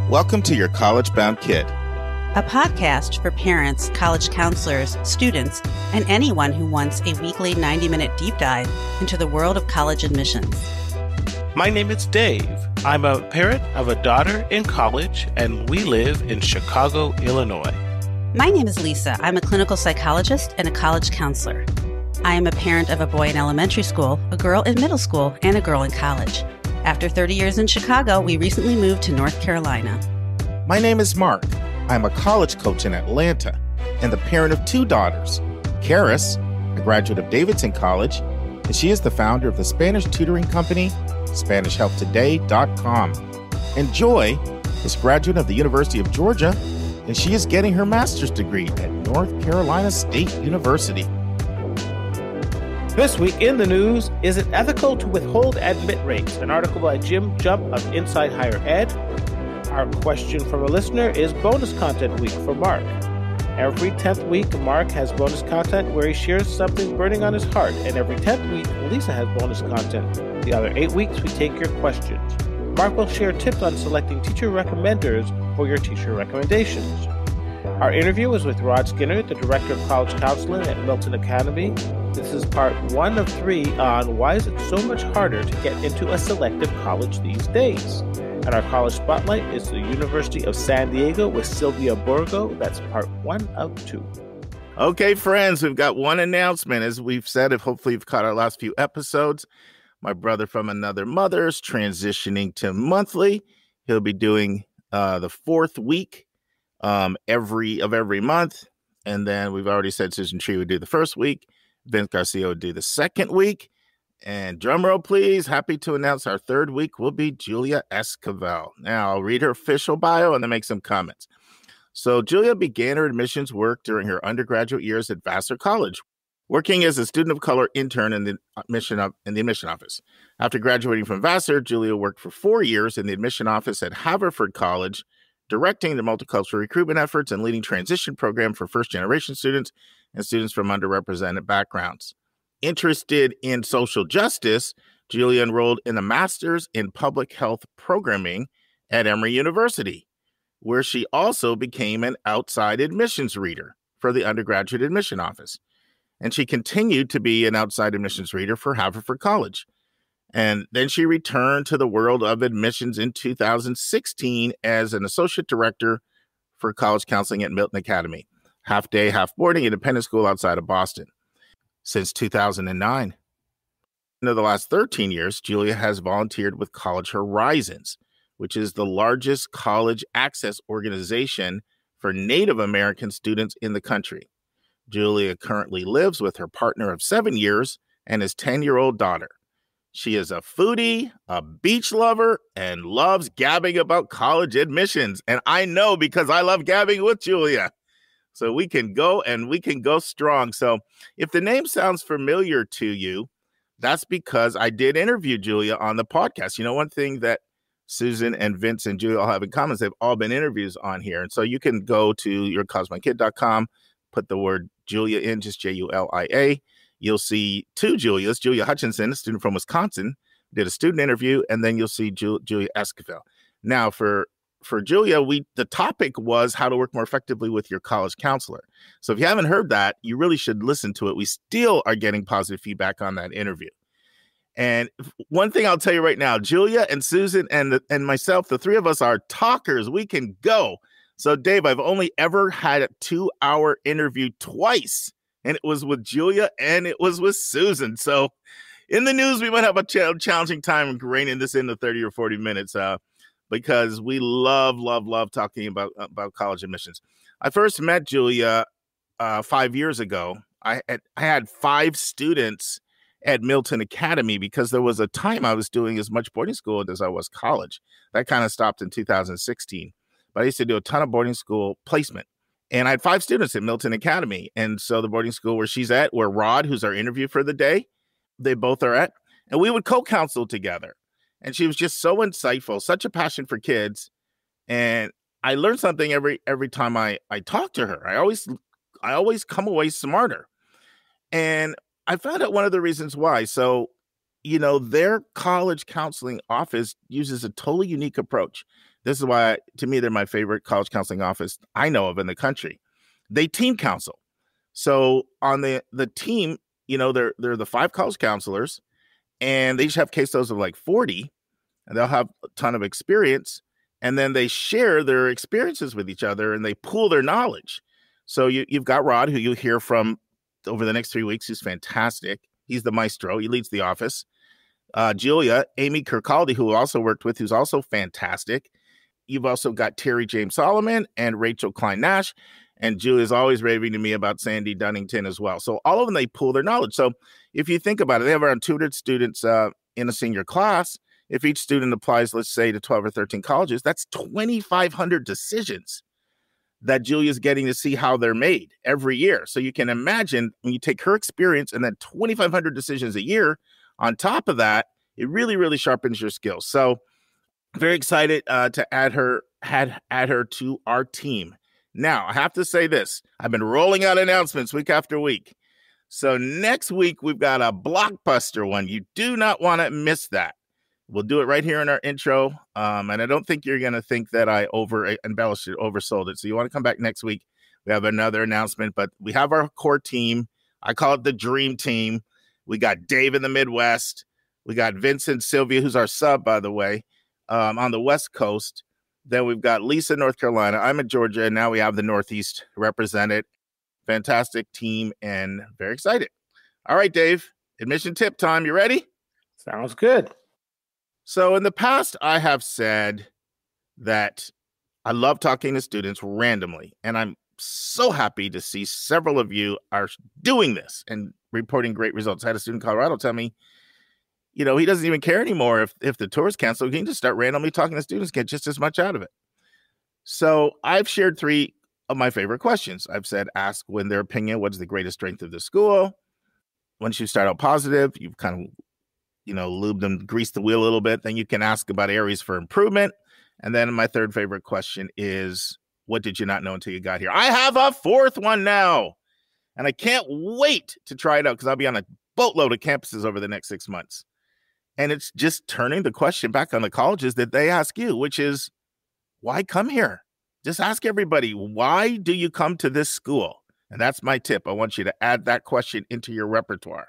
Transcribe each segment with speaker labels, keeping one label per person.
Speaker 1: Welcome to Your College Bound Kid,
Speaker 2: a podcast for parents, college counselors, students, and anyone who wants a weekly 90-minute deep dive into the world of college admissions.
Speaker 3: My name is Dave. I'm a parent of a daughter in college, and we live in Chicago, Illinois.
Speaker 2: My name is Lisa. I'm a clinical psychologist and a college counselor. I am a parent of a boy in elementary school, a girl in middle school, and a girl in college. After 30 years in Chicago, we recently moved to North Carolina.
Speaker 1: My name is Mark. I'm a college coach in Atlanta and the parent of two daughters. Karis, a graduate of Davidson College, and she is the founder of the Spanish tutoring company, SpanishHelpToday.com. And Joy is a graduate of the University of Georgia, and she is getting her master's degree at North Carolina State University.
Speaker 3: This week in the news, is it ethical to withhold admit rates? An article by Jim Jump of Inside Higher Ed. Our question from a listener is bonus content week for Mark. Every 10th week, Mark has bonus content where he shares something burning on his heart. And every 10th week, Lisa has bonus content. The other 8 weeks, we take your questions. Mark will share tips on selecting teacher recommenders for your teacher recommendations. Our interview is with Rod Skinner, the Director of College Counseling at Milton Academy. This is part 1 of 3 on why is it so much harder to get into a selective college these days. And our college spotlight is the University of San Diego with Sylvia Borgo. That's part 1 of 2.
Speaker 1: Okay, friends, we've got one announcement. As we've said, if hopefully you've caught our last few episodes, my brother from another mother is transitioning to monthly. He'll be doing the 4th week every month. And then we've already said Susan Tree would do the 1st week. Vince Garcia would do the 2nd week. And drumroll, please. Happy to announce our 3rd week will be Julia Esquivel. Now, I'll read her official bio and then make some comments. So Julia began her admissions work during her undergraduate years at Vassar College, working as a student of color intern in the admission office. After graduating from Vassar, Julia worked for 4 years in the admission office at Haverford College, directing the multicultural recruitment efforts and leading transition program for first-generation students and students from underrepresented backgrounds. Interested in social justice, Julia enrolled in a master's in public health programming at Emory University, where she also became an outside admissions reader for the undergraduate admission office. And she continued to be an outside admissions reader for Haverford College. And then she returned to the world of admissions in 2016 as an associate director for college counseling at Milton Academy, half day, half boarding independent school outside of Boston. Since 2009. In the last 13 years, Julia has volunteered with College Horizons, which is the largest college access organization for Native American students in the country. Julia currently lives with her partner of 7 years and his 10-year-old daughter. She is a foodie, a beach lover, and loves gabbing about college admissions. And I know because I love gabbing with Julia. So we can go and we can go strong. So if the name sounds familiar to you, that's because I did interview Julia on the podcast. You know, one thing that Susan and Vince and Julia all have in common is they've all been interviews on here. And so you can go to yourcollegebounkid.com, put the word Julia in, just Julia. You'll see 2 Julias, Julia Hutchinson, a student from Wisconsin, did a student interview, and then you'll see Julia Esquivel. Now, for Julia, the topic was how to work more effectively with your college counselor. So if you haven't heard that, you really should listen to it. We still are getting positive feedback on that interview. And one thing I'll tell you right now, Julia and Susan and myself, the 3 of us are talkers. We can go. So Dave, I've only ever had a 2-hour interview twice, and it was with Julia and it was with Susan. So in the news, we might have a challenging time reining this into 30 or 40 minutes. Because we love talking about college admissions. I first met Julia 5 years ago. I had 5 students at Milton Academy because there was a time I was doing as much boarding school as I was college. That kind of stopped in 2016. But I used to do a ton of boarding school placement. And I had 5 students at Milton Academy. And so the boarding school where she's at, where Rod, who's our interview for the day, they both are at, and we would co-counsel together. And she was just so insightful, such a passion for kids. And I learned something every time I talk to her. I always come away smarter. And I found out one of the reasons why. So their college counseling office uses a totally unique approach. This is why, to me, they're my favorite college counseling office I know of in the country. They team counsel. So on the team, they're the 5 college counselors, and they each have caseloads of like 40, and they'll have a ton of experience, and then they share their experiences with each other, and they pool their knowledge. So you've got Rod, who you'll hear from over the next 3 weeks, who's fantastic. He's the maestro. He leads the office. Julia, Amy Kirkcaldy, who we also worked with, who's also fantastic. You've also got Terry James Solomon and Rachel Klein Nash. And Julia's always raving to me about Sandy Dunnington as well. So all of them, they pool their knowledge. So if you think about it, they have around 200 students in a senior class. If each student applies, let's say, to 12 or 13 colleges, that's 2,500 decisions that Julia's getting to see how they're made every year. So you can imagine when you take her experience and then 2,500 decisions a year on top of that, it really, really sharpens your skills. So very excited to add her to our team. Now, I have to say this. I've been rolling out announcements week after week. So next week, we've got a blockbuster one. You do not want to miss that. We'll do it right here in our intro. And I don't think you're going to think that I over-embellished it, oversold it. So you want to come back next week. We have another announcement, but we have our core team. I call it the dream team. We got Dave in the Midwest. We got Vincent Sylvia, who's our sub, by the way, on the West Coast. Then we've got Lisa in North Carolina. I'm in Georgia, and now we have the Northeast represented. Fantastic team, and very excited. All right, Dave, admission tip time. You ready?
Speaker 3: Sounds good.
Speaker 1: So in the past, I have said that I love talking to students randomly, and I'm so happy to see several of you are doing this and reporting great results. I had a student in Colorado tell me, he doesn't even care anymore if the tour is canceled. He can just start randomly talking to students, get just as much out of it. So I've shared 3 of my favorite questions. I've said, ask when their opinion, what's the greatest strength of the school? Once you start out positive, you've kind of, lubed and greased the wheel a little bit. Then you can ask about areas for improvement. And then my third favorite question is, what did you not know until you got here? I have a 4th one now, and I can't wait to try it out because I'll be on a boatload of campuses over the next 6 months. And it's just turning the question back on the colleges that they ask you, which is, why come here? Just ask everybody, why do you come to this school? And that's my tip. I want you to add that question into your repertoire.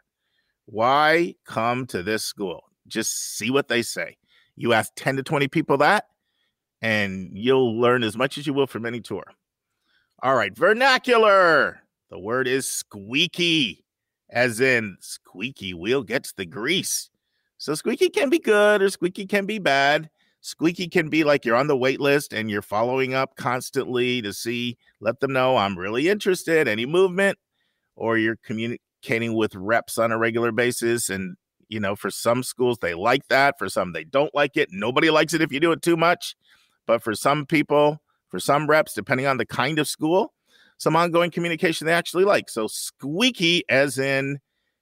Speaker 1: Why come to this school? Just see what they say. You ask 10 to 20 people that, and you'll learn as much as you will from any tour. All right, vernacular. The word is squeaky, as in squeaky wheel gets the grease. So squeaky can be good or squeaky can be bad. Squeaky can be like you're on the wait list and you're following up constantly to let them know I'm really interested, any movement, or you're communicating with reps on a regular basis. And, for some schools, they like that. For some, they don't like it. Nobody likes it if you do it too much. But for some people, for some reps, depending on the kind of school, some ongoing communication they actually like. So squeaky as in,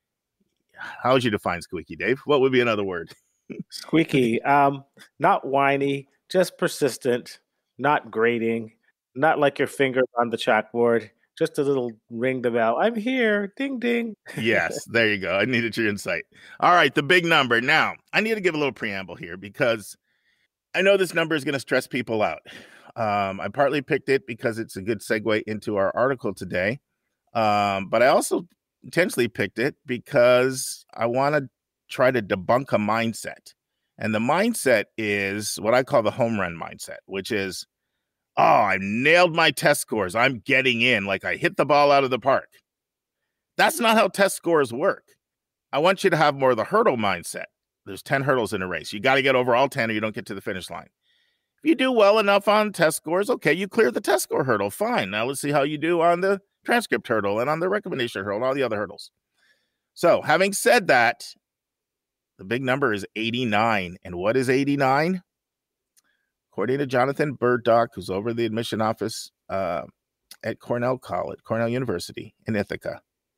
Speaker 1: how would you define squeaky, Dave? What would be another word?
Speaker 3: Squeaky, not whiny, just persistent, not grating, not like your finger on the chalkboard, just a little ring the bell. I'm here, ding, ding.
Speaker 1: Yes, there you go. I needed your insight. All right, the big number. Now, I need to give a little preamble here because I know this number is going to stress people out. I partly picked it because it's a good segue into our article today. But I also intentionally picked it because I want to try to debunk a mindset. And the mindset is what I call the home run mindset, which is, I nailed my test scores. I'm getting in, like I hit the ball out of the park. That's not how test scores work. I want you to have more of the hurdle mindset. There's 10 hurdles in a race. You got to get over all 10 or you don't get to the finish line. If you do well enough on test scores, okay, you clear the test score hurdle. Fine. Now let's see how you do on the transcript hurdle and on the recommendation hurdle and all the other hurdles. So having said that, the big number is 89. And what is 89? According to Jonathan Burdock, who's over the admission office at Cornell University in Ithaca.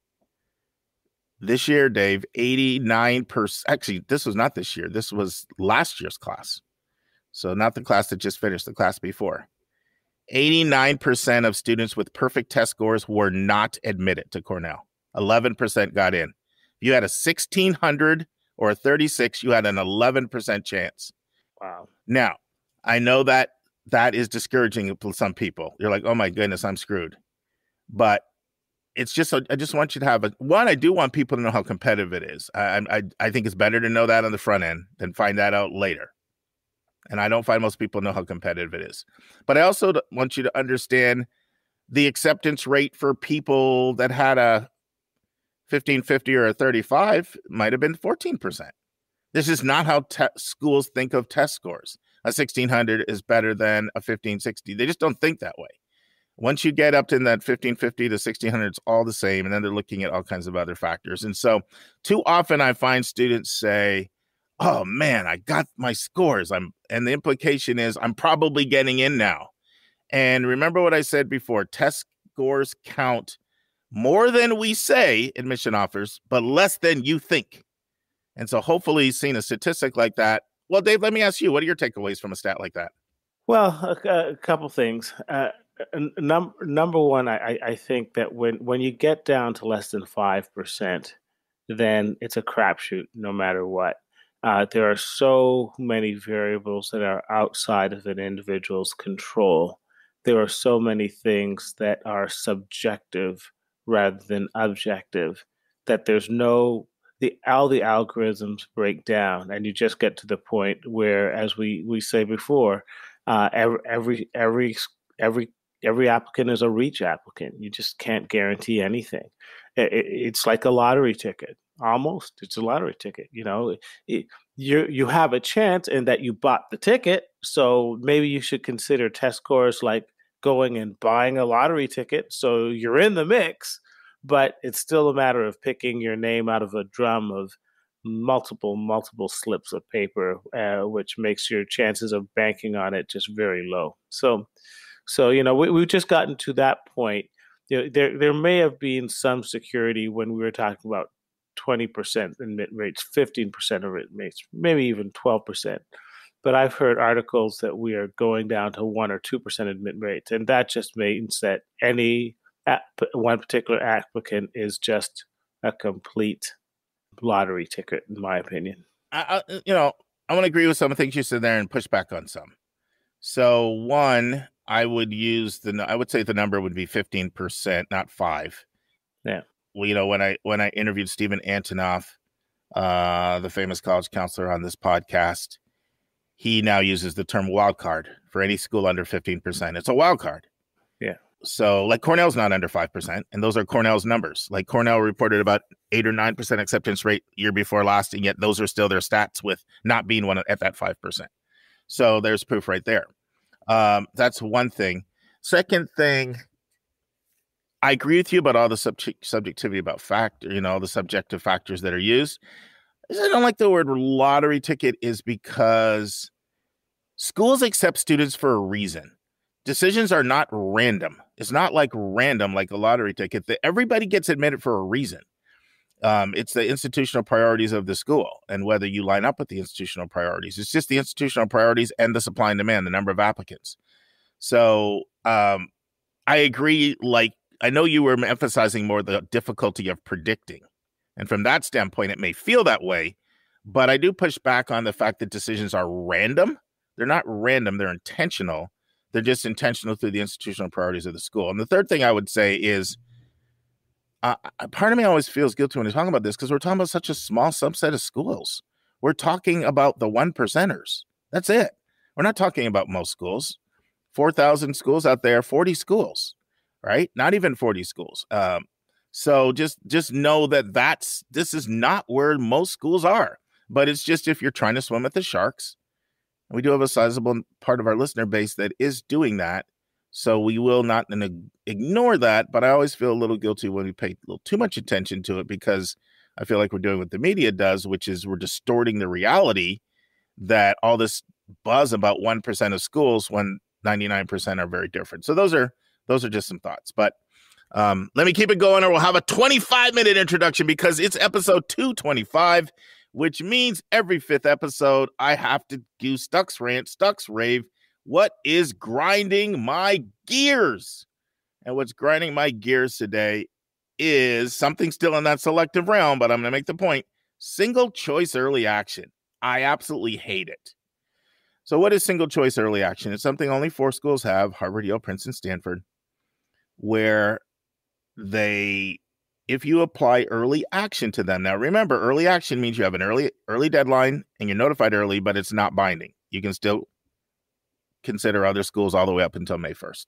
Speaker 1: This year, Dave, 89%. Actually, this was not this year. This was last year's class. So not the class that just finished, the class before. 89% of students with perfect test scores were not admitted to Cornell. 11% got in. If you had a 1,600 or a 36, you had an 11% chance.
Speaker 3: Wow.
Speaker 1: Now, I know that is discouraging to some people. You're like, oh my goodness, I'm screwed. But it's just, I just want you to have I do want people to know how competitive it is. I think it's better to know that on the front end than find that out later. And I don't find most people know how competitive it is. But I also want you to understand the acceptance rate for people that had a 1550 or a 35 might have been 14%. This is not how schools think of test scores. A 1600 is better than a 1560. They just don't think that way. Once you get up to that 1550 to 1600, it's all the same. And then they're looking at all kinds of other factors. And so too often I find students say, oh man, I got my scores. And the implication is I'm probably getting in now. And remember what I said before, test scores count more than we say admission offers, but less than you think. And so hopefully seeing a statistic like that. Well, Dave, let me ask you, what are your takeaways from a stat like that?
Speaker 3: Well, a couple things. Number one, I think that when you get down to less than 5%, then it's a crapshoot no matter what. There are so many variables that are outside of an individual's control. There are so many things that are subjective rather than objective that there's all the algorithms break down, and you just get to the point where, as we say before, every applicant is a reach applicant. You just can't guarantee anything. It's like a lottery ticket. Almost, it's a lottery ticket. You have a chance in that you bought the ticket. So maybe you should consider test scores like going and buying a lottery ticket. So you're in the mix, but it's still a matter of picking your name out of a drum of multiple slips of paper, which makes your chances of banking on it just very low. So we've just gotten to that point. There may have been some security when we were talking about 20% admit rates, 15% admit rates, maybe even 12%. But I've heard articles that we are going down to 1 or 2% admit rates, and that just means that one particular applicant is just a complete lottery ticket, in my opinion.
Speaker 1: I want to agree with some of the things you said there and push back on some. So one, I would say the number would be 15%, not 5.
Speaker 3: Yeah.
Speaker 1: Well, when I interviewed Stephen Antonoff, the famous college counselor on this podcast, he now uses the term wild card for any school under 15%. It's a wild card.
Speaker 3: Yeah.
Speaker 1: So like Cornell's not under 5%, and those are Cornell's numbers. Like Cornell reported about 8 or 9% acceptance rate year before last, and yet those are still their stats with not being one at that 5%. So there's proof right there. That's one thing. Second thing, I agree with you about all the subjectivity about all the subjective factors that are used. I don't like the word lottery ticket is because schools accept students for a reason. Decisions are not random. It's not like random, like a lottery ticket. Everybody gets admitted for a reason. It's the institutional priorities of the school and whether you line up with the institutional priorities. It's just the institutional priorities and the supply and demand, the number of applicants. So I agree. Like, I know you were emphasizing more the difficulty of predicting. And from that standpoint, it may feel that way. But I do push back on the fact that decisions are random. They're not random. They're intentional. They're just intentional through the institutional priorities of the school. And the third thing I would say is, part of me always feels guilty when we're talking about this because we're talking about such a small subset of schools. We're talking about the 1%ers. That's it. We're not talking about most schools. 4,000 schools out there, 40 schools, right? Not even 40 schools. So just know that this is not where most schools are. But it's just if you're trying to swim with the sharks, and we do have a sizable part of our listener base that is doing that. So we will not ignore that, but I always feel a little guilty when we pay a little too much attention to it because I feel like we're doing what the media does, which is we're distorting the reality that all this buzz about 1% of schools when 99% are very different. So those are just some thoughts. But let me keep it going or we'll have a 25-minute introduction because it's episode 225, which means every 5th episode I have to do Stuck's Rant, Stuck's Rave. What is grinding my gears? And what's grinding my gears today is something still in that selective realm, but I'm going to make the point. Single choice early action. I absolutely hate it. So what is single choice early action? It's something only 4 schools have, Harvard, Yale, Princeton, Stanford, where if you apply early action to them. Now, remember, early action means you have an early deadline and you're notified early, but it's not binding. You can still consider other schools all the way up until May 1st.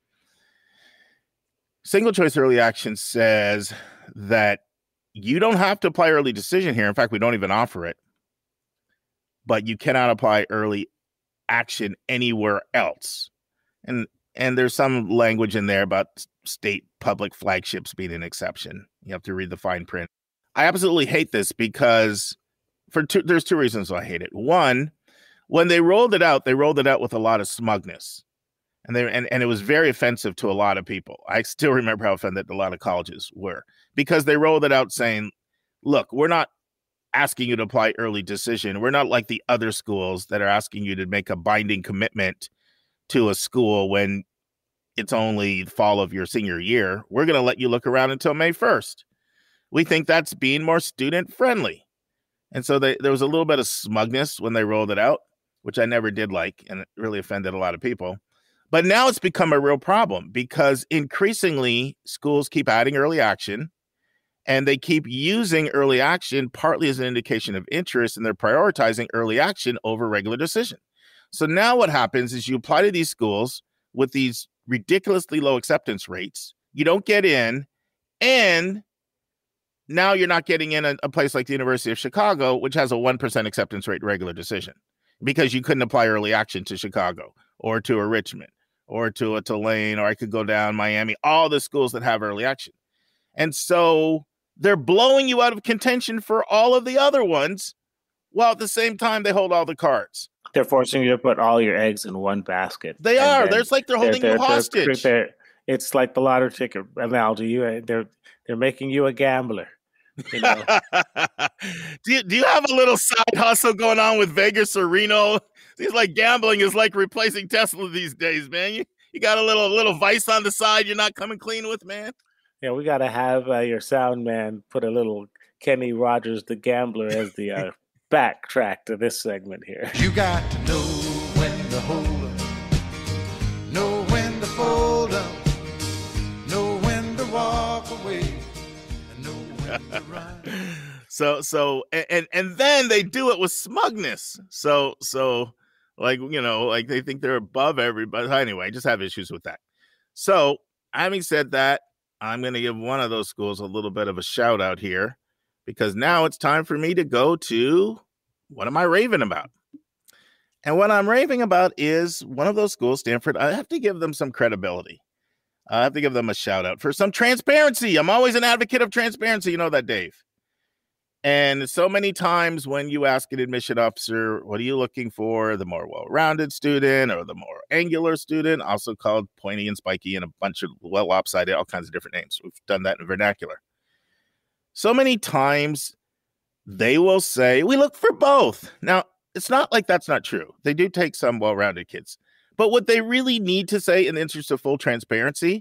Speaker 1: Single choice early action says that you don't have to apply early decision here. In fact, we don't even offer it, but you cannot apply early action anywhere else. And there's some language in there about state public flagships being an exception. You have to read the fine print. I absolutely hate this because there's 2 reasons why I hate it. One, when they rolled it out with a lot of smugness. And it was very offensive to a lot of people. I still remember how offended a lot of colleges were because they rolled it out saying, look, we're not asking you to apply early decision. We're not like the other schools that are asking you to make a binding commitment to a school when it's only fall of your senior year. We're going to let you look around until May 1st. We think that's being more student friendly. And so there was a little bit of smugness when they rolled it out, which I never did like, and it really offended a lot of people. But now it's become a real problem because increasingly schools keep adding early action and they keep using early action partly as an indication of interest, and they're prioritizing early action over regular decision. So now what happens is you apply to these schools with these ridiculously low acceptance rates. You don't get in, and now you're not getting in a place like the University of Chicago, which has a 1% acceptance rate regular decision because you couldn't apply early action to Chicago or to a Richmond or to a Tulane, or I could go down Miami, all the schools that have early action. And so they're blowing you out of contention for all of the other ones, while at the same time they hold all the cards.
Speaker 3: They're forcing you to put all your eggs in one basket.
Speaker 1: They are. There's like they're holding you hostage.
Speaker 3: It's like the lottery ticket analogy. They're making you a gambler. You know?
Speaker 1: do you have a little side hustle going on with Vegas or Reno? Seems like gambling is like replacing Tesla these days, man. You got a little vice on the side you're not coming clean with, man.
Speaker 3: Yeah, we got to have your sound man put a little Kenny Rogers the Gambler as the backtrack to this segment here.
Speaker 4: You got to know when to hold up, know when to fold up, know when to walk away, and know when to run.
Speaker 1: So and then they do it with smugness. So like, you know, like they think they're above everybody. Anyway, I just have issues with that. So having said that, I'm going to give one of those schools a little bit of a shout out here, because now it's time for me to go to what am I raving about? And what I'm raving about is one of those schools, Stanford. I have to give them some credibility. I have to give them a shout out for some transparency. I'm always an advocate of transparency. You know that, Dave. And so many times when you ask an admission officer, what are you looking for? The more well-rounded student or the more angular student, also called pointy and spiky and a bunch of lopsided, all kinds of different names. We've done that in vernacular. So many times they will say, we look for both. Now, it's not like that's not true. They do take some well-rounded kids. But what they really need to say in the interest of full transparency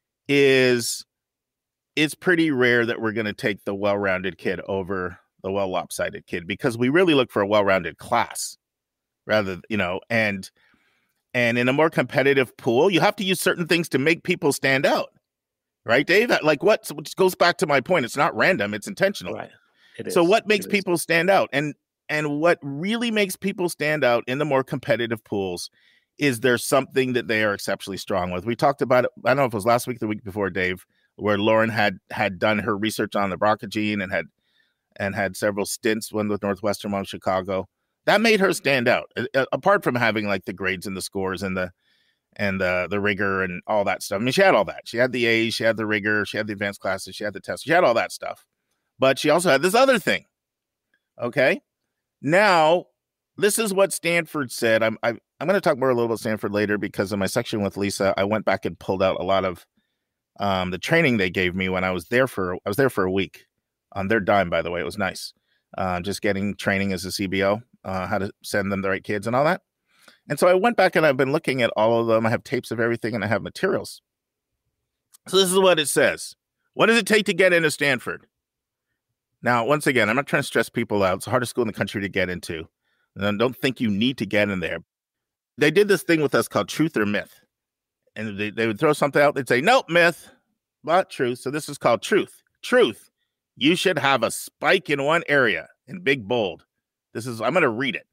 Speaker 1: is it's pretty rare that we're going to take the well-rounded kid over the well-lopsided kid, because we really look for a well-rounded class rather, you know, and in a more competitive pool, you have to use certain things to make people stand out. Right, Dave? Like which goes back to my point. It's not random. It's intentional.
Speaker 3: Right.
Speaker 1: So what makes people stand out? And what really makes people stand out in the more competitive pools is there's something that they are exceptionally strong with. We talked about it, I don't know if it was last week or the week before, Dave, where Lauren had done her research on the BRCA gene and had several stints, one with Northwestern, one with Chicago. That made her stand out, apart from having like the grades and the scores and the rigor and all that stuff. I mean, she had all that. She had the A's, she had the rigor, she had the advanced classes, she had the tests, she had all that stuff. But she also had this other thing. Okay. Now, this is what Stanford said. I'm going to talk more a little about Stanford later, because in my section with Lisa, I went back and pulled out a lot of the training they gave me when I was there for a week on their dime, by the way. It was nice. Just getting training as a CBO, how to send them the right kids and all that. And so I went back and I've been looking at all of them. I have tapes of everything and I have materials. So this is what it says. What does it take to get into Stanford? Now, once again, I'm not trying to stress people out. It's the hardest school in the country to get into. And don't think you need to get in there. They did this thing with us called truth or myth. And they would throw something out. They'd say, nope, myth, but truth. So this is called truth. Truth. You should have a spike in one area in big bold. I'm going to read it.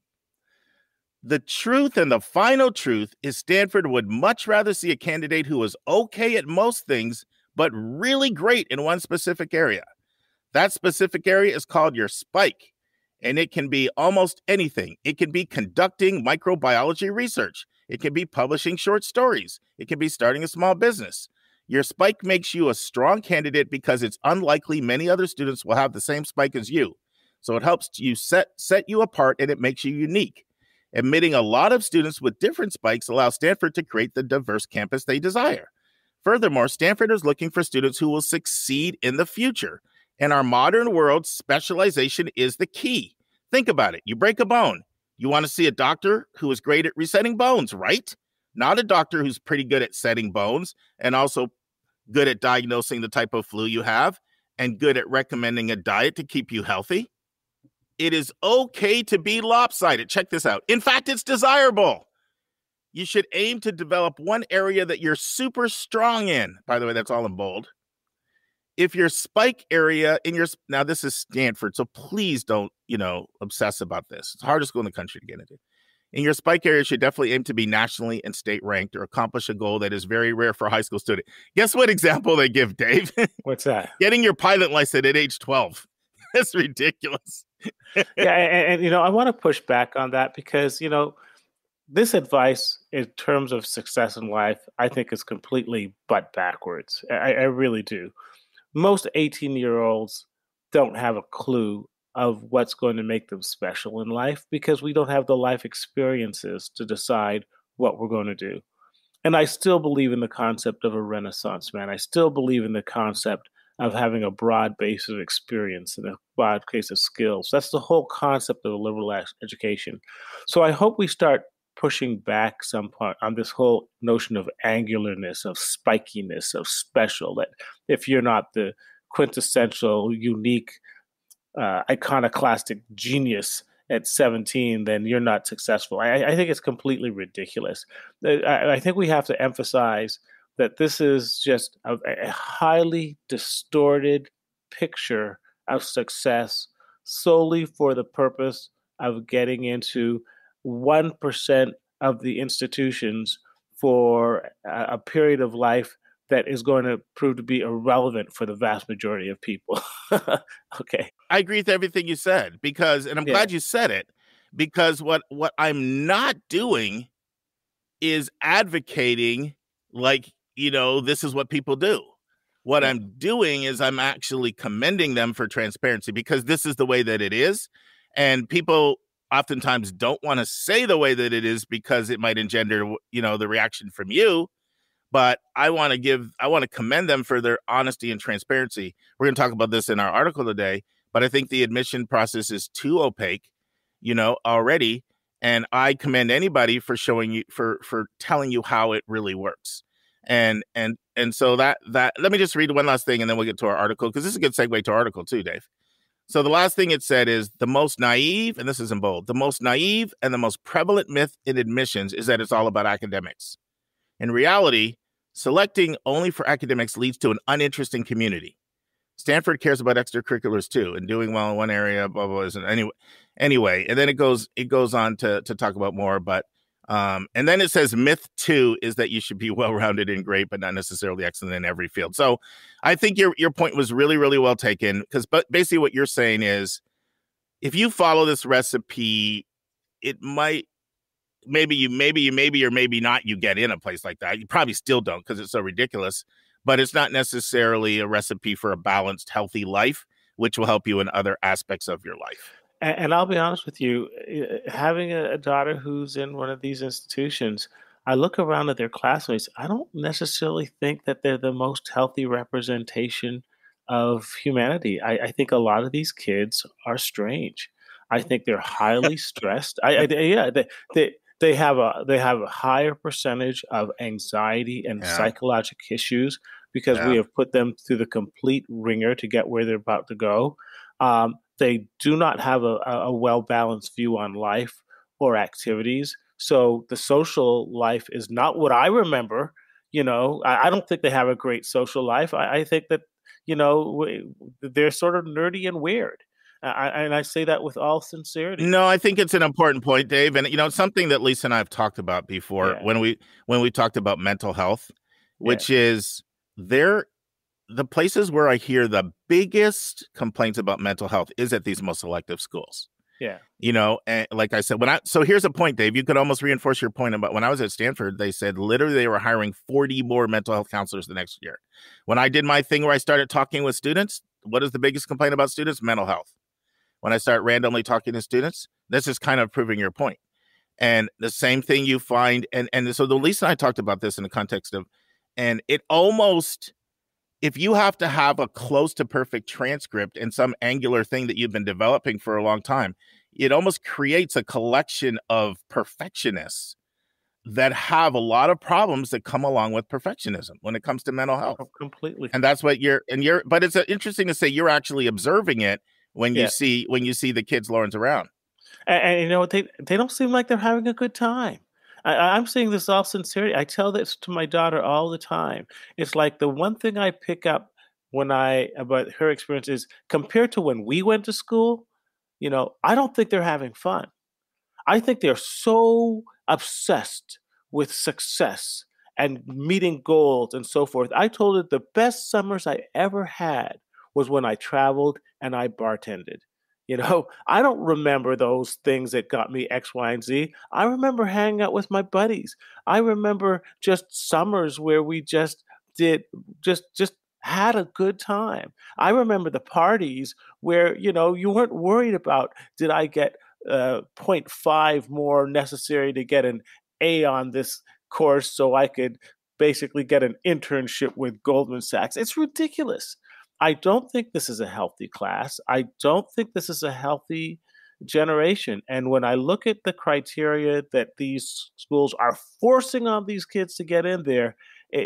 Speaker 1: The truth and the final truth is Stanford would much rather see a candidate who was okay at most things, but really great in one specific area. That specific area is called your spike, and it can be almost anything. It can be conducting microbiology research. It can be publishing short stories. It can be starting a small business. Your spike makes you a strong candidate because it's unlikely many other students will have the same spike as you. So it helps you set you apart, and it makes you unique. Admitting a lot of students with different spikes allows Stanford to create the diverse campus they desire. Furthermore, Stanford is looking for students who will succeed in the future. In our modern world, specialization is the key. Think about it. You break a bone. You want to see a doctor who is great at resetting bones, right? Not a doctor who's pretty good at setting bones and also good at diagnosing the type of flu you have and good at recommending a diet to keep you healthy. It is okay to be lopsided. Check this out. In fact, it's desirable. You should aim to develop one area that you're super strong in. By the way, that's all in bold. If your spike area now this is Stanford, so please don't, obsess about this. It's the hardest school in the country to get into. In your spike area, you should definitely aim to be nationally and state ranked or accomplish a goal that is very rare for a high school student. Guess what example they give, Dave?
Speaker 3: What's that?
Speaker 1: Getting your pilot license at age 12. That's ridiculous.
Speaker 3: Yeah, and I want to push back on that because, this advice in terms of success in life, I think is completely butt backwards. I really do. Most 18-year-olds don't have a clue of what's going to make them special in life because we don't have the life experiences to decide what we're going to do. And I still believe in the concept of a renaissance man. I still believe in the concept of having a broad base of experience and a broad base of skills. That's the whole concept of a liberal education. So I hope we start pushing back some part on this whole notion of angularness, of spikiness, of special, that if you're not the quintessential, unique, iconoclastic genius at 17, then you're not successful. I think it's completely ridiculous. I think we have to emphasize that this is just a highly distorted picture of success solely for the purpose of getting into 1% of the institutions for a period of life that is going to prove to be irrelevant for the vast majority of people. Okay.
Speaker 1: I agree with everything you said and I'm glad you said it, because what I'm not doing is advocating this is what people do. What I'm doing is I'm actually commending them for transparency because this is the way that it is. And people oftentimes don't want to say the way that it is because it might engender, the reaction from you. But I want to commend them for their honesty and transparency. We're going to talk about this in our article today, but I think the admission process is too opaque, already. And I commend anybody for showing you, for telling you how it really works. And so that let me just read one last thing and then we'll get to our article, because this is a good segue to our article too, Dave. So the last thing it said is the most naive, and this is in bold, the most naive and the most prevalent myth in admissions is that it's all about academics. In reality, selecting only for academics leads to an uninteresting community. Stanford cares about extracurriculars too, and doing well in one area, blah, blah, blah. Anyway, and then it goes on to talk about more, but and then it says myth 2 is that you should be well-rounded and great, but not necessarily excellent in every field. So I think your point was really, really well taken, because basically what you're saying is if you follow this recipe, it might, maybe or maybe not you get in a place like that. You probably still don't because it's so ridiculous, but it's not necessarily a recipe for a balanced, healthy life, which will help you in other aspects of your life.
Speaker 3: And I'll be honest with you, having a daughter who's in one of these institutions, I look around at their classmates. I don't necessarily think that they're the most healthy representation of humanity. I think a lot of these kids are strange. I think they're highly stressed. They have a higher percentage of anxiety and psychological issues because we have put them through the complete ringer to get where they're about to go. They do not have a well-balanced view on life or activities. So the social life is not what I remember. I don't think they have a great social life. I think that, they're sort of nerdy and weird. And I say that with all sincerity.
Speaker 1: No, I think it's an important point, Dave. And it's something that Lisa and I have talked about before
Speaker 3: Yeah.
Speaker 1: when we talked about mental health, which
Speaker 3: Yeah.
Speaker 1: is the places where I hear the biggest complaints about mental health is at these most selective schools.
Speaker 3: Yeah.
Speaker 1: And like I said, so here's a point, Dave. You could almost reinforce your point about when I was at Stanford, they said literally they were hiring 40 more mental health counselors the next year. When I did my thing where I started talking with students, what is the biggest complaint about students? Mental health. When I start randomly talking to students, this is kind of proving your point. And the same thing you find, and so the Lisa and I talked about this in the context of, and it almost, if you have to have a close to perfect transcript and some angular thing that you've been developing for a long time, it almost creates a collection of perfectionists that have a lot of problems that come along with perfectionism when it comes to mental health.
Speaker 3: Oh, completely.
Speaker 1: And that's what but it's interesting to say you're actually observing it when you see the kids Lauren's around.
Speaker 3: And they don't seem like they're having a good time. I'm saying this all sincerity. I tell this to my daughter all the time. It's like the one thing I pick up about her experience is compared to when we went to school, I don't think they're having fun. I think they're so obsessed with success and meeting goals and so forth. I told her the best summers I ever had was when I traveled and I bartended. I don't remember those things that got me X, Y, and Z. I remember hanging out with my buddies. I remember just summers where we just had a good time. I remember the parties where, you weren't worried about, did I get 0.5 more necessary to get an A on this course so I could basically get an internship with Goldman Sachs. It's ridiculous. I don't think this is a healthy class. I don't think this is a healthy generation. And when I look at the criteria that these schools are forcing on these kids to get in there,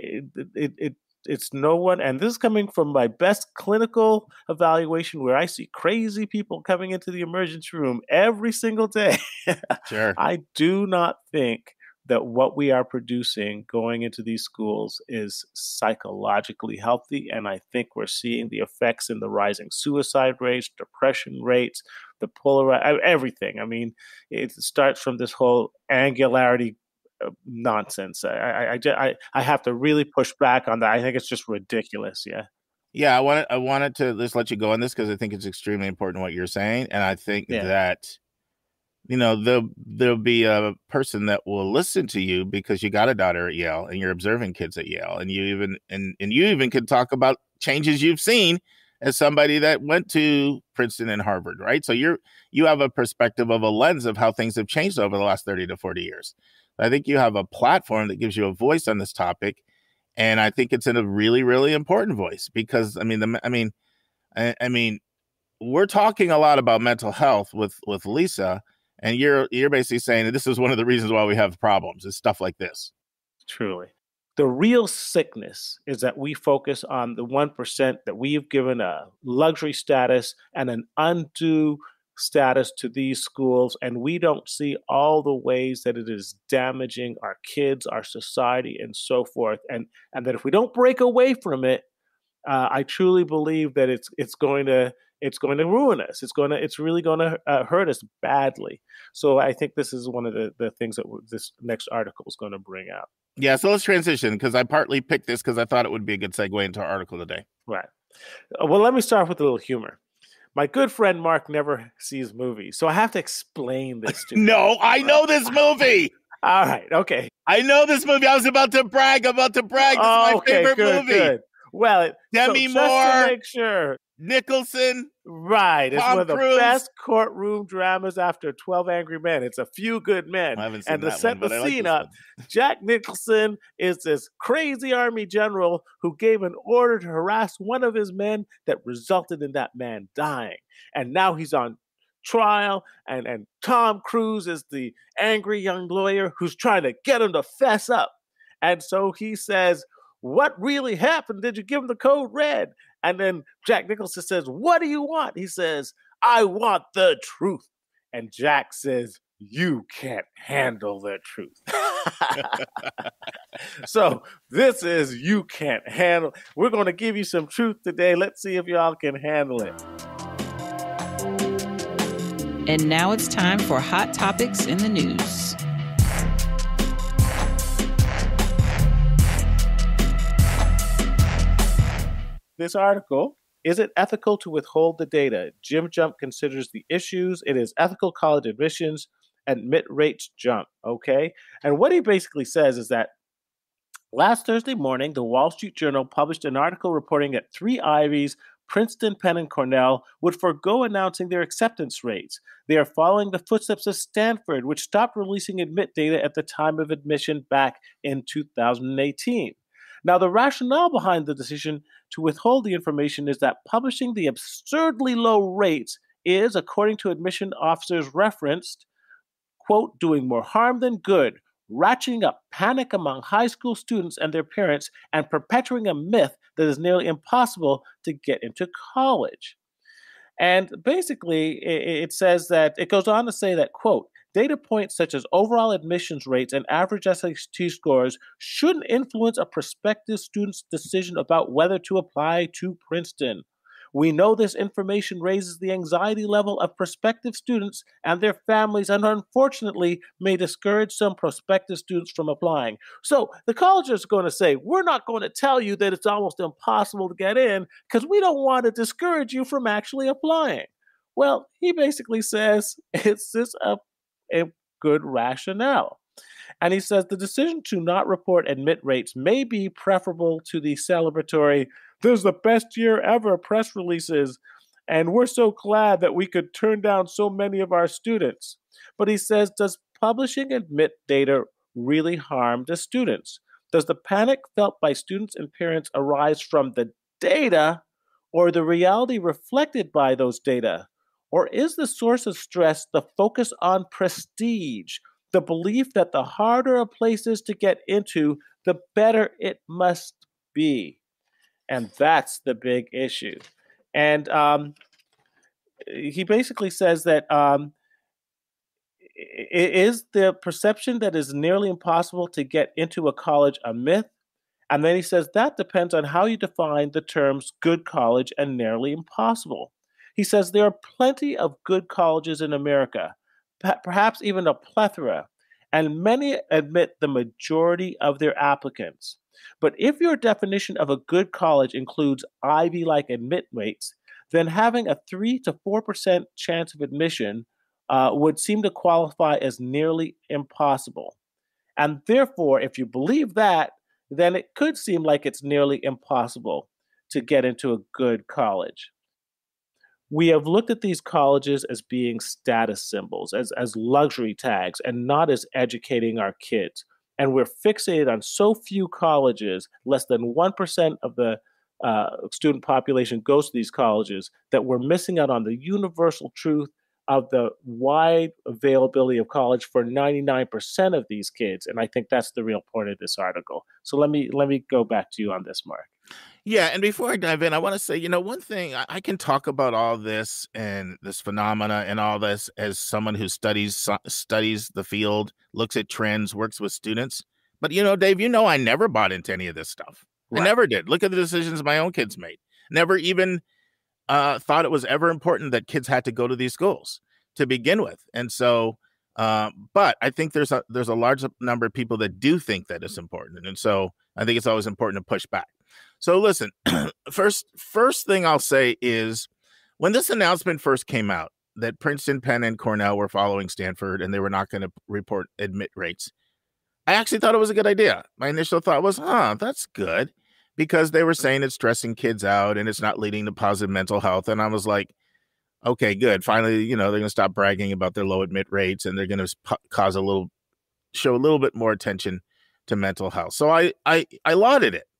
Speaker 3: it's no one. And this is coming from my best clinical evaluation where I see crazy people coming into the emergency room every single day.
Speaker 1: Sure.
Speaker 3: I do not think that what we are producing going into these schools is psychologically healthy. And I think we're seeing the effects in the rising suicide rates, depression rates, the everything. I mean, it starts from this whole angularity nonsense. I have to really push back on that. I think it's just ridiculous. Yeah.
Speaker 1: Yeah. I wanted to just let you go on this because I think it's extremely important what you're saying. And I think that, there'll be a person that will listen to you because you got a daughter at Yale and you're observing kids at Yale, and you even can talk about changes you've seen as somebody that went to Princeton and Harvard, right? So you have a perspective of a lens of how things have changed over the last 30 to 40 years. I think you have a platform that gives you a voice on this topic, and I think it's in a really, really important voice because I mean, we're talking a lot about mental health with Lisa. And you're basically saying that this is one of the reasons why we have problems is stuff like this.
Speaker 3: Truly. The real sickness is that we focus on the 1% that we've given a luxury status and an undue status to these schools, and we don't see all the ways that it is damaging our kids, our society, and so forth. And that if we don't break away from it, I truly believe that it's going to ruin us. It's really going to hurt us badly. So I think this is one of the things that this next article is going to bring out.
Speaker 1: Yeah. So let's transition because I partly picked this because I thought it would be a good segue into our article today.
Speaker 3: Right. Well, let me start with a little humor. My good friend Mark never sees movies, so I have to explain this to him.
Speaker 1: No, I know this movie.
Speaker 3: All right. Okay.
Speaker 1: I know this movie. I was about to brag. This is my favorite movie.
Speaker 3: Good. Well,
Speaker 1: Demi Moore,
Speaker 3: just to make sure.
Speaker 1: Nicholson.
Speaker 3: Right. It's
Speaker 1: Tom
Speaker 3: one of the
Speaker 1: Cruise.
Speaker 3: best courtroom dramas after 12 Angry Men. It's A Few Good Men.
Speaker 1: I haven't seen
Speaker 3: and to
Speaker 1: that
Speaker 3: set
Speaker 1: one,
Speaker 3: the
Speaker 1: but
Speaker 3: scene
Speaker 1: I like
Speaker 3: up, Jack Nicholson is this crazy army general who gave an order to harass one of his men that resulted in that man dying. And now he's on trial, and Tom Cruise is the angry young lawyer who's trying to get him to fess up. And so he says, "What really happened? Did you give him the code red?" And then Jack Nicholson says, "What do you want?" He says, "I want the truth." And Jack says, "You can't handle the truth." So this is You Can't Handle. We're going to give you some truth today. Let's see if y'all can handle it.
Speaker 5: And now it's time for Hot Topics in the News.
Speaker 3: This article, is it ethical to withhold the data? Jim Jump considers the issues. It is ethical college admissions. Admit rates jump. Okay. And what he basically says is that last Thursday morning, the Wall Street Journal published an article reporting that three Ivies, Princeton, Penn, and Cornell, would forego announcing their acceptance rates. They are following the footsteps of Stanford, which stopped releasing admit data at the time of admission back in 2018. Now, the rationale behind the decision to withhold the information is that publishing the absurdly low rates is, according to admission officers referenced, quote, doing more harm than good, ratcheting up panic among high school students and their parents, and perpetuating a myth that is nearly impossible to get into college. And basically, it says that, it goes on to say that, quote, data points such as overall admissions rates and average SAT scores shouldn't influence a prospective student's decision about whether to apply to Princeton. We know this information raises the anxiety level of prospective students and their families, and unfortunately may discourage some prospective students from applying. So the college is going to say, we're not going to tell you that it's almost impossible to get in because we don't want to discourage you from actually applying. Well, he basically says it's just a good rationale. And he says the decision to not report admit rates may be preferable to the celebratory, "This is the best year ever" press releases, and we're so glad that we could turn down so many of our students. But he says, does publishing admit data really harm the students? Does the panic felt by students and parents arise from the data or the reality reflected by those data? Or is the source of stress the focus on prestige, the belief that the harder a place is to get into, the better it must be? And that's the big issue. And he basically says that is the perception that is nearly impossible to get into a college a myth? And then he says that depends on how you define the terms good college and nearly impossible. He says there are plenty of good colleges in America, perhaps even a plethora, and many admit the majority of their applicants. But if your definition of a good college includes Ivy-like admit rates, then having a 3 to 4% chance of admission would seem to qualify as nearly impossible. And therefore, if you believe that, then it could seem like it's nearly impossible to get into a good college. We have looked at these colleges as being status symbols, as luxury tags, and not as educating our kids. And we're fixated on so few colleges, less than 1% of the student population goes to these colleges, that we're missing out on the universal truth of the wide availability of college for 99% of these kids. And I think that's the real point of this article. So let me go back to you on this, Mark.
Speaker 1: Yeah, and before I dive in, I want to say, one thing, I can talk about all this and this phenomena and all this as someone who studies the field, looks at trends, works with students. But, Dave, I never bought into any of this stuff. Right. I never did. Look at the decisions my own kids made. Never even thought it was ever important that kids had to go to these schools to begin with. And so, but I think there's a large number of people that do think that it's important. And so I think it's always important to push back. So listen, first thing I'll say is when this announcement first came out that Princeton, Penn, and Cornell were following Stanford and they were not going to report admit rates, I actually thought it was a good idea. My initial thought was, that's good, because they were saying it's stressing kids out and it's not leading to positive mental health. And I was like, okay, good. Finally, they're going to stop bragging about their low admit rates and they're going to show a little bit more attention to mental health. So I lauded it.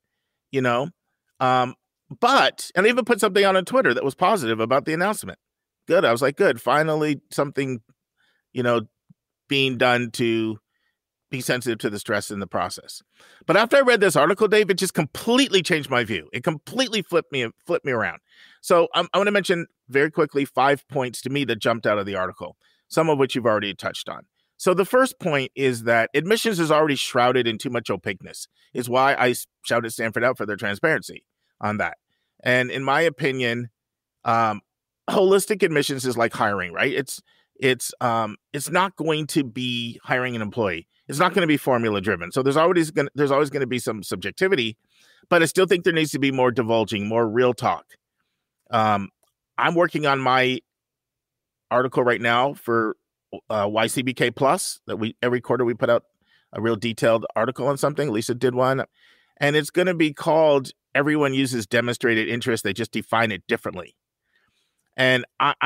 Speaker 1: But, and I even put something on Twitter that was positive about the announcement. Good. I was like, good. Finally, something, being done to be sensitive to the stress in the process. But after I read this article, Dave, it just completely changed my view. It completely flipped me around. So I want to mention very quickly 5 points to me that jumped out of the article, some of which you've already touched on. So the first point is that admissions is already shrouded in too much opaqueness, is why I shouted Stanford out for their transparency on that. And in my opinion, holistic admissions is like hiring, right? It's not going to be hiring an employee. It's not going to be formula driven. So there's always going to be some subjectivity, but I still think there needs to be more divulging, more real talk. I'm working on my article right now for YCBK Plus that every quarter we put out a real detailed article on something. Lisa did one, and it's going to be called "Everyone Uses Demonstrated Interest. They just define it differently." And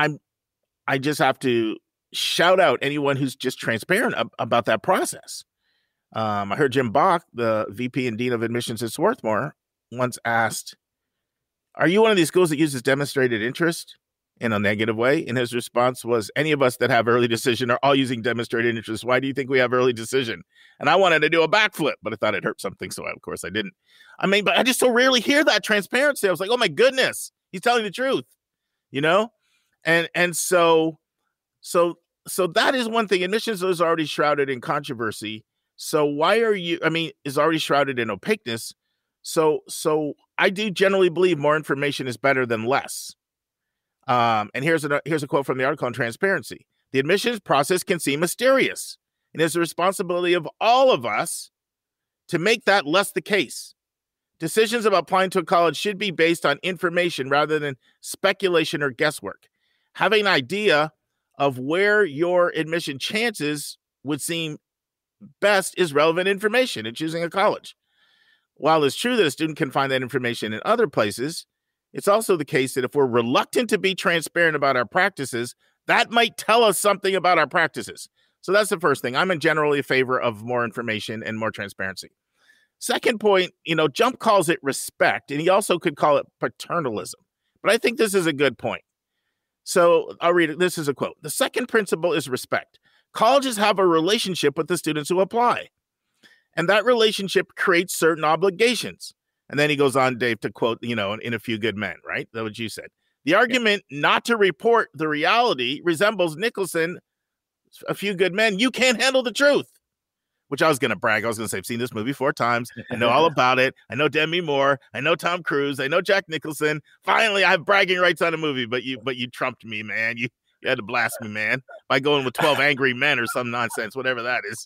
Speaker 1: I just have to shout out anyone who's just transparent about that process. I heard Jim Bach, the VP and Dean of Admissions at Swarthmore, once asked, "Are you one of these schools that uses demonstrated interest in a negative way?" And his response was, "Any of us that have early decision are all using demonstrated interest. Why do you think we have early decision?" And I wanted to do a backflip, but I thought it hurt something, so of course I didn't. I mean, but I just so rarely hear that transparency. I was like, oh my goodness, he's telling the truth, you know? And so that is one thing. Admissions is already shrouded in controversy. So why are you, is already shrouded in opaqueness. So I do generally believe more information is better than less. And here's a quote from the article on transparency. "The admissions process can seem mysterious, and it's the responsibility of all of us to make that less the case. Decisions about applying to a college should be based on information rather than speculation or guesswork. Having an idea of where your admission chances would seem best is relevant information in choosing a college. While it's true that a student can find that information in other places, it's also the case that if we're reluctant to be transparent about our practices, that might tell us something about our practices." So that's the first thing. I'm in generally a favor of more information and more transparency. Second point, Jump calls it respect, and he also could call it paternalism. But I think this is a good point. So I'll read it. This is a quote. "The second principle is respect. Colleges have a relationship with the students who apply, and that relationship creates certain obligations." And then he goes on, Dave, to quote, in A Few Good Men, right? That's what you said. "The argument not to report the reality resembles Nicholson, A Few Good Men. You can't handle the truth." Which I was going to brag. I was going to say, I've seen this movie 4 times. I know all about it. I know Demi Moore. I know Tom Cruise. I know Jack Nicholson. Finally, I have bragging rights on a movie, but you trumped me, man. You had to blast me, man, by going with 12 Angry Men or some nonsense, whatever that is.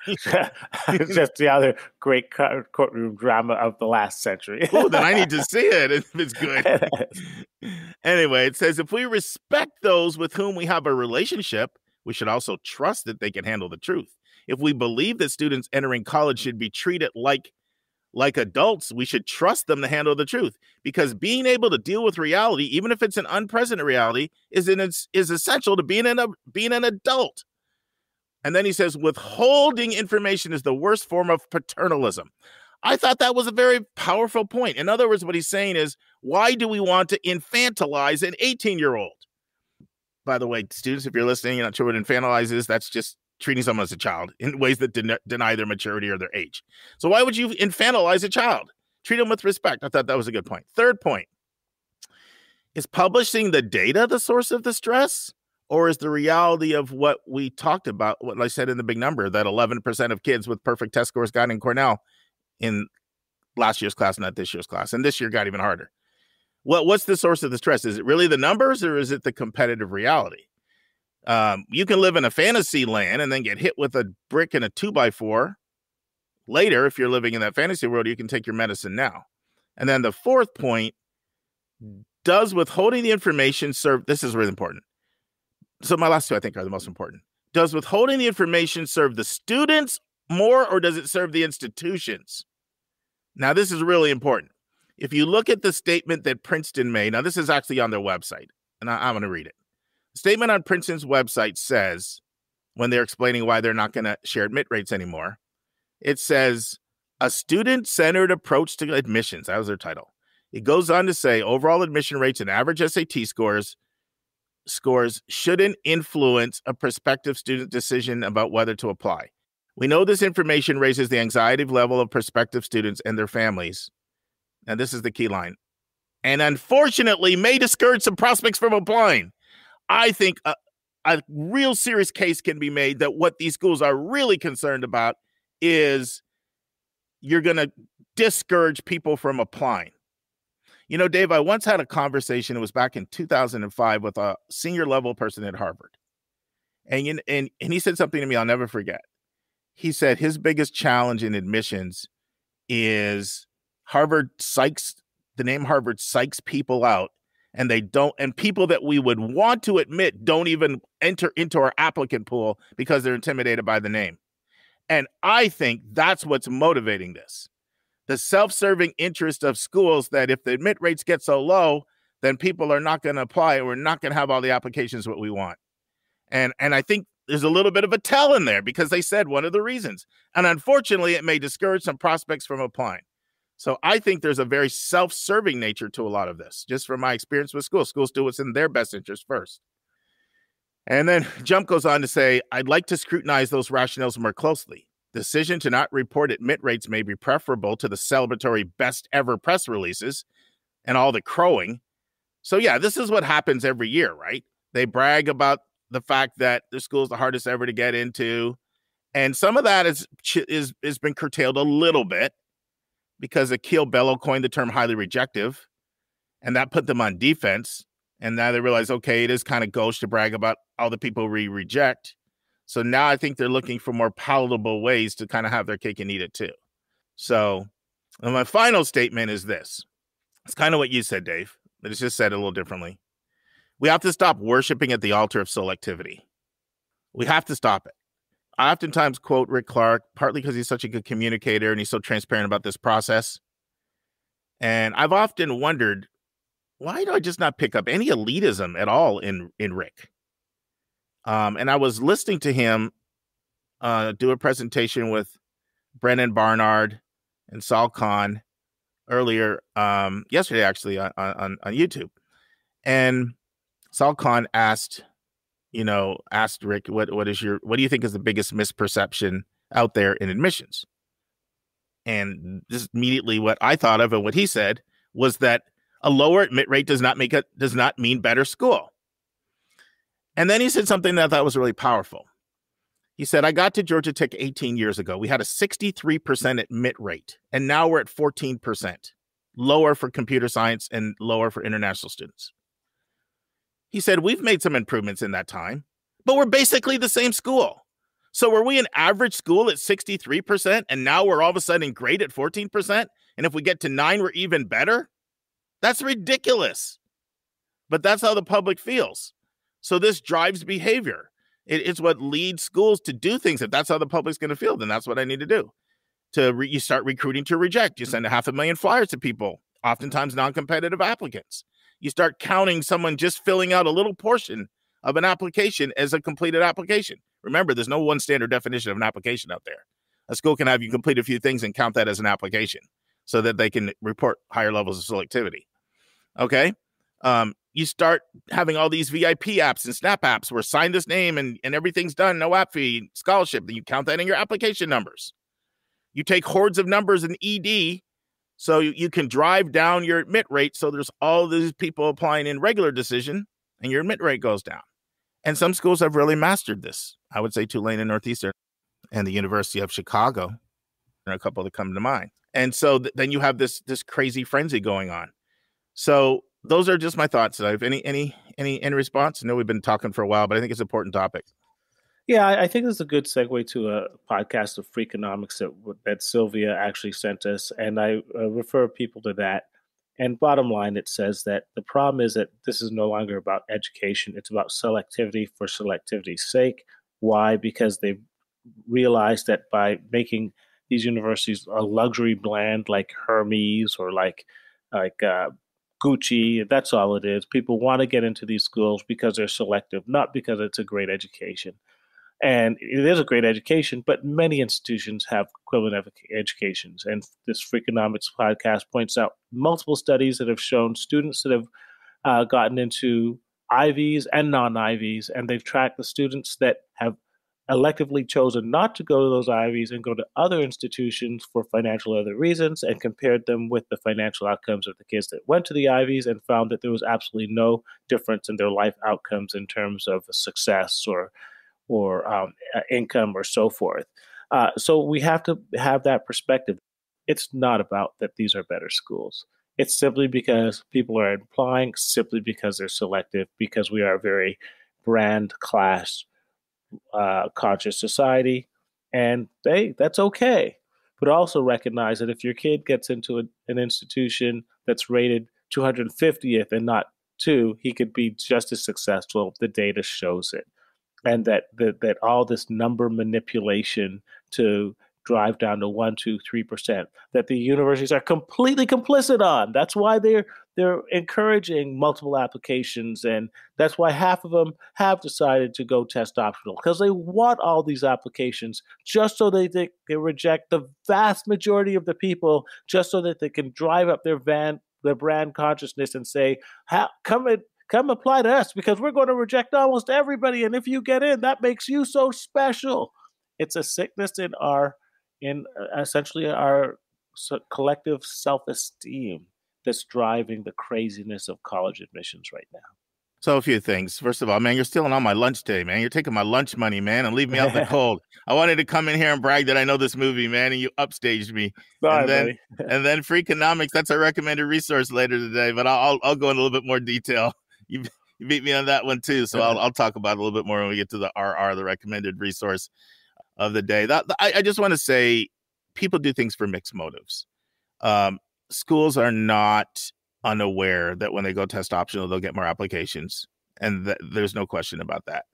Speaker 3: Just the other great courtroom drama of the last century.
Speaker 1: Oh, then I need to see it if it's good. Anyway, it says, "If we respect those with whom we have a relationship, we should also trust that they can handle the truth. If we believe that students entering college should be treated like adults, we should trust them to handle the truth, because being able to deal with reality, even if it's an unprecedented reality, is essential to being an adult." And then he says, "Withholding information is the worst form of paternalism." I thought that was a very powerful point. In other words, what he's saying is, why do we want to infantilize an 18-year-old? By the way, students, if you're listening, you're not sure what infantilize is, that's just treating someone as a child in ways that deny their maturity or their age. So why would you infantilize a child? Treat them with respect. I thought that was a good point. Third point, is publishing the data the source of the stress, or is the reality of what we talked about, what I said in the big number, that 11% of kids with perfect test scores got in Cornell in last year's class, not this year's class, and this year got even harder. What's the source of the stress? Is it really the numbers, or is it the competitive reality? You can live in a fantasy land and then get hit with a brick and a 2x4 later. If you're living in that fantasy world, you can take your medicine now. And then the fourth point, does withholding the information serve, this is really important. So my last two, I think, are the most important. Does withholding the information serve the students more, or does it serve the institutions? Now, this is really important. If you look at the statement that Princeton made, now this is actually on their website, and I'm going to read it. The statement on Princeton's website says, when they're explaining why they're not going to share admit rates anymore, it says, "A student-centered approach to admissions." That was their title. It goes on to say, overall admission rates and average SAT scores shouldn't influence a prospective student decision about whether to apply. We know this information raises the anxiety level of prospective students and their families. And this is the key line. And unfortunately may discourage some prospects from applying. I think a real serious case can be made that what these schools are really concerned about is you're going to discourage people from applying. You know, Dave, I once had a conversation, it was back in 2005, with a senior level person at Harvard. And he said something to me I'll never forget. He said his biggest challenge in admissions is the name Harvard psychs people out, and people that we would want to admit don't even enter into our applicant pool because they're intimidated by the name. And I think that's what's motivating this. The self-serving interest of schools that if the admit rates get so low, then people are not going to apply, and we're not going to have all the applications what we want. And I think there's a little bit of a tell in there because they said one of the reasons. And unfortunately, it may discourage some prospects from applying. So I think there's a very self-serving nature to a lot of this, just from my experience with schools. Schools do what's in their best interest first. And then Jump goes on to say, I'd like to scrutinize those rationales more closely. The decision to not report admit rates may be preferable to the celebratory best ever press releases and all the crowing. So yeah, this is what happens every year, right? They brag about the fact that the school is the hardest ever to get into. And some of that is been curtailed a little bit because Akil Bello coined the term highly rejective, and that put them on defense. And now they realize, okay, it is kind of gauche to brag about all the people we reject. So now I think they're looking for more palatable ways to kind of have their cake and eat it too. So my final statement is this. It's kind of what you said, Dave, but it's just said a little differently. We have to stop worshiping at the altar of selectivity. We have to stop it. I oftentimes quote Rick Clark, partly because he's such a good communicator and he's so transparent about this process. And I've often wondered, why do I just not pick up any elitism at all in Rick? And I was listening to him do a presentation with Brennan Barnard and Saul Khan earlier, yesterday actually on YouTube. And Saul Khan asked Rick, what do you think is the biggest misperception out there in admissions? And this immediately what I thought of and what he said was that a lower admit rate does not mean better school. And then he said something that I thought was really powerful. He said, I got to Georgia Tech 18 years ago. We had a 63% admit rate, and now we're at 14%, lower for computer science and lower for international students. He said, we've made some improvements in that time, but we're basically the same school. So were we an average school at 63%, and now we're all of a sudden great at 14%? And if we get to 9, we're even better? That's ridiculous. But that's how the public feels. So this drives behavior. It's what leads schools to do things. If that's how the public's going to feel, then that's what I need to do. You start recruiting to reject. You send 500,000 flyers to people, oftentimes non-competitive applicants. You start counting someone just filling out a little portion of an application as a completed application. Remember, there's no one standard definition of an application out there. A school can have you complete a few things and count that as an application so that they can report higher levels of selectivity. Okay? You start having all these VIP apps and Snap apps where sign this name and everything's done, no app fee, scholarship. Then you count that in your application numbers. You take hordes of numbers in ED so you can drive down your admit rate. So there's all these people applying in regular decision and your admit rate goes down. And some schools have really mastered this. I would say Tulane and Northeastern and the University of Chicago are a couple that come to mind. And so then you have this crazy frenzy going on. So those are just my thoughts. Have any response? I know we've been talking for a while, but I think it's an important topic.
Speaker 3: Yeah, I think it's a good segue to a podcast of Freakonomics that Sylvia actually sent us, and I refer people to that. And bottom line, it says that the problem is that this is no longer about education. It's about selectivity for selectivity's sake. Why? Because they've realized that by making these universities a luxury brand like Hermes or like Gucci, that's all it is. People want to get into these schools because they're selective, not because it's a great education. And it is a great education, but many institutions have equivalent educations. And this Freakonomics podcast points out multiple studies that have shown students that have gotten into Ivies and non-Ivies, and they've tracked the students that have electively chosen not to go to those Ivies and go to other institutions for financial other reasons, and compared them with the financial outcomes of the kids that went to the Ivies and found that there was absolutely no difference in their life outcomes in terms of success or income or so forth. So we have to have that perspective. It's not about that these are better schools. It's simply because people are applying, simply because they're selective, because we are a very brand class conscious society, and that's okay. But also recognize that if your kid gets into an institution that's rated 250th and not two, he could be just as successful. The data shows it, and that all this number manipulation to drive down to 1, 2, 3% that the universities are completely complicit on. That's why they're encouraging multiple applications, and that's why half of them have decided to go test optional, because they want all these applications just so they reject the vast majority of the people, just so that they can drive up their brand consciousness and say, come apply to us because we're going to reject almost everybody. And if you get in, that makes you so special. It's a sickness in essentially our collective self-esteem that's driving the craziness of college admissions right now.
Speaker 1: So a few things. First of all, man, you're stealing all my lunch today, man. You're taking my lunch money, man, and leaving me out in the cold. I wanted to come in here and brag that I know this movie, man, and you upstaged me.
Speaker 3: Sorry,
Speaker 1: buddy.
Speaker 3: buddy.
Speaker 1: And then Freakonomics, that's a recommended resource later today, but I'll go in a little bit more detail. You beat me on that one too, so I'll talk about it a little bit more when we get to the RR, the recommended resource of the day. I just want to say, people do things for mixed motives. Schools are not unaware that when they go test optional, they'll get more applications. And there's no question about that.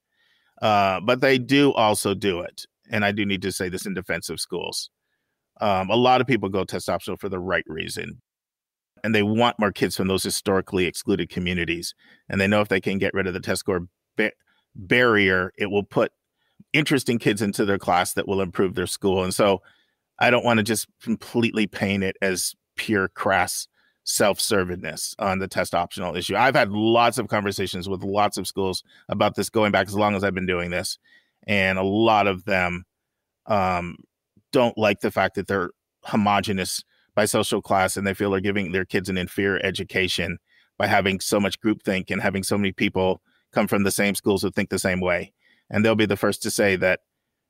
Speaker 1: But they do also do it. And I do need to say this in defense of schools. A lot of people go test optional for the right reason. And they want more kids from those historically excluded communities. And they know if they can get rid of the test score barrier, it will put interesting kids into their class that will improve their school. And so I don't want to just completely paint it as pure crass self-servingness on the test optional issue. I've had lots of conversations with lots of schools about this going back as long as I've been doing this. And a lot of them don't like the fact that they're homogenous by social class, and they feel they're giving their kids an inferior education by having so much groupthink and having so many people come from the same schools who think the same way. And they'll be the first to say that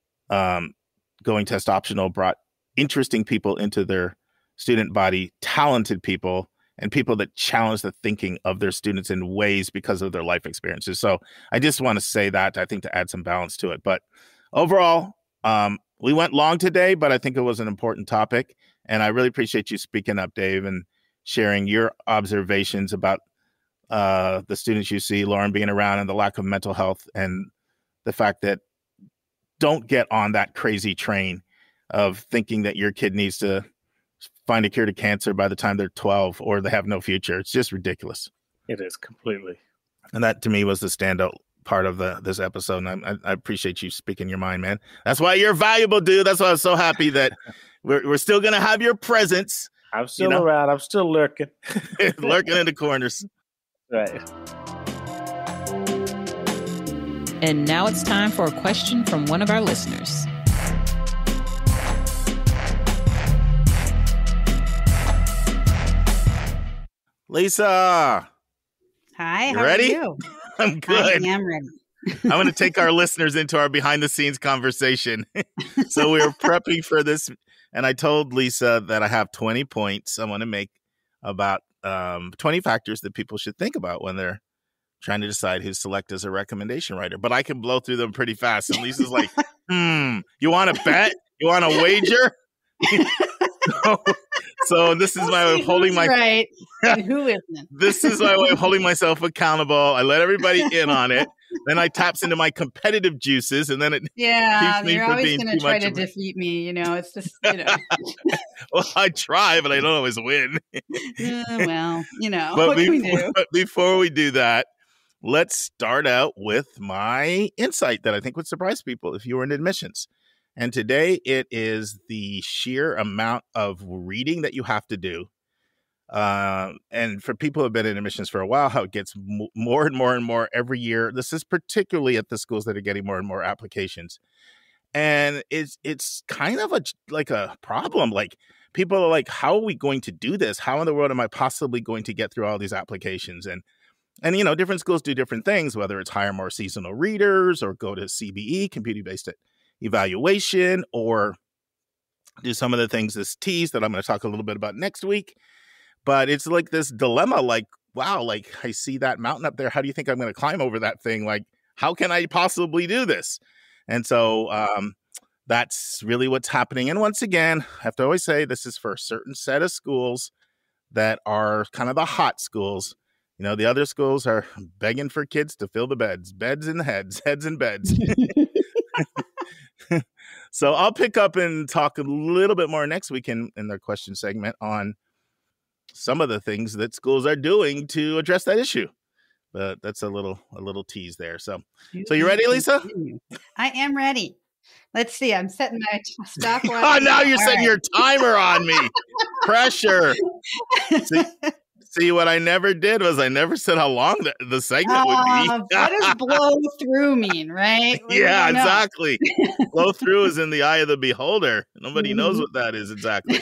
Speaker 1: going test optional brought interesting people into their student body, talented people, and people that challenge the thinking of their students in ways because of their life experiences. So I just want to say that, I think, to add some balance to it. But overall, we went long today, but I think it was an important topic. And I really appreciate you speaking up, Dave, and sharing your observations about the students you see, Lauren, being around, and the lack of mental health, and the fact that don't get on that crazy train of thinking that your kid needs to find a cure to cancer by the time they're 12 or they have no future. It's just ridiculous.
Speaker 3: It is completely.
Speaker 1: And that, to me, was the standout part of this episode. And I appreciate you speaking your mind, man. That's why you're valuable, dude. That's why I'm so happy that we're still going to have your presence.
Speaker 3: I'm still around. I'm still lurking.
Speaker 1: Lurking in the corners.
Speaker 3: Right.
Speaker 5: And now it's time for a question from one of our listeners.
Speaker 1: Lisa.
Speaker 2: Hi,
Speaker 1: You
Speaker 2: how
Speaker 1: ready?
Speaker 2: are you?
Speaker 1: I'm good.
Speaker 2: I am ready.
Speaker 1: I'm going to take our listeners into our behind the scenes conversation. So we were prepping for this, and I told Lisa that I have 20 points I want to make about 20 factors that people should think about when they're trying to decide who to select as a recommendation writer. But I can blow through them pretty fast. And Lisa's like, you want to bet? You want to wager? So this is my way of holding my
Speaker 2: right and who isn't.
Speaker 1: This is my way of holding myself accountable. I let everybody in on it. Then I taps into my competitive juices, and then it keeps me
Speaker 2: you're
Speaker 1: from
Speaker 2: always
Speaker 1: being
Speaker 2: going to
Speaker 1: too
Speaker 2: try
Speaker 1: much
Speaker 2: to
Speaker 1: of a-
Speaker 2: defeat me. It's just
Speaker 1: Well, I try, but I don't always win.
Speaker 2: well,
Speaker 1: But
Speaker 2: what can we do?
Speaker 1: before we do that, let's start out with my insight that I think would surprise people if you were in admissions. And today it is the sheer amount of reading that you have to do And for people who have been in admissions for a while, how it gets more and more and more every year. This is particularly at the schools that are getting more and more applications. And it's kind of like a problem. Like, people are like, how are we going to do this? How in the world am I possibly going to get through all these applications? And different schools do different things, whether it's hire more seasonal readers or go to CBE, computer-based evaluation, or do some of the things this tease that I'm going to talk a little bit about next week. But it's like this dilemma, like, wow, like, I see that mountain up there. How do you think I'm going to climb over that thing? Like, how can I possibly do this? And so that's really what's happening. And once again, I have to always say this is for a certain set of schools that are kind of the hot schools. The other schools are begging for kids to fill the beds and heads and beds. So I'll pick up and talk a little bit more next week in their question segment on some of the things that schools are doing to address that issue. But that's a little tease there. So you ready, Lisa?
Speaker 2: I am ready. Let's see. I'm setting my stopwatch.
Speaker 1: Oh, now you're setting your timer on me. Pressure. See, what I never did was I never said how long the segment would be.
Speaker 2: What does blow through mean, right?
Speaker 1: Yeah, exactly. Blow through is in the eye of the beholder. Nobody knows what that is exactly.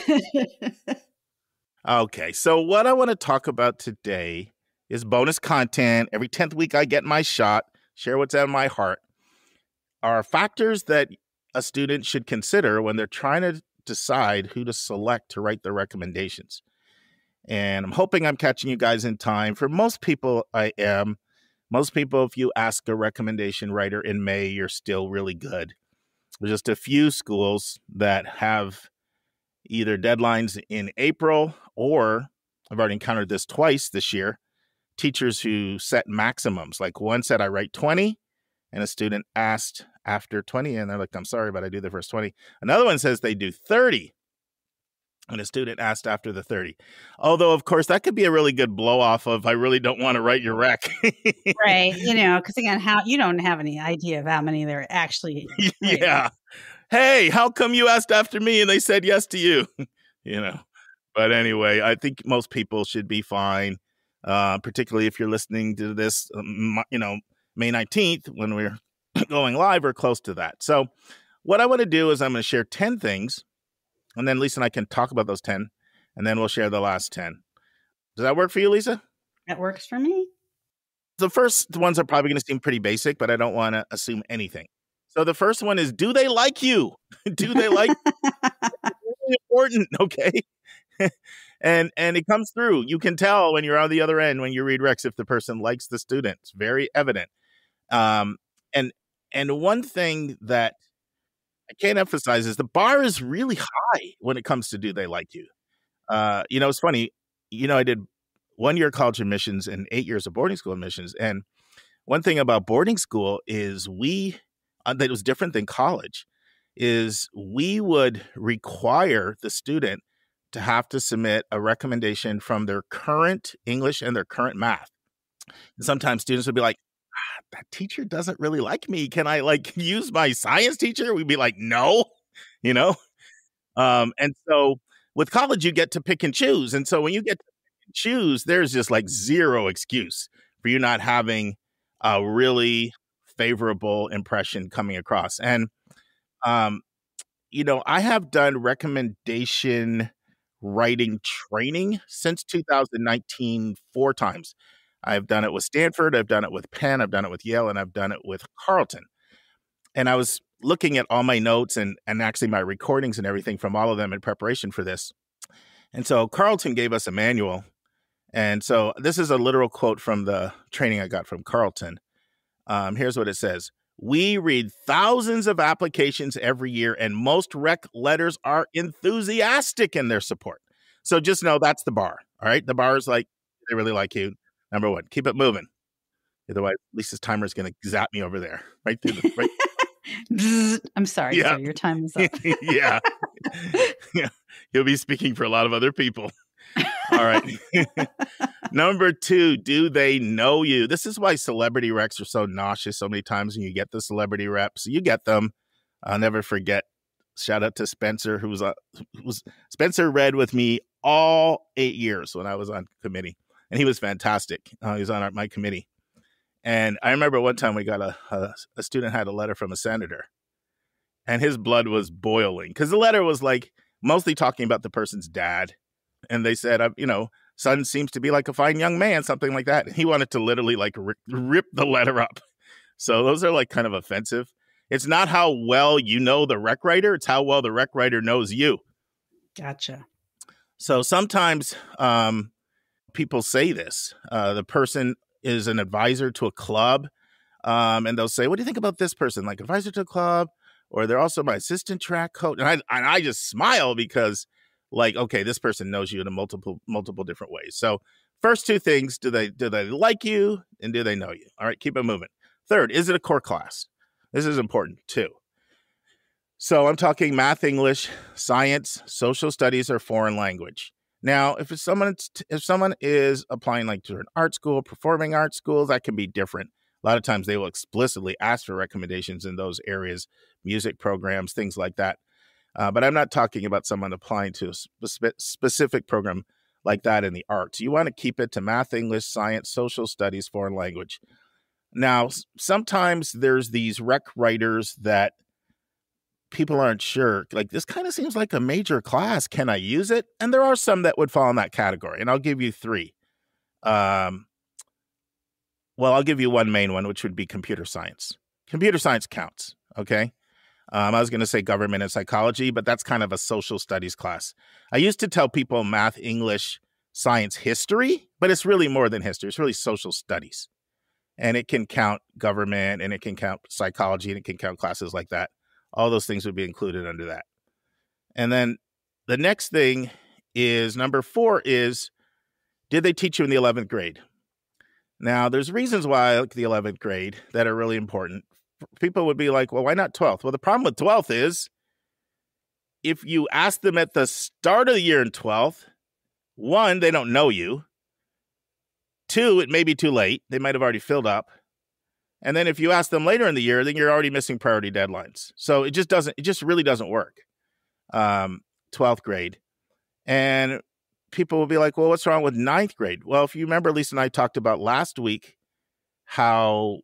Speaker 1: Okay, so what I want to talk about today is bonus content. Every 10th week I get my shot, share what's on my heart, are factors that a student should consider when they're trying to decide who to select to write their recommendations. And I'm hoping I'm catching you guys in time. For most people, I am. Most people, if you ask a recommendation writer in May, you're still really good. There's just a few schools that have either deadlines in April, or I've already encountered this twice this year, teachers who set maximums. Like, one said I write 20, and a student asked after 20, and they're like, I'm sorry, but I do the first 20. Another one says they do 30. And a student asked after the 30. Although, of course, that could be a really good blow off of, I really don't want to write your rec.
Speaker 2: Right. Because again, how you don't have any idea of how many they're actually.
Speaker 1: Yeah. Hey, how come you asked after me and they said yes to you? But anyway, I think most people should be fine, particularly if you're listening to this, May 19th, when we're going live or close to that. So what I want to do is I'm going to share 10 things. And then Lisa and I can talk about those 10, and then we'll share the last 10. Does that work for you, Lisa?
Speaker 2: That works for me.
Speaker 1: The first ones are probably going to seem pretty basic, but I don't want to assume anything. So the first one is, do they like you? Do they like you? It's really important, okay? And it comes through. You can tell when you're on the other end, when you read recs, if the person likes the student. It's very evident. And one thing that I can't emphasize is the bar is really high when it comes to do they like you. It's funny. I did 1 year college admissions and 8 years of boarding school admissions. And one thing about boarding school is that was different than college, is we would require the student to have to submit a recommendation from their current English and their current math. And sometimes students would be like, that teacher doesn't really like me. Can I use my science teacher? We'd be like, no, and so with college, you get to pick and choose. And so when you get to pick and choose, there's just zero excuse for you not having a really favorable impression coming across. And, I have done recommendation writing training since 2019 4 times. I've done it with Stanford, I've done it with Penn, I've done it with Yale, and I've done it with Carleton. And I was looking at all my notes and actually my recordings and everything from all of them in preparation for this. And so Carleton gave us a manual. And so this is a literal quote from the training I got from Carleton. Here's what it says. We read thousands of applications every year, and most rec letters are enthusiastic in their support. So just know that's the bar. All right. The bar is they really like you. Number 1, keep it moving. Otherwise, Lisa's timer is going to zap me over there. Right through the right.
Speaker 2: I'm sorry, sir. Your time is up.
Speaker 1: Yeah. You'll be speaking for a lot of other people. All right. Number 2, do they know you? This is why celebrity recs are so nauseous so many times when you get the celebrity reps. You get them. I'll never forget. Shout out to Spencer, Spencer read with me all 8 years when I was on committee, and he was fantastic. He was on my committee. And I remember one time we got a student had a letter from a senator, and his blood was boiling because the letter was like mostly talking about the person's dad. And they said, son seems to be like a fine young man, something like that. And he wanted to literally like rip the letter up. So those are like kind of offensive. It's not how well you know the rec writer, it's how well the rec writer knows you.
Speaker 2: Gotcha.
Speaker 1: So sometimes people say this. The person is an advisor to a club, and they'll say, what do you think about this person? Like advisor to a club, or they're also my assistant track coach. And I just smile because like, okay, this person knows you in a multiple different ways. So first two things, do they like you and do they know you? All right, keep it moving. Third, is it a core class? This is important too. So I'm talking math, English, science, social studies, or foreign language. Now, if someone is applying like to an art school, performing arts school, that can be different. A lot of times they will explicitly ask for recommendations in those areas, music programs, things like that. But I'm not talking about someone applying to a specific program like that in the arts. You want to keep it to math, English, science, social studies, foreign language. Now, sometimes there's these rec writers that people aren't sure. Like, this kind of seems like a major class. Can I use it? And there are some that would fall in that category. And I'll give you three. I'll give you one main one, which would be computer science. Computer science counts, okay? I was going to say government and psychology, but that's kind of a social studies class. I used to tell people math, English, science, history, but it's really more than history. It's really social studies. And it can count government, and it can count psychology, and it can count classes like that. All those things would be included under that. And then the next thing is, number 4 is, did they teach you in the 11th grade? Now, there's reasons why I like the 11th grade that are really important. People would be like, well, why not 12th? Well, the problem with 12th is if you ask them at the start of the year in 12th, 1, they don't know you. 2, it may be too late. They might have already filled up. And then if you ask them later in the year, then you're already missing priority deadlines. So it just really doesn't work. 12th grade. And people will be like, well, what's wrong with 9th grade? Well, if you remember, Lisa and I talked about last week how,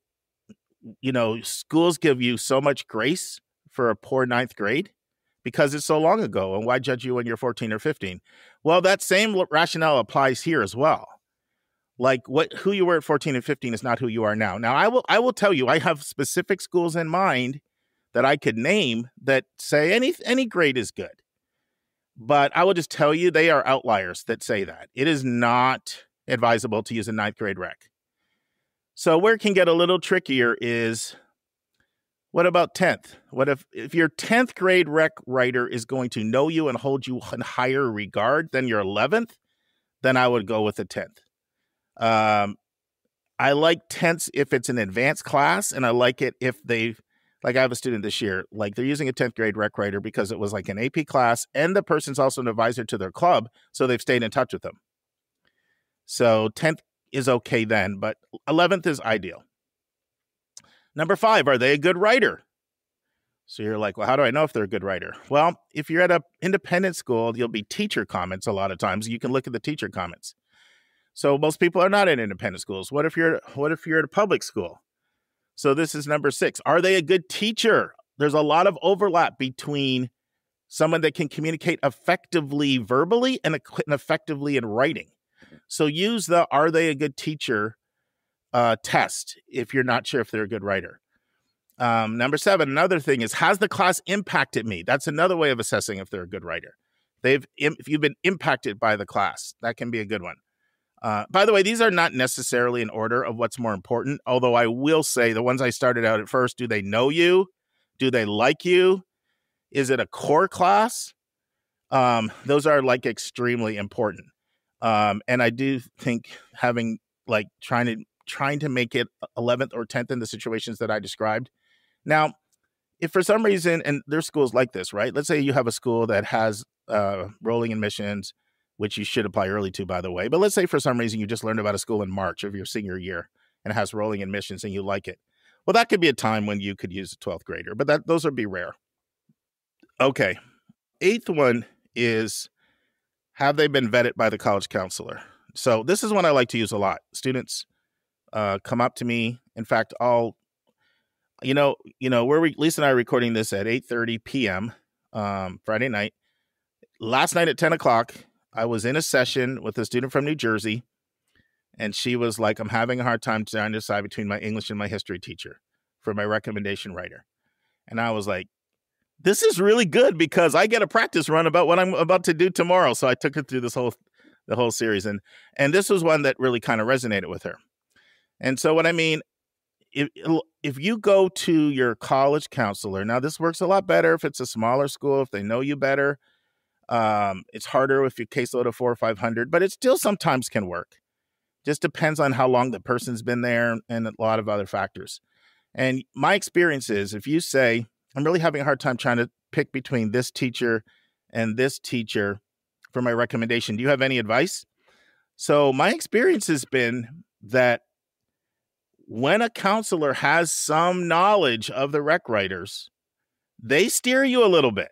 Speaker 1: schools give you so much grace for a poor 9th grade because it's so long ago. And why judge you when you're 14 or 15? Well, that same rationale applies here as well. Like who you were at 14 and 15 is not who you are now. Now, I will tell you, I have specific schools in mind that I could name that say any grade is good. But I will just tell you, they are outliers that say that. It is not advisable to use a 9th grade rec. So where it can get a little trickier is, what about 10th? What if your 10th grade rec writer is going to know you and hold you in higher regard than your 11th? Then I would go with the 10th. I like 10ths if it's an advanced class, and I like it if I have a student this year, like they're using a 10th grade rec writer because it was like an AP class and the person's also an advisor to their club. So they've stayed in touch with them. So 10th is okay then, but 11th is ideal. Number 5, are they a good writer? So you're like, well, how do I know if they're a good writer? Well, if you're at an independent school, you'll be teacher comments a lot of times. You can look at the teacher comments. So most people are not in independent schools. What if you're at a public school? So this is number 6. Are they a good teacher? There's a lot of overlap between someone that can communicate effectively verbally and effectively in writing. So use the are they a good teacher test if you're not sure if they're a good writer. Number 7, another thing is, has the class impacted me? That's another way of assessing if they're a good writer. If you've been impacted by the class, that can be a good one. By the way, these are not necessarily in order of what's more important, although I will say the ones I started out at first, do they know you? Do they like you? Is it a core class? Those are like extremely important. And I do think having like trying to make it 11th or 10th in the situations that I described. Now, if for some reason, and there's schools like this, right? Let's say you have a school that has rolling admissions, which you should apply early to, by the way. But let's say for some reason you just learned about a school in March of your senior year and it has rolling admissions and you like it. Well, that could be a time when you could use a 12th grader, but those would be rare. Okay. 8th one is, have they been vetted by the college counselor? So this is one I like to use a lot. Students come up to me. In fact, Lisa and I are recording this at 8:30 p.m. Friday night. Last night at 10 o'clock, I was in a session with a student from New Jersey, and she was like, I'm having a hard time trying to decide between my English and my history teacher for my recommendation writer. And I was like, this is really good because I get a practice run about what I'm about to do tomorrow. So I took her through the whole series. And this was one that really kind of resonated with her. And so what I mean, if you go to your college counselor, now this works a lot better if it's a smaller school, if they know you better. It's harder if your caseload of 400 or 500, but it still sometimes can work. Just depends on how long the person's been there and a lot of other factors. And my experience is if you say, I'm really having a hard time trying to pick between this teacher and this teacher for my recommendation, do you have any advice? So my experience has been that when a counselor has some knowledge of the rec writers, they steer you a little bit.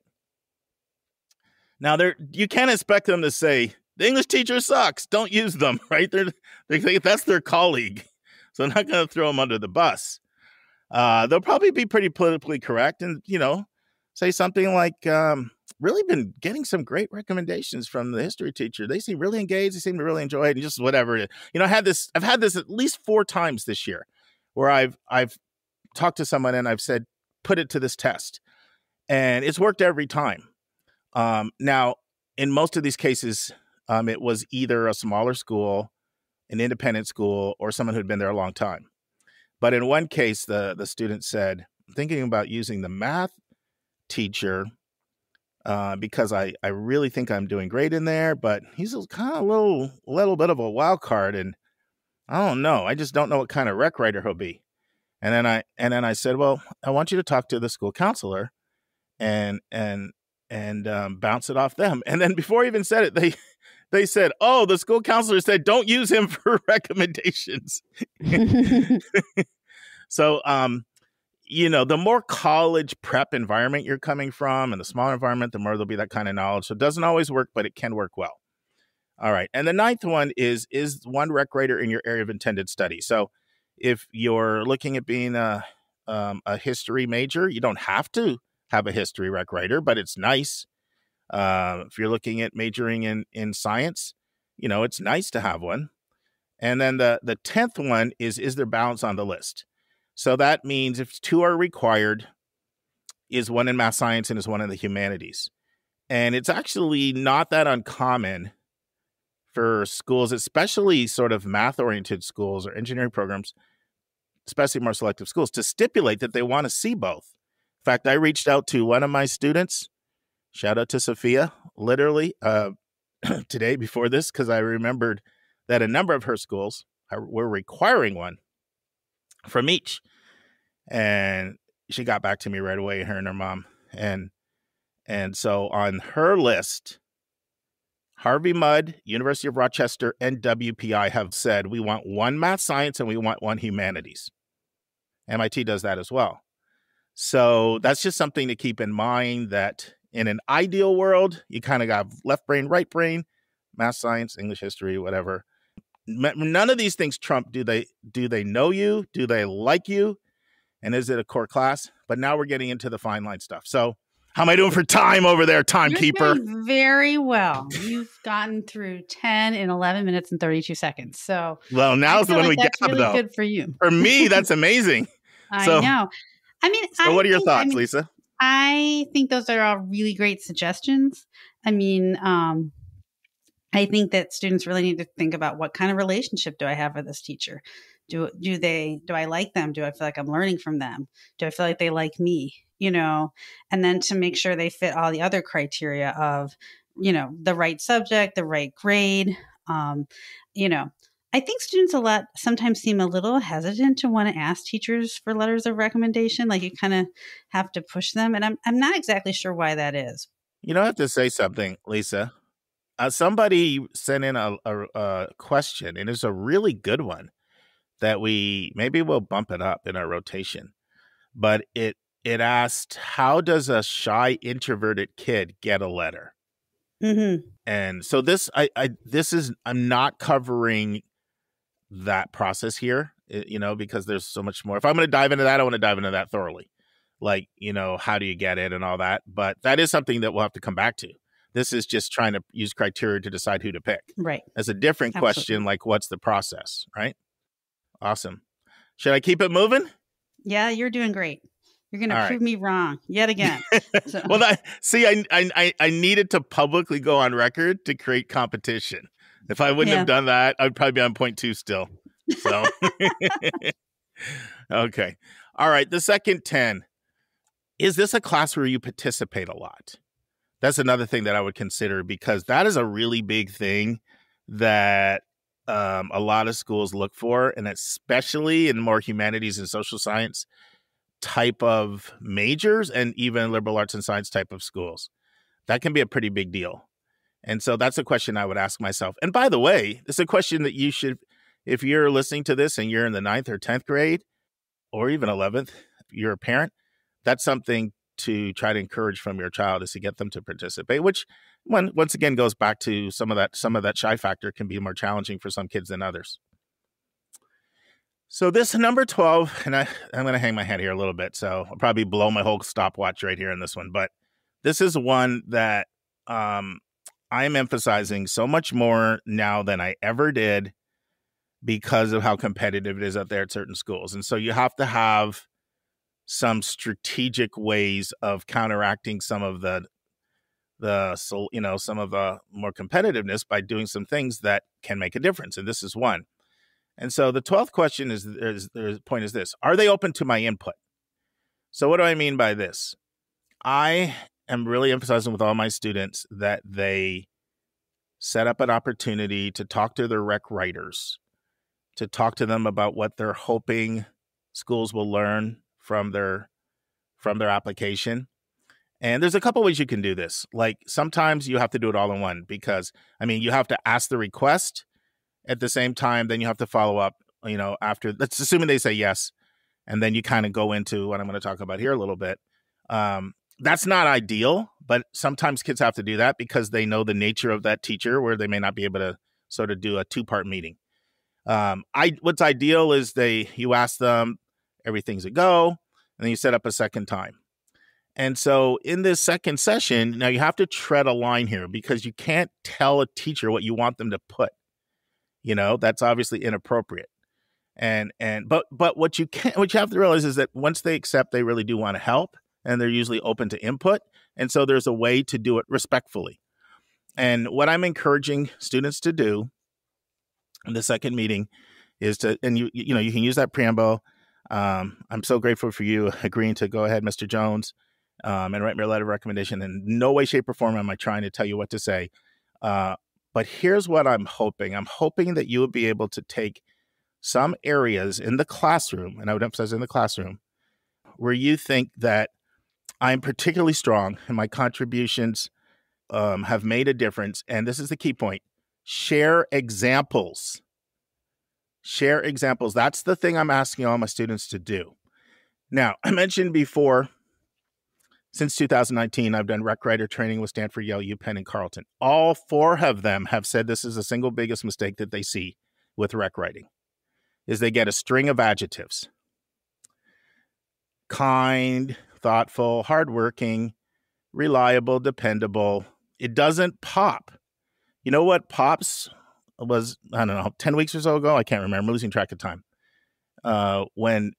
Speaker 1: Now, you can't expect them to say, the English teacher sucks, don't use them, right? They think that's their colleague. So I'm not going to throw them under the bus. They'll probably be pretty politically correct and, say something like, really been getting some great recommendations from the history teacher. They seem really engaged. They seem to really enjoy it and just whatever. I've had this at least 4 times this year where I've talked to someone and I've said, put it to this test. And it's worked every time. Now, in most of these cases, it was either a smaller school, an independent school, or someone who'd been there a long time. But in one case, the student said, I'm thinking about using the math teacher because I really think I'm doing great in there, but he's kind of a little bit of a wild card, and I don't know. I just don't know what kind of rec writer he'll be. And then I said, well, I want you to talk to the school counselor and bounce it off them. And then before I even said it, they said, oh, the school counselor said, don't use him for recommendations. So, the more college prep environment you're coming from and the smaller environment, the more there'll be that kind of knowledge. So it doesn't always work, but it can work well. All right. And the 9th one is one rec writer in your area of intended study. So if you're looking at being a history major, you don't have to have a history rec writer, but it's nice. If you're looking at majoring in science, it's nice to have one. And then the 10th one is there balance on the list? So that means if 2 are required, is one in math science and is one in the humanities. And it's actually not that uncommon for schools, especially sort of math-oriented schools or engineering programs, especially more selective schools, to stipulate that they want to see both. In fact, I reached out to one of my students, shout out to Sophia, literally today before this, because I remembered that a number of her schools were requiring one from each. And she got back to me right away, her and her mom. And so on her list, Harvey Mudd, University of Rochester, and WPI have said we want one math science and we want one humanities. MIT does that as well. So that's just something to keep in mind, that in an ideal world, you kind of got left brain, right brain, math science, English history, whatever. None of these things trump, do they know you? Do they like you? And is it a core class? But now we're getting into the fine line stuff. So how am I doing for time over there, timekeeper?
Speaker 2: You're doing very well. You've gotten through 10 in 11 minutes and 32 seconds. So
Speaker 1: well, now's when we get
Speaker 2: really
Speaker 1: though.
Speaker 2: Good for you.
Speaker 1: For me, that's amazing.
Speaker 2: I know. I mean,
Speaker 1: so what are your thoughts, Lisa?
Speaker 2: I think those are all really great suggestions. I mean, I think that students really need to think about what kind of relationship do I have with this teacher? Do I like them? Do I feel like I'm learning from them? Do I feel like they like me? And then to make sure they fit all the other criteria of, the right subject, the right grade. I think students sometimes seem a little hesitant to want to ask teachers for letters of recommendation. Like you kind of have to push them. And I'm not exactly sure why that is.
Speaker 1: I have to say something, Lisa. Somebody sent in a question, and it's a really good one that we'll bump it up in our rotation. But it asked, how does a shy introverted kid get a letter?
Speaker 2: Mm-hmm.
Speaker 1: And so I'm not covering that process here, because there's so much more. If I'm going to dive into that, I want to dive into that thoroughly. Like, how do you get it and all that? But that is something that we'll have to come back to. This is just trying to use criteria to decide who to pick.
Speaker 2: Right.
Speaker 1: That's a different question, like what's the process, right? Awesome. Should I keep it moving?
Speaker 2: Yeah, you're doing great. You're going to prove me wrong yet again. So.
Speaker 1: Well, I needed to publicly go on record to create competition. If I wouldn't have done that, I'd probably be on point 2 still. So, okay. All right. The second 10. Is this a class where you participate a lot? That's another thing that I would consider, because that is a really big thing that a lot of schools look for, and especially in more humanities and social science type of majors and even liberal arts and science type of schools. That can be a pretty big deal. And so that's a question I would ask myself. And by the way, it's a question that you should, if you're listening to this and you're in the 9th or 10th grade or even 11th, if you're a parent, that's something to try to encourage from your child, is to get them to participate, which once again goes back to some of that shy factor can be more challenging for some kids than others. So this number 12, and I'm going to hang my head here a little bit, so I'll probably blow my whole stopwatch right here in this one, but this is one that I'm emphasizing so much more now than I ever did because of how competitive it is out there at certain schools. And so you have to have some strategic ways of counteracting some of the some of the more competitiveness by doing some things that can make a difference. And this is one. And so the 12th question the point is this: are they open to my input? So what do I mean by this? I am really emphasizing with all my students that they set up an opportunity to talk to their rec writers, to talk to them about what they're hoping schools will learn from their application. And there's a couple ways you can do this. Like sometimes you have to do it all in one, because you have to ask the request at the same time, then you have to follow up, after, let's assuming they say yes. And then you kind of go into what I'm going to talk about here a little bit. That's not ideal, but sometimes kids have to do that because they know the nature of that teacher, where they may not be able to sort of do a 2-part meeting. What's ideal is you ask them, everything's a go, and then you set up a second time. And so in this second session, now you have to tread a line here, because you can't tell a teacher what you want them to put. That's obviously inappropriate. But what you have to realize is that once they accept, they really do want to help, and they're usually open to input. And so there's a way to do it respectfully. And what I'm encouraging students to do in the second meeting is to, and you can use that preamble. I'm so grateful for you agreeing to go ahead, Mr. Jones, and write me a letter of recommendation. In no way, shape, or form am I trying to tell you what to say. But here's what I'm hoping. I'm hoping that you will be able to take some areas in the classroom, and I would emphasize in the classroom, where you think that I'm particularly strong and my contributions have made a difference. And this is the key point. Share examples. Share examples. That's the thing I'm asking all my students to do. Now, I mentioned before, since 2019, I've done rec writer training with Stanford, Yale, UPenn, and Carleton. All 4 of them have said this is the single biggest mistake that they see with rec writing, is they get a string of adjectives. Kind, thoughtful, hardworking, reliable, dependable. It doesn't pop. You know what pops was, I don't know, 10 weeks or so ago? I can't remember. I'm losing track of time. When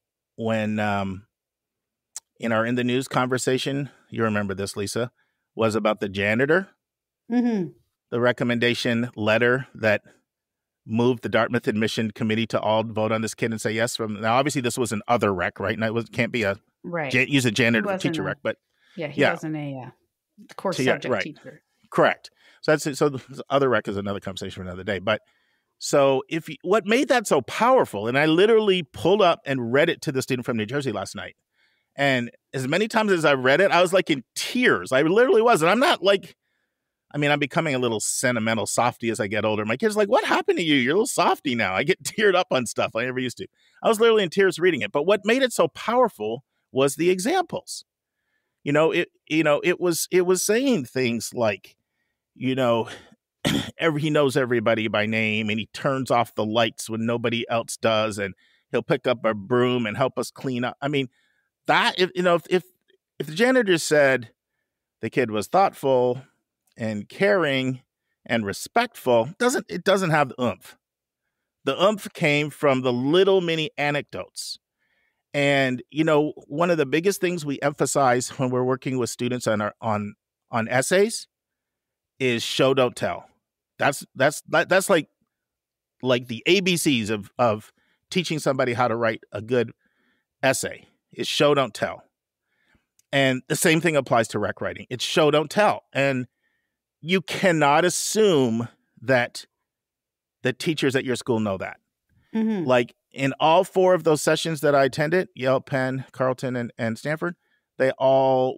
Speaker 1: in our In the News conversation, you remember this, Lisa, was about the janitor.
Speaker 2: Mm-hmm.
Speaker 1: The recommendation letter that moved the Dartmouth admission committee to all vote on this kid and say yes. Now, obviously, this was an other rec, right? And it can't be use a janitor for teacher rec, but
Speaker 2: he wasn't a course subject teacher.
Speaker 1: Correct. So the other rec is another conversation for another day. But so what made that so powerful, and I literally pulled up and read it to the student from New Jersey last night. And as many times as I read it, I was like in tears. I literally was. And I'm not like, I'm becoming a little sentimental softy as I get older. My kid's like, what happened to you? You're a little softy now. I get teared up on stuff I never used to. I was literally in tears reading it. But what made it so powerful was the examples. It was saying things like, you know, he knows everybody by name, and he turns off the lights when nobody else does, and he'll pick up a broom and help us clean up. I mean, that if the janitor said the kid was thoughtful and caring and respectful, it doesn't have the oomph. The oomph came from the little mini anecdotes. And, one of the biggest things we emphasize when we're working with students on essays is show, don't tell. That's like the ABCs of teaching somebody how to write a good essay is show, don't tell. And the same thing applies to rec writing. It's show, don't tell. And you cannot assume that the teachers at your school know that. Mm-hmm. Like in all 4 of those sessions that I attended, Yale, Penn, Carleton, and Stanford, they all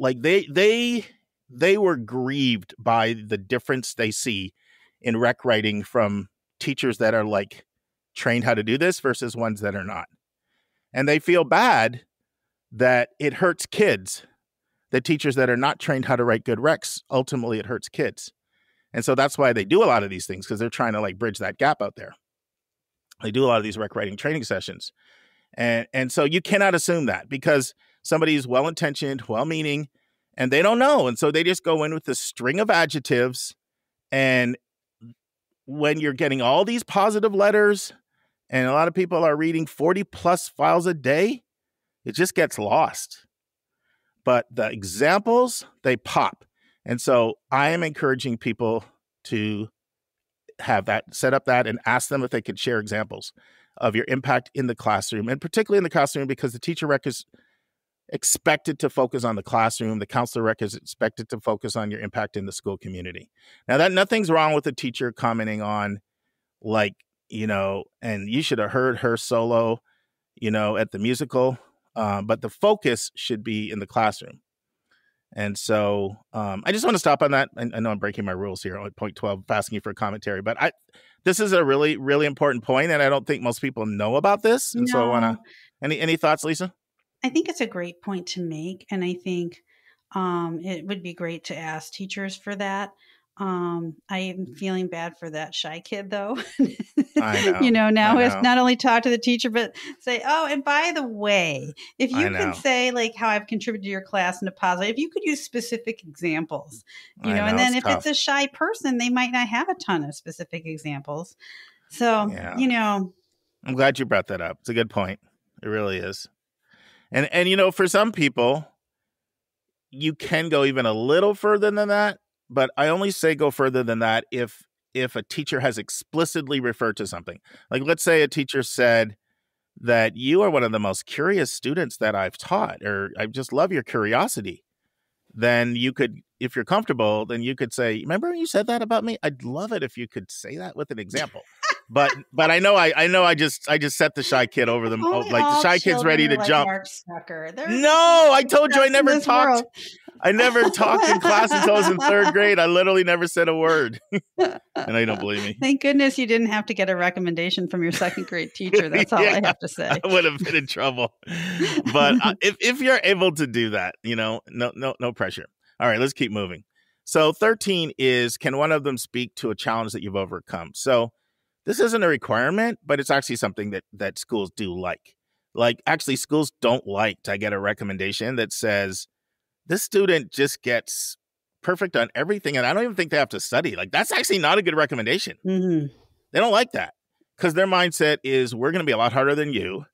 Speaker 1: they were grieved by the difference they see in rec writing from teachers that are like trained how to do this versus ones that are not. And they feel bad that it hurts kids. The teachers that are not trained how to write good recs, ultimately it hurts kids. And so that's why they do a lot of these things, because they're trying to like bridge that gap out there. They do a lot of these rec writing training sessions. And so you cannot assume that, because somebody is well-intentioned, well-meaning, and they don't know. And so they just go in with a string of adjectives. And when you're getting all these positive letters and a lot of people are reading 40 plus files a day, it just gets lost. But the examples, they pop. And so I am encouraging people to have that, set up that, and ask them if they could share examples of your impact in the classroom, and particularly in the classroom, because the teacher rec is expected to focus on the classroom. The counselor rec is expected to focus on your impact in the school community. Now, that nothing's wrong with a teacher commenting on, like, and you should have heard her solo, at the musical, but the focus should be in the classroom. And so I just want to stop on that. I know I'm breaking my rules here on point 12, asking you for a commentary, but this is a really, really important point, and I don't think most people know about this. And so I want to, any thoughts, Lisa?
Speaker 2: I think it's a great point to make. And I think it would be great to ask teachers for that. I am feeling bad for that shy kid, though.
Speaker 1: I know.
Speaker 2: Now it's not only talk to the teacher, but say, oh, and by the way, if you could say like how I've contributed to your class in a positive, if you could use specific examples, and then if it's a shy person, they might not have a ton of specific examples. So,
Speaker 1: I'm glad you brought that up. It's a good point. It really is. And for some people, you can go even a little further than that. But I only say go further than that if a teacher has explicitly referred to something. Like, let's say a teacher said that you are one of the most curious students that I've taught, or I just love your curiosity. Then you could, if you're comfortable, then you could say, remember you said that about me? I'd love it if you could say that with an example. But I know I just set the shy kid over them. Like the shy kid's ready to jump. No, I told you I never talked. I never talked in class until I was in 3rd grade. I literally never said a word. And I don't believe me.
Speaker 2: Thank goodness you didn't have to get a recommendation from your 2nd grade teacher. That's all I have to say.
Speaker 1: I would have been in trouble. But if you're able to do that, no pressure. All right, let's keep moving. So 13 is, can one of them speak to a challenge that you've overcome? So this isn't a requirement, but it's actually something that schools do like. Like, actually, schools don't like to get a recommendation that says, this student just gets perfect on everything, and I don't even think they have to study. Like, that's actually not a good recommendation. Mm-hmm. They don't like that, because their mindset is, we're going to be a lot harder than you,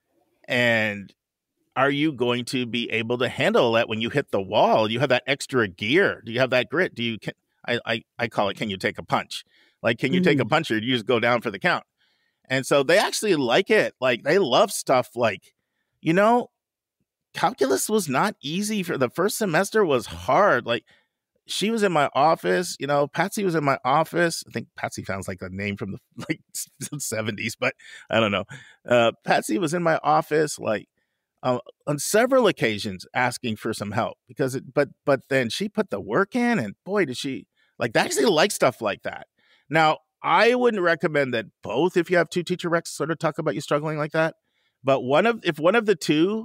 Speaker 1: and are you going to be able to handle that when you hit the wall? You have that extra gear. Do you have that grit? I call it, can you take a punch? Like, can you take a punch, or do you just go down for the count? And so they actually like it. Like, they love stuff like, calculus was not easy. For the first semester was hard. Like, she was in my office, Patsy was in my office. I think Patsy sounds like a name from the 70s, but I don't know. Patsy was in my office, on several occasions asking for some help, because but then she put the work in, and boy, did she they actually like stuff like that. Now, I wouldn't recommend that both, if you have 2 teacher recs, sort of talk about you struggling like that. But if one of the 2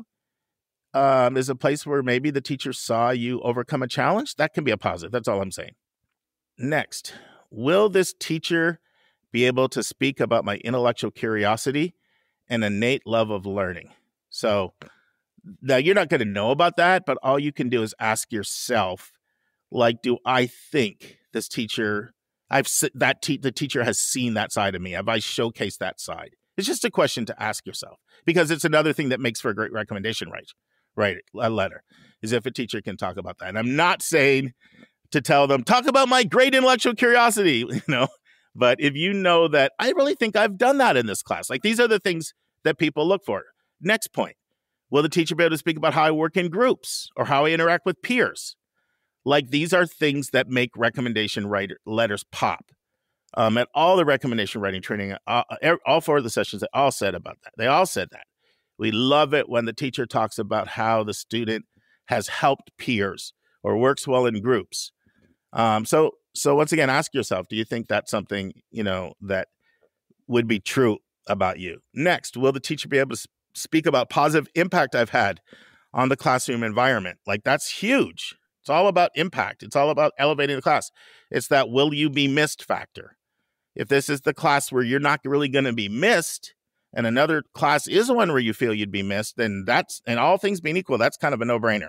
Speaker 1: is a place where maybe the teacher saw you overcome a challenge, that can be a positive. That's all I'm saying. Next, will this teacher be able to speak about my intellectual curiosity and innate love of learning? So now you're not going to know about that, but all you can do is ask yourself, like, do I think this teacher, the teacher has seen that side of me? Have I showcased that side? It's just a question to ask yourself, because it's another thing that makes for a great recommendation, right? A letter is if a teacher can talk about that. And I'm not saying to tell them, talk about my great intellectual curiosity, but if you know that I really think I've done that in this class, like these are the things that people look for. Next point, will the teacher be able to speak about how I work in groups or how I interact with peers? Like these are things that make recommendation letters pop. At all the recommendation writing training, all 4 of the sessions, they all said about that. They all said that. We love it when the teacher talks about how the student has helped peers or works well in groups. So once again, ask yourself, do you think that's something, that would be true about you? Next, will the teacher be able to speak about positive impact I've had on the classroom environment? Like that's huge. It's all about impact. It's all about elevating the class. It's that will you be missed factor. If this is the class where you're not really going to be missed and another class is one where you feel you'd be missed, then that's, and all things being equal, that's kind of a no-brainer.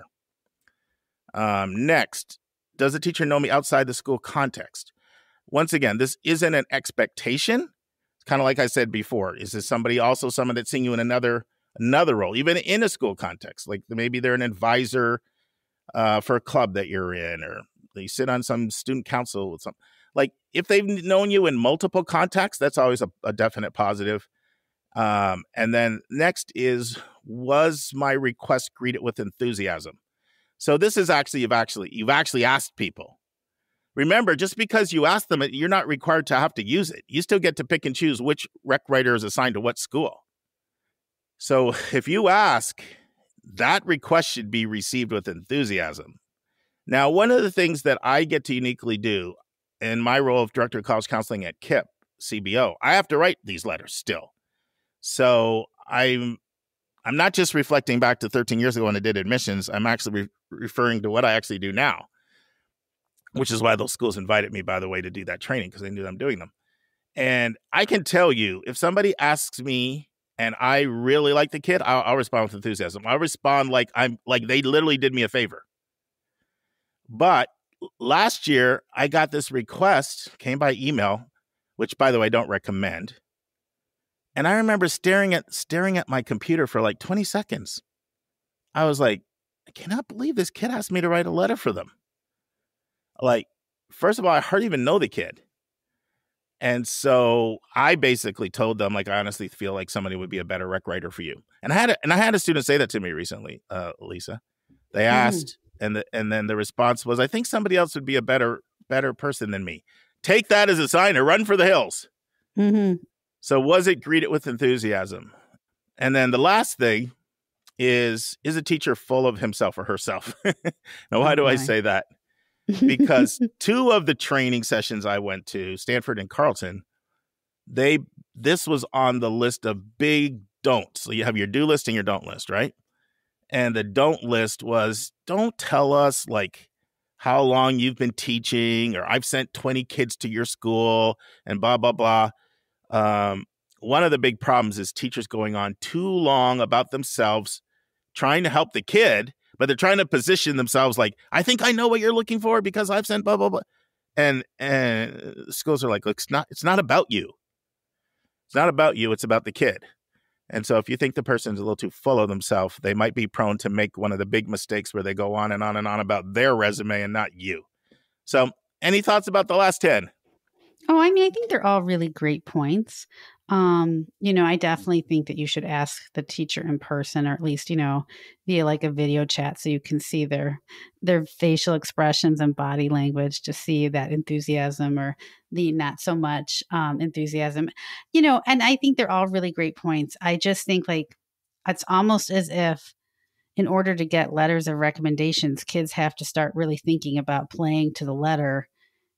Speaker 1: Next, does the teacher know me outside the school context? Once again, this isn't an expectation. It's kind of like I said before. Is this someone that's seeing you in another role, even in a school context? Like maybe they're an advisor for a club that you're in, or they sit on some student council with something. Like if they've known you in multiple contexts, that's always a definite positive. And then next is, was my request greeted with enthusiasm? So this is actually, you've actually asked people. Remember, just because you ask them, you're not required to have to use it. You still get to pick and choose which rec writer is assigned to what school. So if you ask, that request should be received with enthusiasm. Now, one of the things that I get to uniquely do in my role of Director of College Counseling at KIPP, CBO, I have to write these letters still. So I'm not just reflecting back to 13 years ago when I did admissions. I'm actually referring to what I actually do now, which is why those schools invited me, by the way, to do that training, because they knew I'm doing them. And I can tell you, if somebody asks me and I really like the kid, I'll respond with enthusiasm. I'll respond like they literally did me a favor. But last year, I got this request, came by email, which, by the way, I don't recommend. And I remember staring at my computer for like 20 seconds. I was like, I cannot believe this kid asked me to write a letter for them. Like, first of all, I hardly even know the kid. And so I basically told them, like, I honestly feel like somebody would be a better rec writer for you. And I had a student say that to me recently, Lisa. They asked, and then the response was, I think somebody else would be a better person than me. Take that as a sign to run for the hills.
Speaker 2: Mm-hmm.
Speaker 1: So was it greeted with enthusiasm? And then the last thing is a teacher full of himself or herself? Now, why do I say that? Because 2 of the training sessions I went to, Stanford and Carleton, this was on the list of big don'ts. So you have your do list and your don't list, right? And the don't list was, don't tell us like how long you've been teaching, or I've sent 20 kids to your school and blah, blah, blah. One of the big problems is teachers going on too long about themselves, trying to help the kid, but they're trying to position themselves like, I think I know what you're looking for because I've sent blah, blah, blah. And schools are like, look, it's not about you. It's not about you. It's about the kid. And so if you think the person's a little too full of themselves, they might be prone to make one of the big mistakes where they go on and on and on about their resume and not you. So any thoughts about the last 10?
Speaker 2: Oh, I mean, I think they're all really great points. I definitely think that you should ask the teacher in person, or at least, via like a video chat, so you can see their facial expressions and body language to see that enthusiasm or the not so much enthusiasm, and I think they're all really great points. I just think like it's almost as if in order to get letters of recommendations, kids have to start really thinking about playing to the letter,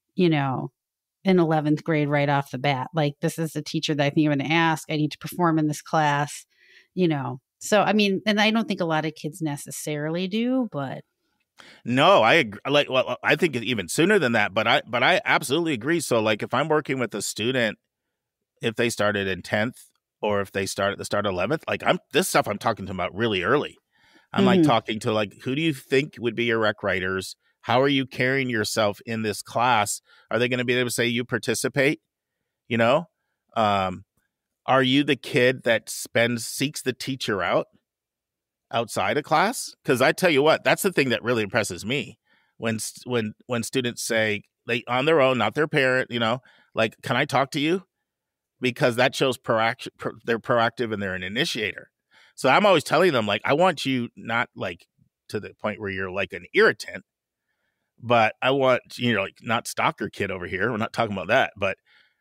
Speaker 2: in 11th grade right off the bat. Like, this is the teacher that I think I'm going to ask. I need to perform in this class, So, I mean, and I don't think a lot of kids necessarily do, but.
Speaker 1: No, I agree. Like, well, I think even sooner than that, but I absolutely agree. So, like, if I'm working with a student, if they started in 10th or if they start at the start of 11th, like, this stuff I'm talking to them about really early. I'm like
Speaker 2: Mhm.
Speaker 1: talking to, like, who do you think would be your rec writers? How are you carrying yourself in this class? Are they going to be able to say you participate? You know, um, are you the kid that seeks the teacher out outside of class? Because I tell you what, that's the thing that really impresses me when students say they on their own, not their parent, like, can I talk to you? Because that shows they're proactive and they're an initiator. So I'm always telling them, like, I want you not like to the point where you're like an irritant, but I want, like, not stalker kid over here. We're not talking about that, but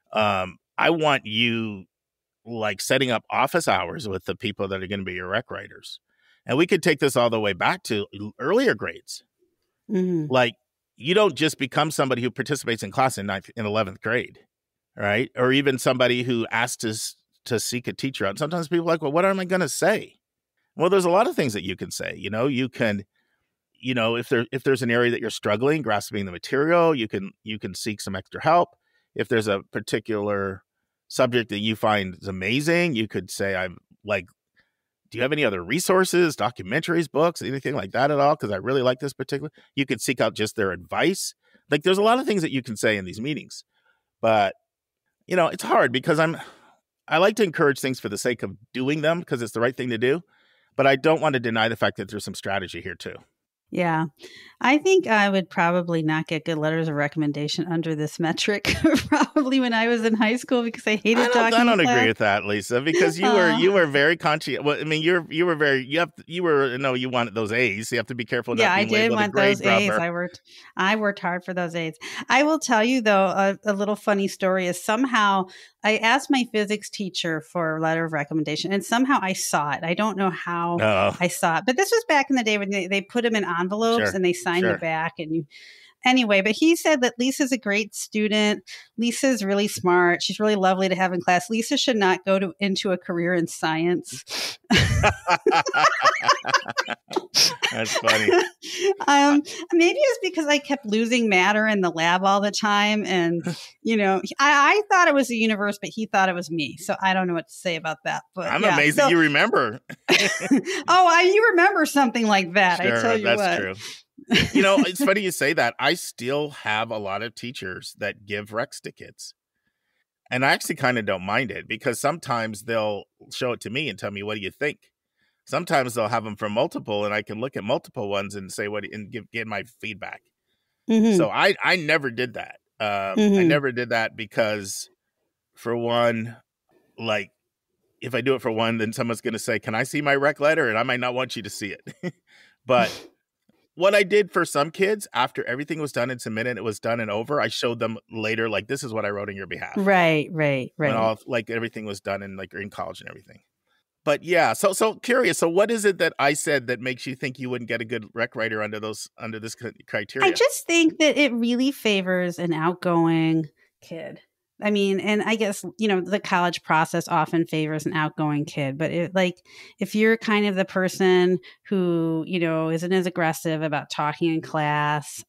Speaker 1: I want you like setting up office hours with the people that are going to be your rec writers. And we could take this all the way back to earlier grades.
Speaker 2: Mhm.
Speaker 1: Like, you don't just become somebody who participates in class in 11th grade, right? Or even somebody who asks to seek a teacher out. Sometimes people are like, well, what am I going to say? Well, there's a lot of things that you can say. You can, if there's an area that you're struggling grasping the material, you can seek some extra help. If there's a particular subject that you find is amazing, you could say, I'm like, do you have any other resources, documentaries, books, anything like that at all? Because I really like this particular. You could seek out just their advice. Like, there's a lot of things that you can say in these meetings, but it's hard because I like to encourage things for the sake of doing them because it's the right thing to do, but I don't want to deny the fact that there's some strategy here too.
Speaker 2: Yeah. I think I would probably not get good letters of recommendation under this metric probably when I was in high school because I hated talking
Speaker 1: I
Speaker 2: in
Speaker 1: don't agree
Speaker 2: class.
Speaker 1: with that, Lisa, because you were very conscientious. Well, I mean, you were very you wanted those A's. So you have to be careful not
Speaker 2: Yeah, I
Speaker 1: being
Speaker 2: did
Speaker 1: labeled a
Speaker 2: want
Speaker 1: grade
Speaker 2: those A's.
Speaker 1: grubber.
Speaker 2: I worked hard for those A's. I will tell you though, a little funny story is somehow I asked my physics teacher for a letter of recommendation and somehow I saw it. I don't know how
Speaker 1: Oh,
Speaker 2: I saw it, but this was back in the day when they put them in envelopes
Speaker 1: sure,
Speaker 2: and they signed the
Speaker 1: sure.
Speaker 2: back anyway, but he said that Lisa's a great student. Lisa's really smart. She's really lovely to have in class. Lisa should not go into a career in science.
Speaker 1: That's funny.
Speaker 2: Maybe it's because I kept losing matter in the lab all the time. And, I thought it was the universe, but he thought it was me. So I don't know what to say about that. But
Speaker 1: I'm amazed that you remember.
Speaker 2: You remember something like that.
Speaker 1: Sure,
Speaker 2: I tell you
Speaker 1: that's
Speaker 2: what.
Speaker 1: true. It's funny you say that. I still have a lot of teachers that give recs to kids. And I actually kind of don't mind it because sometimes they'll show it to me and tell me, what do you think? Sometimes they'll have them from multiple and I can look at multiple ones and say and get my feedback.
Speaker 2: Mm-hmm.
Speaker 1: So I never did that. I never did that because, for one, like, if I do it for one, then someone's going to say, can I see my rec letter? And I might not want you to see it. But what I did for some kids, after everything was done and submitted, it was done and over, I showed them later, like, this is what I wrote on your behalf.
Speaker 2: Right.
Speaker 1: When everything was done and like in college and everything. But yeah, so curious. So what is it that I said that makes you think you wouldn't get a good rec writer under this criteria?
Speaker 2: I just think that it really favors an outgoing kid. I mean, and I guess, the college process often favors an outgoing kid, but if you're kind of the person who, isn't as aggressive about talking in class,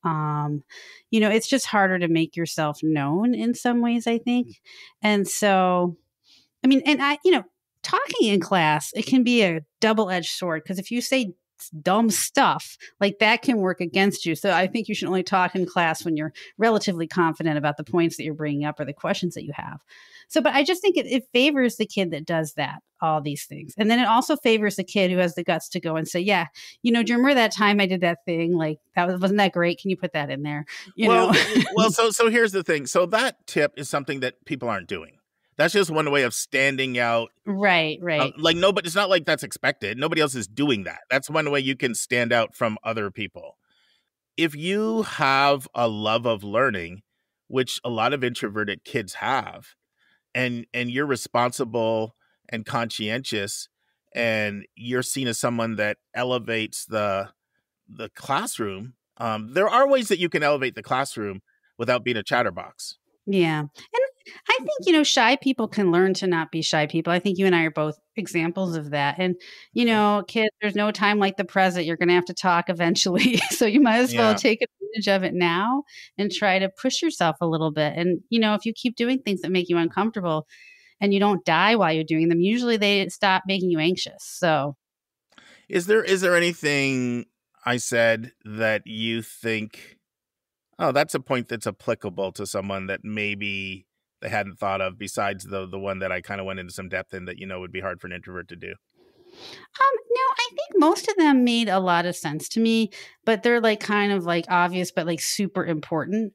Speaker 2: it's just harder to make yourself known in some ways, I think. And so, I mean, and talking in class, it can be a double-edged sword because if you say dumb stuff, like that can work against you. So I think you should only talk in class when you're relatively confident about the points that you're bringing up or the questions that you have. So, but I just think it favors the kid that does that, all these things. And then it also favors the kid who has the guts to go and say, yeah, do you remember that time I did that thing? Like, wasn't that great? Can you put that in there?
Speaker 1: Well, so here's the thing. So that tip is something that people aren't doing. That's just one way of standing out.
Speaker 2: Right.
Speaker 1: Like, nobody, it's not like that's expected. Nobody else is doing that. That's one way you can stand out from other people. If you have a love of learning, which a lot of introverted kids have, and you're responsible and conscientious, and you're seen as someone that elevates the classroom, there are ways that you can elevate the classroom without being a chatterbox.
Speaker 2: Yeah. And I think, shy people can learn to not be shy people. I think you and I are both examples of that. And, kids, there's no time like the present. You're going to have to talk eventually. So you might as well
Speaker 1: Yeah.
Speaker 2: take advantage of it now and try to push yourself a little bit. And, if you keep doing things that make you uncomfortable and you don't die while you're doing them, usually they stop making you anxious. So
Speaker 1: Is there anything I said that you think, oh, that's a point that's applicable to someone that maybe they hadn't thought of besides the one that I kind of went into some depth in that, would be hard for an introvert to do?
Speaker 2: No, I think most of them made a lot of sense to me, but they're like kind of like obvious, but like super important.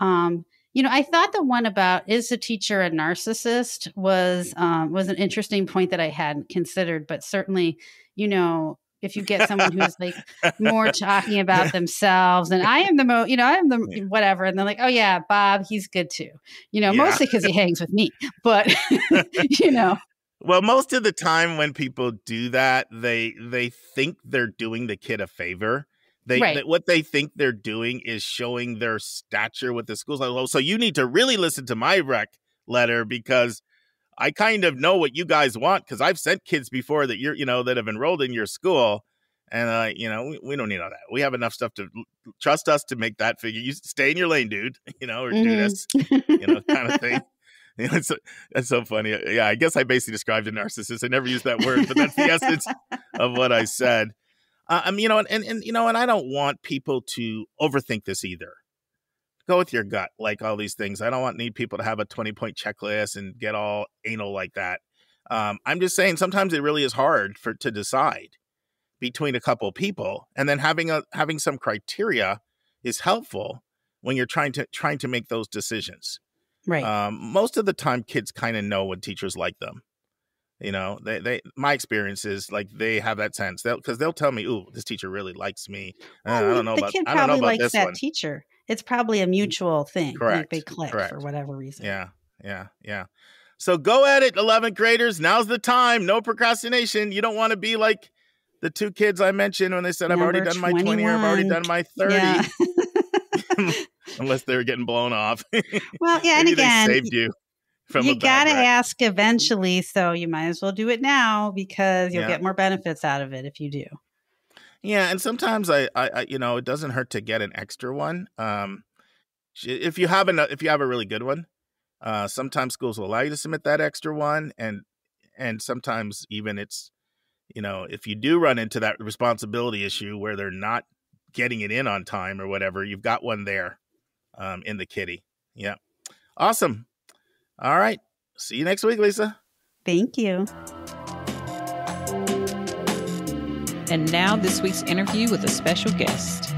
Speaker 2: I thought the one about is the teacher a narcissist was an interesting point that I hadn't considered, but certainly, if you get someone who's like more talking about themselves and I am the I am the whatever. And they're like, oh yeah, Bob, he's good too, mostly because he hangs with me, but
Speaker 1: Well, most of the time when people do that, they think they're doing the kid a favor. What they think they're doing is showing their stature with the schools. Like, oh, so you need to really listen to my rec letter because I kind of know what you guys want because I've sent kids before that that have enrolled in your school, and we don't need all that. We have enough stuff to trust us to make that figure. You stay in your lane, dude. Or do this, kind of thing. It's so funny. Yeah, I guess I basically described a narcissist. I never used that word, but that's the essence of what I said. And I don't want people to overthink this either. Go with your gut, like all these things. I don't need people to have a 20-point checklist and get all anal like that. I'm just saying sometimes it really is hard to decide between a couple of people, and then having some criteria is helpful when you're trying to make those decisions.
Speaker 2: Right.
Speaker 1: Most of the time, kids kind of know when teachers like them. My experience is like they have that sense because they'll tell me, "Ooh, this teacher really likes me." I don't know about
Speaker 2: likes
Speaker 1: this
Speaker 2: that
Speaker 1: one.
Speaker 2: teacher. It's probably a mutual thing.
Speaker 1: Correct.
Speaker 2: Like they click for whatever reason.
Speaker 1: Yeah. So go at it, 11th graders. Now's the time. No procrastination. You don't want to be like the two kids I mentioned when they said, I've already done my 20 or I've already done my 30.
Speaker 2: Yeah.
Speaker 1: Unless they were getting blown off.
Speaker 2: Well, yeah, and again,
Speaker 1: they saved you from
Speaker 2: you got to ask eventually, so you might as well do it now because you'll get more benefits out of it if you do.
Speaker 1: Yeah, and sometimes I it doesn't hurt to get an extra one. If you have a really good one, sometimes schools will allow you to submit that extra one, and sometimes even it's if you do run into that responsibility issue where they're not getting it in on time or whatever, you've got one there in the kitty. Yeah. Awesome. All right. See you next week, Lisa.
Speaker 2: Thank you.
Speaker 5: And now this week's interview with a special guest.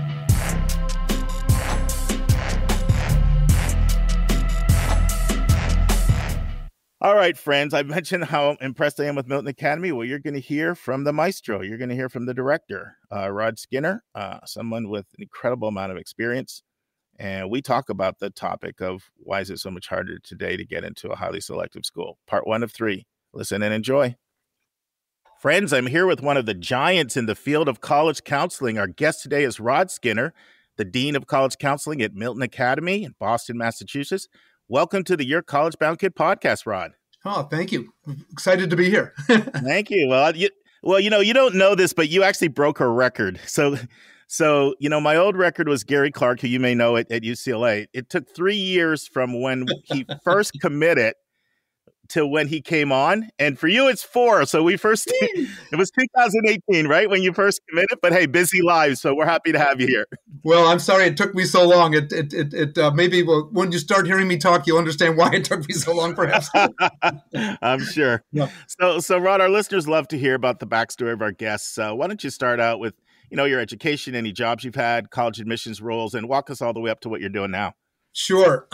Speaker 1: All right, friends, I mentioned how impressed I am with Milton Academy. Well, you're going to hear from the maestro. You're going to hear from the director, Rod Skinner, someone with an incredible amount of experience. And we talk about the topic of why is it so much harder today to get into a highly selective school? Part 1 of 3. Listen and enjoy. Friends, I'm here with one of the giants in the field of college counseling. Our guest today is Rod Skinner, the Dean of College Counseling at Milton Academy in Boston, Massachusetts. Welcome to the Your College Bound Kid podcast, Rod.
Speaker 6: Oh, thank you. Excited to be here.
Speaker 1: Thank you. Well, you don't know this, but you actually broke a record. So, my old record was Gary Clark, who you may know at UCLA. It took 3 years from when he first committed to when he came on. And for you, it's 4. So it was 2018, right? When you first committed, but hey, busy lives. So we're happy to have you here.
Speaker 6: Well, I'm sorry it took me so long. Maybe when you start hearing me talk, you'll understand why it took me so long, perhaps.
Speaker 1: I'm sure.
Speaker 6: Yeah.
Speaker 1: So Rod, our listeners love to hear about the backstory of our guests. Why don't you start out with, your education, any jobs you've had, college admissions roles, and walk us all the way up to what you're doing now.
Speaker 6: Sure.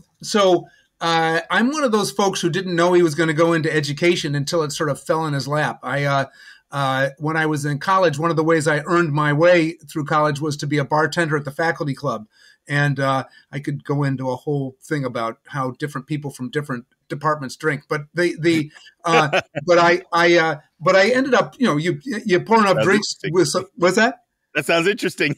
Speaker 6: I'm one of those folks who didn't know he was going to go into education until it sort of fell in his lap. When I was in college, one of the ways I earned my way through college was to be a bartender at the faculty club. And I could go into a whole thing about how different people from different departments drink. But I ended up, you pouring up drinks with what's that?
Speaker 1: That sounds interesting.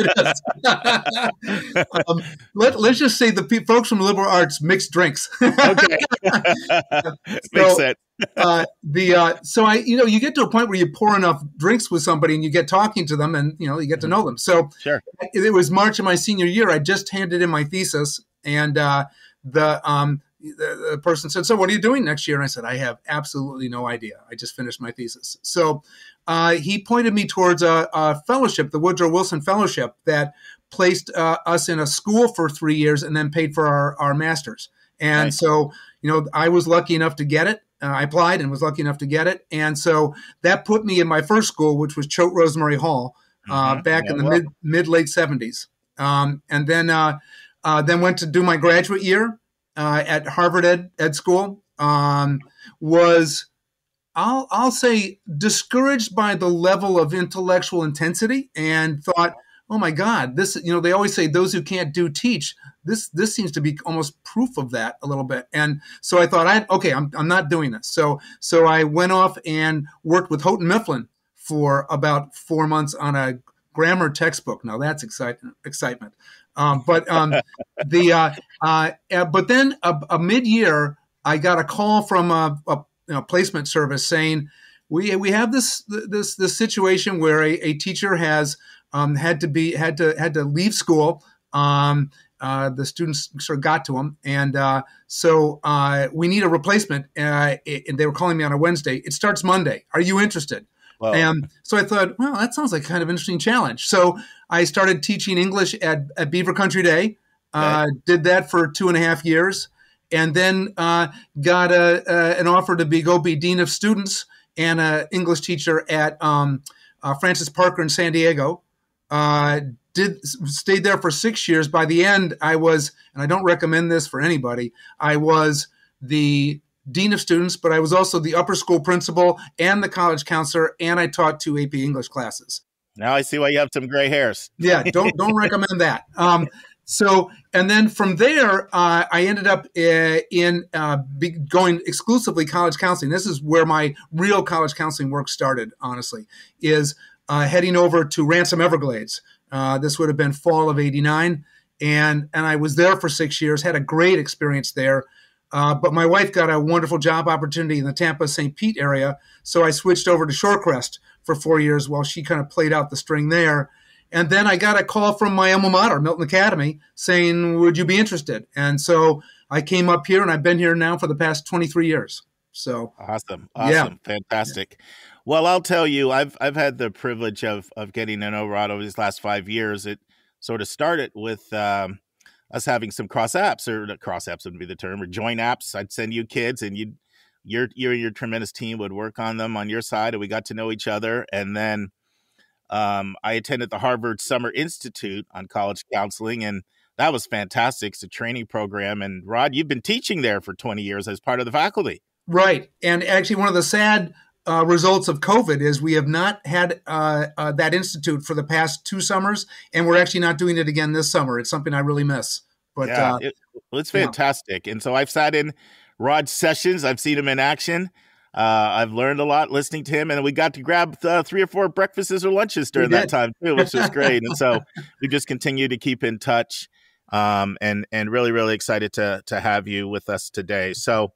Speaker 6: Let's just say the folks from liberal arts mix drinks.
Speaker 1: Okay. Makes
Speaker 6: So,
Speaker 1: sense.
Speaker 6: so you get to a point where you pour enough drinks with somebody and you get talking to them and, you get to know them. So
Speaker 1: Sure.
Speaker 6: it was March of my senior year. I just handed in my thesis, and the person said, "So what are you doing next year?" And I said, "I have absolutely no idea. I just finished my thesis." So he pointed me towards a fellowship, the Woodrow Wilson Fellowship, that placed us in a school for 3 years and then paid for our master's. And
Speaker 1: Nice.
Speaker 6: so, I was lucky enough to get it. I applied and was lucky enough to get it. And so that put me in my first school, which was Choate Rosemary Hall, back in the mid-late 70s. And then went to do my graduate year at Harvard Ed School. Was, I'll say, discouraged by the level of intellectual intensity, and thought, oh my God, this, they always say those who can't do teach. This seems to be almost proof of that a little bit. And so I thought, I'm not doing this. So I went off and worked with Houghton Mifflin for about 4 months on a grammar textbook. Now that's excitement. But then a mid-year, I got a call from a placement service saying, we have this situation where a teacher has had to leave school. The students sort of got to him, and so we need a replacement. And they were calling me on a Wednesday. It starts Monday. Are you interested?
Speaker 1: Wow.
Speaker 6: And so I thought, well, that sounds like kind of an interesting challenge. So I started teaching English at Beaver Country Day. Did that for 2.5 years, and then got an offer to go be dean of students and an English teacher at Francis Parker in San Diego. Stayed there for 6 years. By the end, I was, and I don't recommend this for anybody, I was the dean of students, but I was also the upper school principal and the college counselor, and I taught 2 AP English classes.
Speaker 1: Now I see why you have some gray hairs.
Speaker 6: Yeah, don't recommend that. So, and then from there, I ended up going exclusively college counseling. This is where my real college counseling work started, honestly, is heading over to Ransom Everglades. This would have been fall of '89. And I was there for 6 years, had a great experience there. But my wife got a wonderful job opportunity in the Tampa-St. Pete area. So I switched over to Shorecrest for 4 years while she kind of played out the string there. And then I got a call from my alma mater, Milton Academy, saying, would you be interested? And so I came up here, and I've been here now for the past 23 years. So
Speaker 1: Awesome.
Speaker 6: Yeah.
Speaker 1: Fantastic. Well, I'll tell you, I've had the privilege of getting to know Rod over these last 5 years. It sort of started with us having some cross apps would be the term, or joint apps. I'd send you kids, and you and your tremendous team would work on them on your side, and we got to know each other. And then I attended the Harvard Summer Institute on college counseling, and that was fantastic. It's a training program. And Rod, you've been teaching there for 20 years as part of the faculty.
Speaker 6: Right. And actually, one of the sad results of COVID is we have not had that institute for the past 2 summers, and we're actually not doing it again this summer. It's something I really miss. But
Speaker 1: it's fantastic. And so I've sat in Rod's sessions. I've seen him in action. I've learned a lot listening to him, and we got to grab 3 or 4 breakfasts or lunches during that time too, which was great. And so we just continue to keep in touch, and really, really excited to have you with us today.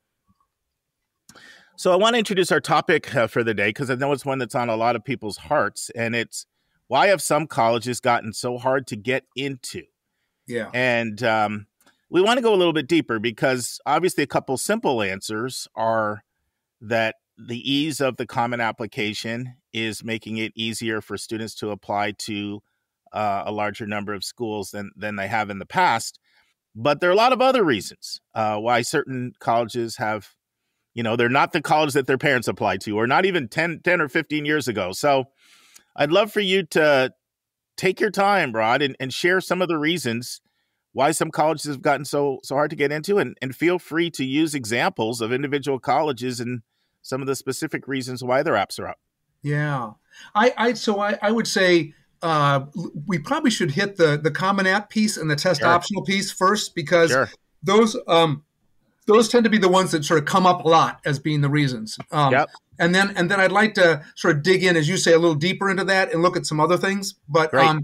Speaker 1: So I want to introduce our topic for the day, because I know it's one that's on a lot of people's hearts, and it's why have some colleges gotten so hard to get into?
Speaker 6: Yeah.
Speaker 1: And we want to go a little bit deeper, because obviously a couple simple answers are that the ease of the common application is making it easier for students to apply to a larger number of schools than they have in the past. But there are a lot of other reasons why certain colleges have, they're not the college that their parents applied to, or not even 10 or 15 years ago. So I'd love for you to take your time, Rod, and share some of the reasons why some colleges have gotten so hard to get into, and feel free to use examples of individual colleges and some of the specific reasons why their apps are up.
Speaker 6: Yeah. I would say we probably should hit the Common App piece and the test optional piece first, because those tend to be the ones that sort of come up a lot as being the reasons. and then I'd like to sort of dig in, as you say, a little deeper into that and look at some other things. But
Speaker 1: Great.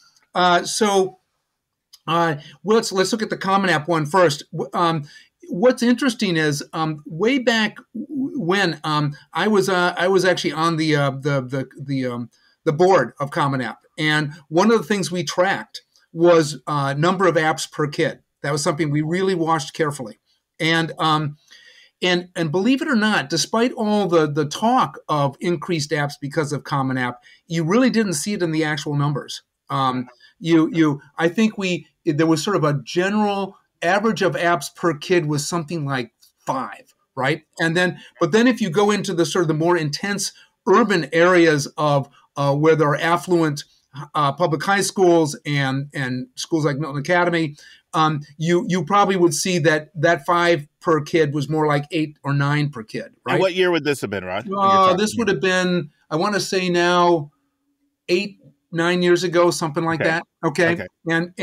Speaker 6: let's look at the Common App one first. What's interesting is way back when I was actually on the board of Common App, and one of the things we tracked was number of apps per kid. That was something we really watched carefully, and believe it or not, despite all the talk of increased apps because of Common App, you really didn't see it in the actual numbers. I think there was sort of a general average of apps per kid was something like 5, right? But then if you go into the sort of the more intense urban areas of where there are affluent public high schools and schools like Milton Academy, you probably would see that 5 per kid was more like 8 or 9 per kid, right?
Speaker 1: And what year would this have been, Rod?
Speaker 6: This would have been, I want to say now, 8-9 years ago, something like that. Okay. And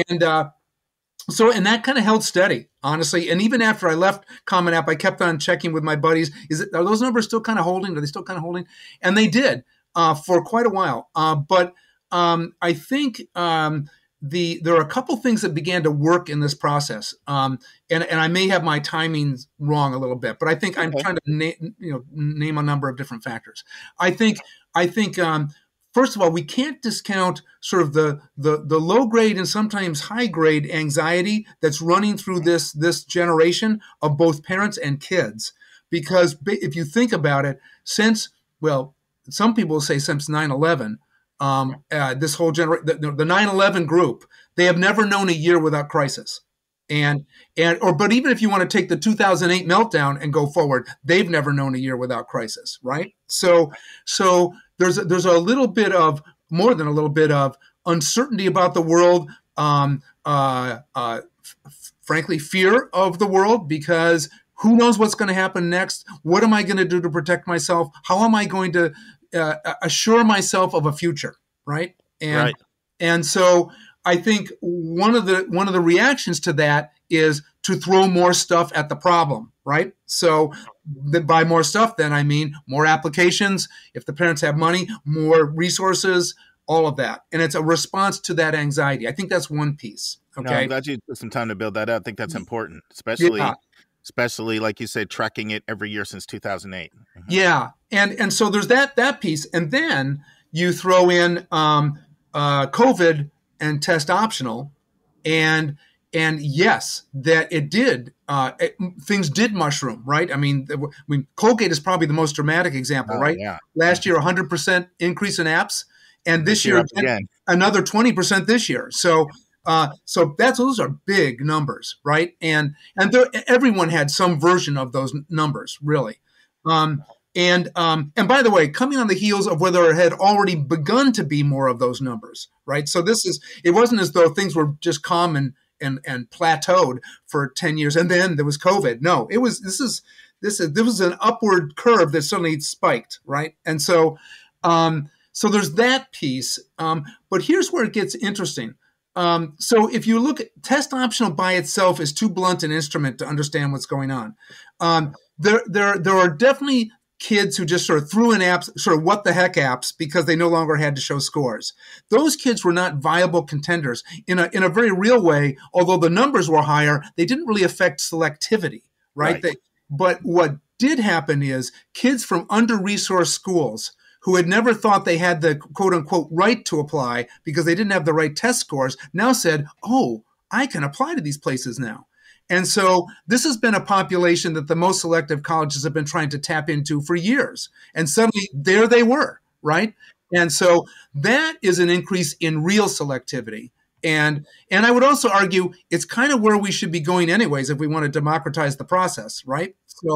Speaker 6: that kind of held steady, honestly. And even after I left Common App, I kept on checking with my buddies. Are those numbers still kind of holding? Are they still kind of holding? And they did for quite a while. But I think there are a couple things that began to work in this process. And I may have my timings wrong a little bit, but I think I'm trying to name a number of different factors. I think first of all, we can't discount sort of the low grade and sometimes high grade anxiety that's running through this generation of both parents and kids. Because if you think about it, some people say since 9/11, this whole generation, the 9/11 group, they have never known a year without crisis. But even if you want to take the 2008 meltdown and go forward, they've never known a year without crisis, right? So there's a little bit of, more than a little bit of, uncertainty about the world, frankly, fear of the world, because who knows what's going to happen next? What am I going to do to protect myself? How am I going to assure myself of a future, right? And so I think one of the reactions to that is to throw more stuff at the problem, right? So by more stuff, then I mean more applications. If the parents have money, more resources, all of that. And it's a response to that anxiety. I think that's one piece. Okay.
Speaker 1: No, I'm glad you took some time to build that up. I think that's important, especially like you said, tracking it every year since 2008. Mm-hmm.
Speaker 6: Yeah. And so there's that piece. And then you throw in COVID and test optional, and yes, that it did. Things did mushroom, right? I mean, Colgate is probably the most dramatic example, right?
Speaker 1: Yeah.
Speaker 6: Last year, 100% increase in apps, and this year again, another 20% this year. So those are big numbers, right? And everyone had some version of those numbers, really. And by the way, coming on the heels of where there had already begun to be more of those numbers, right? So it wasn't as though things were just calm and plateaued for 10 years and then there was COVID. No, this was an upward curve that suddenly spiked, right? And so there's that piece. But here's where it gets interesting. So if you look at test optional by itself is too blunt an instrument to understand what's going on. There are definitely kids who just sort of threw in apps, sort of what the heck apps, because they no longer had to show scores. Those kids were not viable contenders in a very real way. Although the numbers were higher, they didn't really affect selectivity, right? But what did happen is kids from under-resourced schools who had never thought they had the quote-unquote right to apply because they didn't have the right test scores now said, oh, I can apply to these places now. And so this has been a population that the most selective colleges have been trying to tap into for years. And suddenly there they were, right? And so that is an increase in real selectivity. And I would also argue it's kind of where we should be going anyways if we want to democratize the process, right?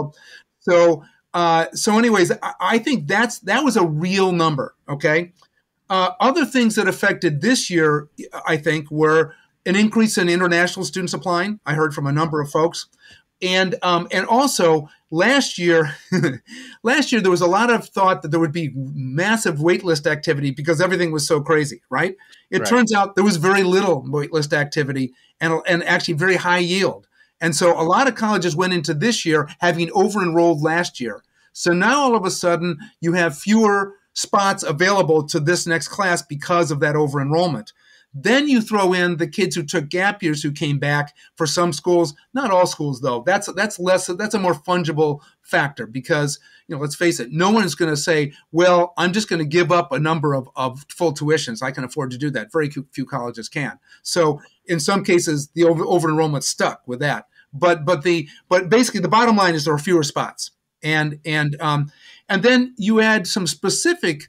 Speaker 6: So anyways, I think that was a real number, okay? Other things that affected this year, I think, were an increase in international students applying. I heard from a number of folks. And also last year there was a lot of thought that there would be massive waitlist activity because everything was so crazy, right? It turns out there was very little waitlist activity and actually very high yield. And so a lot of colleges went into this year having over-enrolled last year. So now all of a sudden you have fewer spots available to this next class because of that over enrollment. Then you throw in the kids who took gap years who came back for some schools, not all schools though. That's a more fungible factor because, let's face it, no one is going to say, well, I'm just going to give up a number of full tuitions. I can afford to do that. Very few colleges can. So in some cases, the over enrollment stuck with that. But basically the bottom line is there are fewer spots. And then you add some specific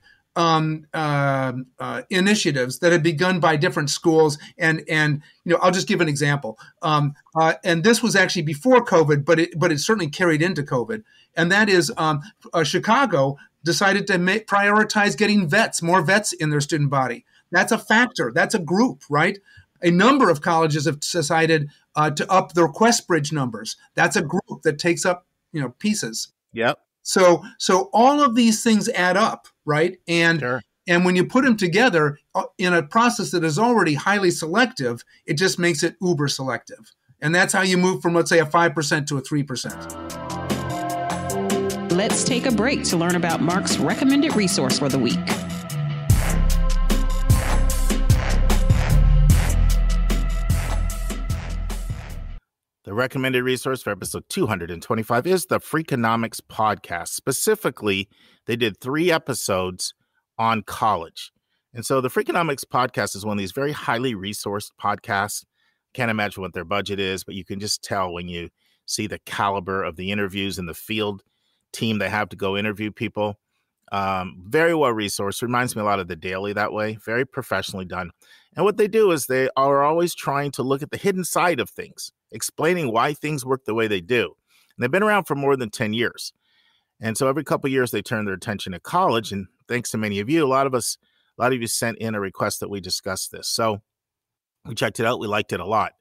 Speaker 6: initiatives that have begun by different schools, and I'll just give an example. And this was actually before COVID, but it certainly carried into COVID. And that is Chicago decided to prioritize getting more vets in their student body. That's a factor. That's a group, right? A number of colleges have decided to up their Questbridge numbers. That's a group that takes up pieces.
Speaker 1: Yep.
Speaker 6: So all of these things add up, right? And
Speaker 1: Sure.
Speaker 6: And when you put them together in a process that is already highly selective, it just makes it uber selective. And that's how you move from, let's say, a 5% to a 3%.
Speaker 5: Let's take a break to learn about Mark's recommended resource for the week.
Speaker 1: The recommended resource for episode 225 is the Freakonomics podcast. Specifically, they did 3 episodes on college. And so the Freakonomics podcast is one of these very highly resourced podcasts. Can't imagine what their budget is, but you can just tell when you see the caliber of the interviews and the field team they have to go interview people. Very well resourced. Reminds me a lot of The Daily that way. Very professionally done. And what they do is they are always trying to look at the hidden side of things, explaining why things work the way they do. And they've been around for more than 10 years. And so every couple of years, they turn their attention to college. And thanks to many of you, a lot of you sent in a request that we discuss this. So we checked it out. We liked it a lot.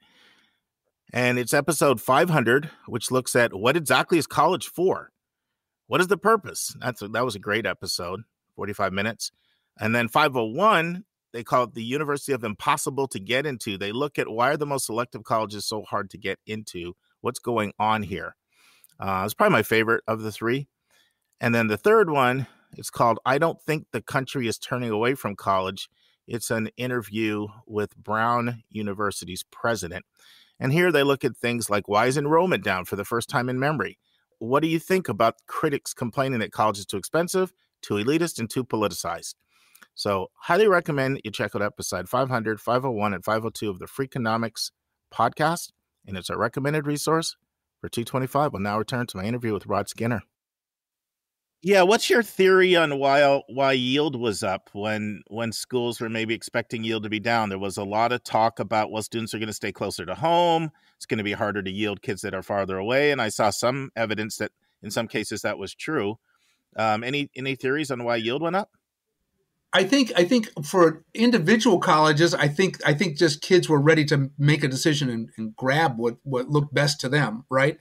Speaker 1: And it's episode 500, which looks at what exactly is college for? What is the purpose? That was a great episode, 45 minutes. And then 501, they call it the University of Impossible to Get Into. They look at why are the most selective colleges so hard to get into? What's going on here? It's probably my favorite of the 3. And then the third one, it's called I Don't Think the Country is Turning Away from College. It's an interview with Brown University's president. And here they look at things like why is enrollment down for the first time in memory? What do you think about critics complaining that college is too expensive, too elitist, and too politicized? So highly recommend you check out episode 500, 501, and 502 of the Freakonomics podcast. And it's a recommended resource for 225. We'll now return to my interview with Rod Skinner. Yeah, what's your theory on why yield was up when schools were maybe expecting yield to be down? There was a lot of talk about, well, students are going to stay closer to home. It's going to be harder to yield kids that are farther away. And I saw some evidence that in some cases that was true. Any theories on why yield went up?
Speaker 6: I think for individual colleges, I think just kids were ready to make a decision and grab what looked best to them, right?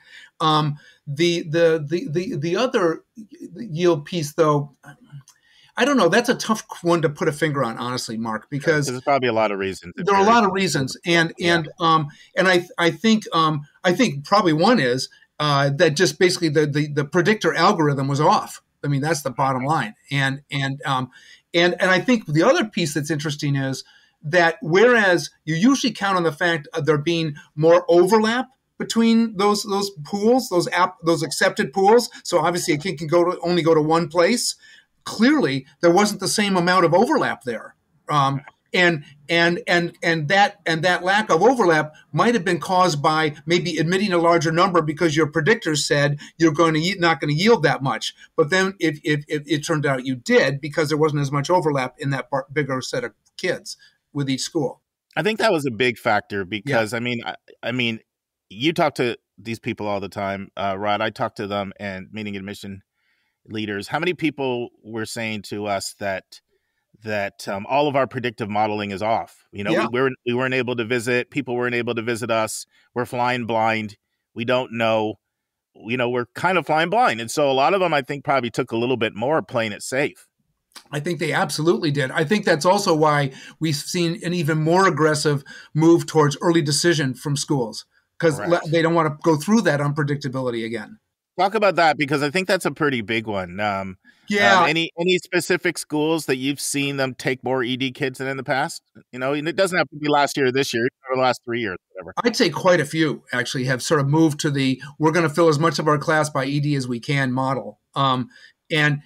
Speaker 6: The other yield piece, though, I don't know. That's a tough one to put a finger on, honestly, Mark, because
Speaker 1: there's probably a lot of reasons.
Speaker 6: There are a lot of reasons, and I think probably one is that just basically the predictor algorithm was off. I mean, that's the bottom line, and I think the other piece that's interesting is that whereas you usually count on the fact of there being more overlap between those pools, those accepted pools, so obviously a kid can only go to one place. Clearly, there wasn't the same amount of overlap there, and that lack of overlap might have been caused by maybe admitting a larger number because your predictors said you're not going to yield that much. But then if it turned out you did because there wasn't as much overlap in that bigger set of kids with each school.
Speaker 1: I think that was a big factor because, yeah. I mean, you talk to these people all the time, Rod. I talk to them and meeting admission leaders. How many people were saying to us that all of our predictive modeling is off?
Speaker 6: Yeah.
Speaker 1: We weren't able to visit. People weren't able to visit us. We're flying blind. We don't know. We're kind of flying blind. And so a lot of them, I think, probably took a little bit more playing it safe.
Speaker 6: I think they absolutely did. I think that's also why we've seen an even more aggressive move towards early decision from schools because they don't want to go through that unpredictability again.
Speaker 1: Talk about that, because I think that's a pretty big one.
Speaker 6: Yeah.
Speaker 1: Any specific schools that you've seen them take more ED kids than in the past? And it doesn't have to be last year, or this year, or the last 3 years, whatever.
Speaker 6: I'd say quite a few actually have sort of moved to the we're going to fill as much of our class by ED as we can model. And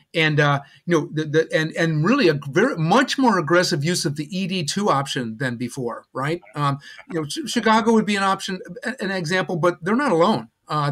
Speaker 6: really a very much more aggressive use of the ED2 option than before, right? Chicago would be an option, an example, but they're not alone.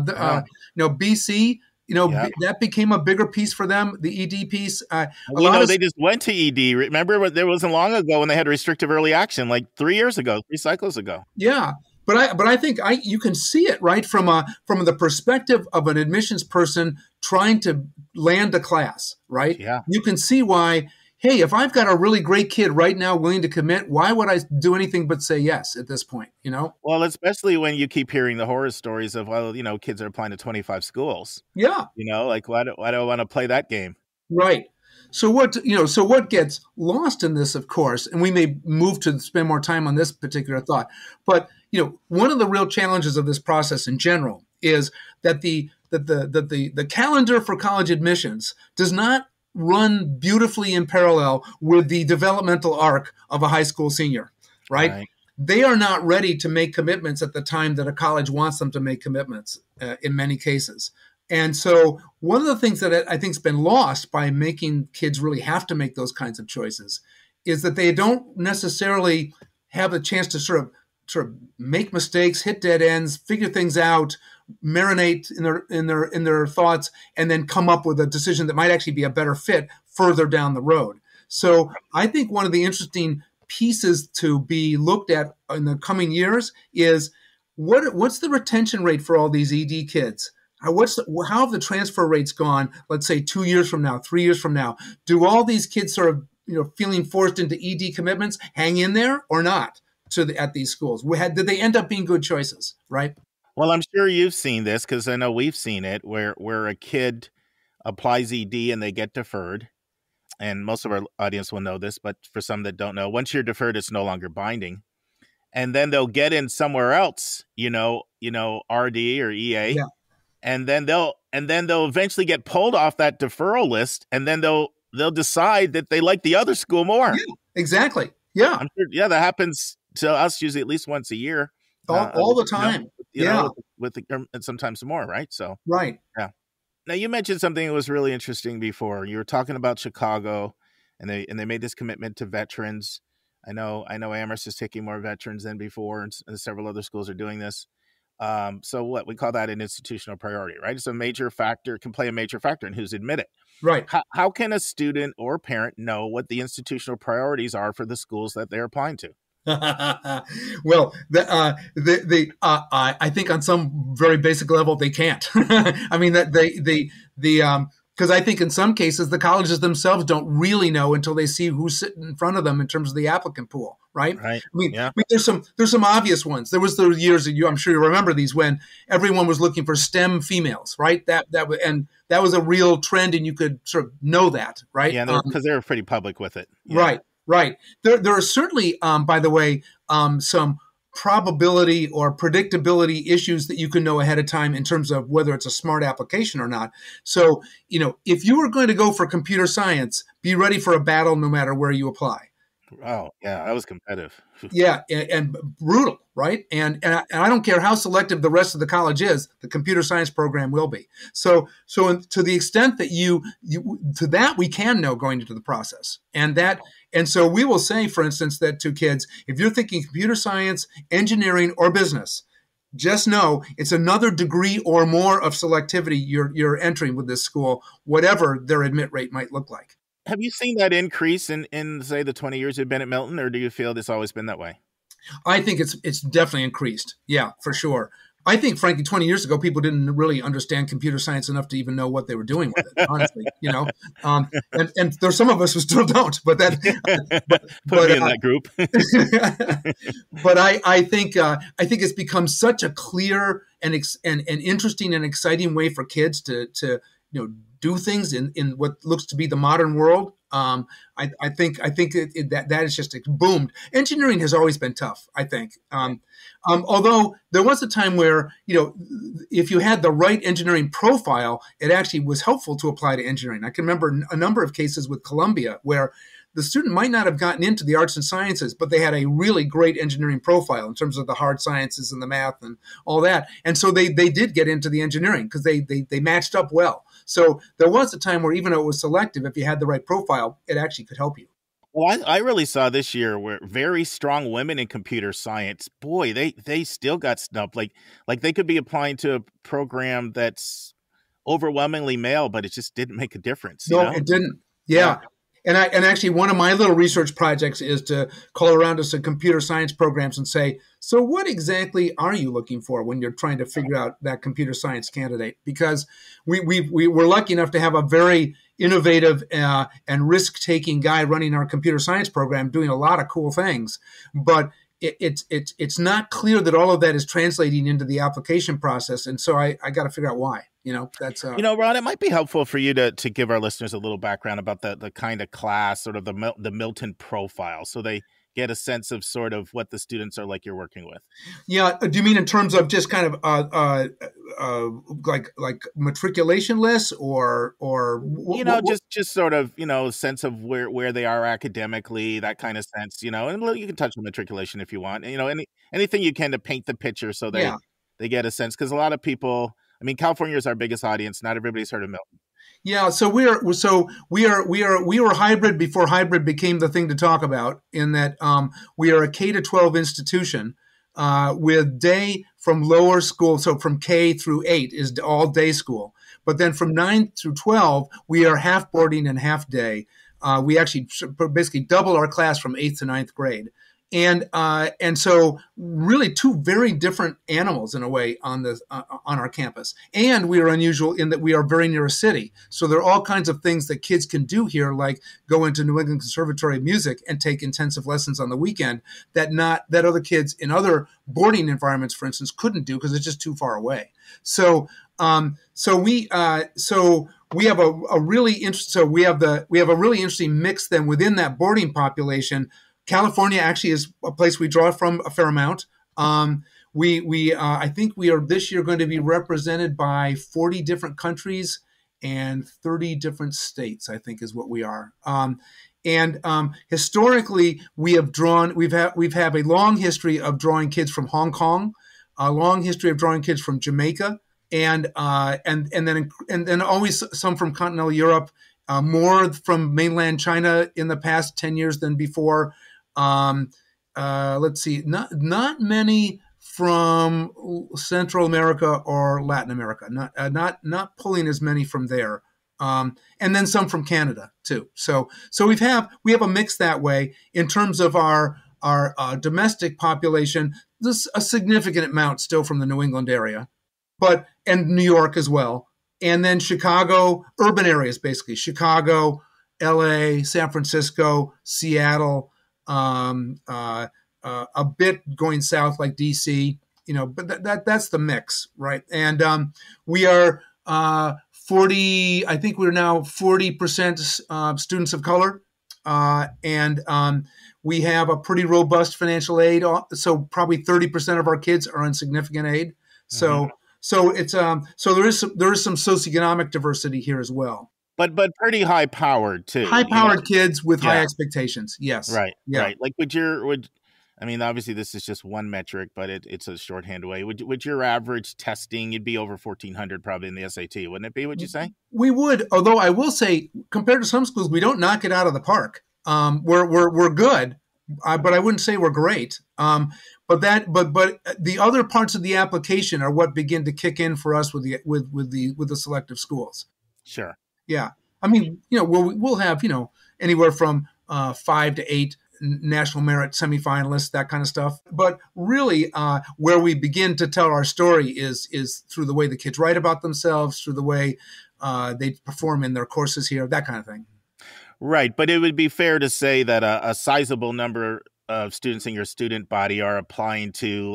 Speaker 6: BC, that became a bigger piece for them, the ED piece.
Speaker 1: They just went to ED. Remember, there wasn't long ago when they had restrictive early action, like 3 years ago, 3 cycles ago.
Speaker 6: Yeah. But I think you can see it, right, from the perspective of an admissions person trying to land a class, right?
Speaker 1: Yeah.
Speaker 6: You can see why, hey, if I've got a really great kid right now willing to commit, why would I do anything but say yes at this point,
Speaker 1: Well, especially when you keep hearing the horror stories of, kids are applying to 25 schools.
Speaker 6: Yeah.
Speaker 1: Why do I want to play that game?
Speaker 6: Right. So what gets lost in this, of course, and we may move to spend more time on this particular thought, but one of the real challenges of this process in general is that the calendar for college admissions does not run beautifully in parallel with the developmental arc of a high school senior, right? They are not ready to make commitments at the time that a college wants them to make commitments in many cases. And so one of the things that I think has been lost by making kids really have to make those kinds of choices is that they don't necessarily have a chance to sort of make mistakes, hit dead ends, figure things out, marinate in their thoughts, and then come up with a decision that might actually be a better fit further down the road. So I think one of the interesting pieces to be looked at in the coming years is what's the retention rate for all these ED kids? How have the transfer rates gone, let's say 2 years from now, 3 years from now? Do all these kids sort of, feeling forced into ED commitments hang in there or not at these schools? Did they end up being good choices, right?
Speaker 1: Well, I'm sure you've seen this, because I know we've seen it, where a kid applies ED and they get deferred. And most of our audience will know this, but for some that don't know, once you're deferred, it's no longer binding. And then they'll get in somewhere else, RD or EA.
Speaker 6: Yeah.
Speaker 1: And then they'll eventually get pulled off that deferral list, and then they'll decide that they like the other school more.
Speaker 6: Yeah, exactly. Yeah.
Speaker 1: I'm sure, that happens to us usually at least once a year.
Speaker 6: All the time.
Speaker 1: And sometimes more, right? So
Speaker 6: right.
Speaker 1: Yeah. Now, you mentioned something that was really interesting before. You were talking about Chicago, and they made this commitment to veterans. I know Amherst is taking more veterans than before, and several other schools are doing this. So what we call that an institutional priority, right? It's a major factor, can play a major factor in who's admitted.
Speaker 6: Right.
Speaker 1: How can a student or parent know what the institutional priorities are for the schools that they're applying to?
Speaker 6: Well, I think on some very basic level they can't. I mean that because I think in some cases the colleges themselves don't really know until they see who's sitting in front of them in terms of the applicant pool, right?
Speaker 1: Right.
Speaker 6: I mean, there's some obvious ones. There was the years that I'm sure you remember these, when everyone was looking for STEM females, right? That was a real trend, and you could sort of know that, right?
Speaker 1: Yeah, because they were pretty public with it.
Speaker 6: Yeah. Right. There are certainly, by the way, some probability or predictability issues that you can know ahead of time in terms of whether it's a smart application or not. So, if you were going to go for computer science, be ready for a battle no matter where you apply.
Speaker 1: Oh, yeah, that was competitive.
Speaker 6: Yeah, and brutal, right? And I don't care how selective the rest of the college is, the computer science program will be. So to the extent that we can know going into the process, and so we will say, for instance, that to kids, if you're thinking computer science, engineering, or business, just know it's another degree or more of selectivity you're entering with this school, whatever their admit rate might look like.
Speaker 1: Have you seen that increase in say the 20 years you've been at Milton, or do you feel it's always been that way?
Speaker 6: I think it's definitely increased. Yeah, for sure. I think, frankly, 20 years ago, people didn't really understand computer science enough to even know what they were doing with it, honestly, and there's some of us who still don't, but that,
Speaker 1: put me in that group.
Speaker 6: But I think it's become such a clear and interesting and exciting way for kids to do things in what looks to be the modern world. I think that is just boomed. Engineering has always been tough, I think. Although there was a time where, if you had the right engineering profile, it actually was helpful to apply to engineering. I can remember a number of cases with Columbia where the student might not have gotten into the arts and sciences, but they had a really great engineering profile in terms of the hard sciences and the math and all that. And so they did get into the engineering because they matched up well. So there was a time where even though it was selective, if you had the right profile, it actually could help you.
Speaker 1: Well, I really saw this year where very strong women in computer science, boy, they still got snubbed. Like they could be applying to a program that's overwhelmingly male, but it just didn't make a difference.
Speaker 6: No, it didn't. Yeah. And actually, one of my little research projects is to call around to some computer science programs and say, so what exactly are you looking for when you're trying to figure out that computer science candidate? Because we were lucky enough to have a very innovative and risk-taking guy running our computer science program, doing a lot of cool things. But it's not clear that all of that is translating into the application process. And so I got to figure out why. That's
Speaker 1: Ron, it might be helpful for you to give our listeners a little background about the kind of class, sort of the Milton profile, so they get a sense of sort of what the students are like you're working with.
Speaker 6: Yeah. Do you mean in terms of just kind of like matriculation lists or
Speaker 1: just sort of, sense of where they are academically, that kind of sense, and you can touch on matriculation if you want, anything you can to paint the picture so they get a sense. Because a lot of people, California is our biggest audience. Not everybody's heard of Milton.
Speaker 6: Yeah, so we were hybrid before hybrid became the thing to talk about. In that we are a K-12 institution with day from lower school, so from K through 8 is all day school. But then from 9 through 12, we are half boarding and half day. We actually basically double our class from 8th to 9th grade. And so really two very different animals in a way on our campus. And we are unusual in that we are very near a city. So there are all kinds of things that kids can do here, like go into New England Conservatory of Music and take intensive lessons on the weekend that other kids in other boarding environments, for instance, couldn't do because it's just too far away. So we have a really interesting mix then within that boarding population. California actually is a place we draw from a fair amount. I think we are this year going to be represented by 40 different countries and 30 different states, I think is what we are. Historically, we've had a long history of drawing kids from Hong Kong, a long history of drawing kids from Jamaica, and then always some from continental Europe, more from mainland China in the past 10 years than before. Let's see, not many from Central America or Latin America, not pulling as many from there. And then some from Canada too. So we have a mix that way. In terms of our domestic population, there's a significant amount still from the New England area, and New York as well. And then Chicago, urban areas, basically Chicago, LA, San Francisco, Seattle, a bit going south like DC, but that's the mix, right? And we are 40. I think we're now 40% students of color, and we have a pretty robust financial aid. So probably 30% of our kids are on significant aid. So it's there is some socioeconomic diversity here as well.
Speaker 1: But pretty high powered too.
Speaker 6: High powered kids with high expectations. Yes.
Speaker 1: Right. Yeah. Right. Like obviously this is just one metric, but it's a shorthand way. Would your average testing, you'd be over 1,400 probably in the SAT, wouldn't it be, would you say?
Speaker 6: We would, although I will say compared to some schools, we don't knock it out of the park. We're good, but I wouldn't say we're great. But the other parts of the application are what begin to kick in for us with the selective schools.
Speaker 1: Sure.
Speaker 6: Yeah. We'll have, anywhere from 5 to 8 national merit semifinalists, that kind of stuff. But really, where we begin to tell our story is through the way the kids write about themselves, through the way they perform in their courses here, that kind of thing.
Speaker 1: Right. But it would be fair to say that a sizable number of students in your student body are applying to like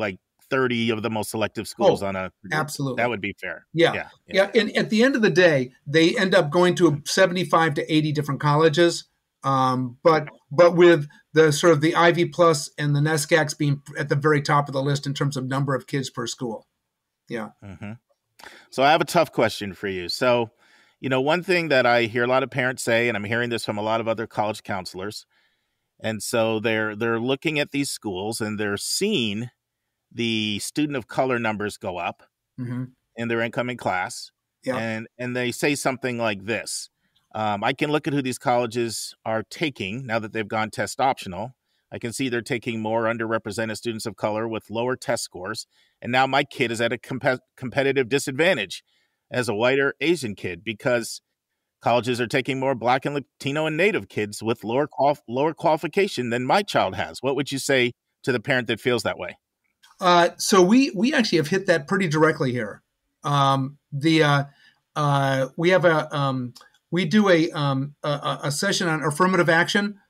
Speaker 1: 30 of the most selective schools on a.
Speaker 6: Absolutely.
Speaker 1: That would be fair.
Speaker 6: Yeah. And at the end of the day, they end up going to 75 to 80 different colleges. But with the sort of the Ivy Plus and the NESCACs being at the very top of the list in terms of number of kids per school. Yeah.
Speaker 1: Mm-hmm. So I have a tough question for you. So, one thing that I hear a lot of parents say, and I'm hearing this from a lot of other college counselors, and so they're looking at these schools and they're seeing the student of color numbers go up in their incoming class. Yeah. And they say something like this. I can look at who these colleges are taking now that they've gone test optional. I can see they're taking more underrepresented students of color with lower test scores. And now my kid is at a competitive disadvantage as a white or Asian kid because colleges are taking more Black and Latino and Native kids with lower qualification than my child has. What would you say to the parent that feels that way?
Speaker 6: So we actually have hit that pretty directly here. We do a session on affirmative action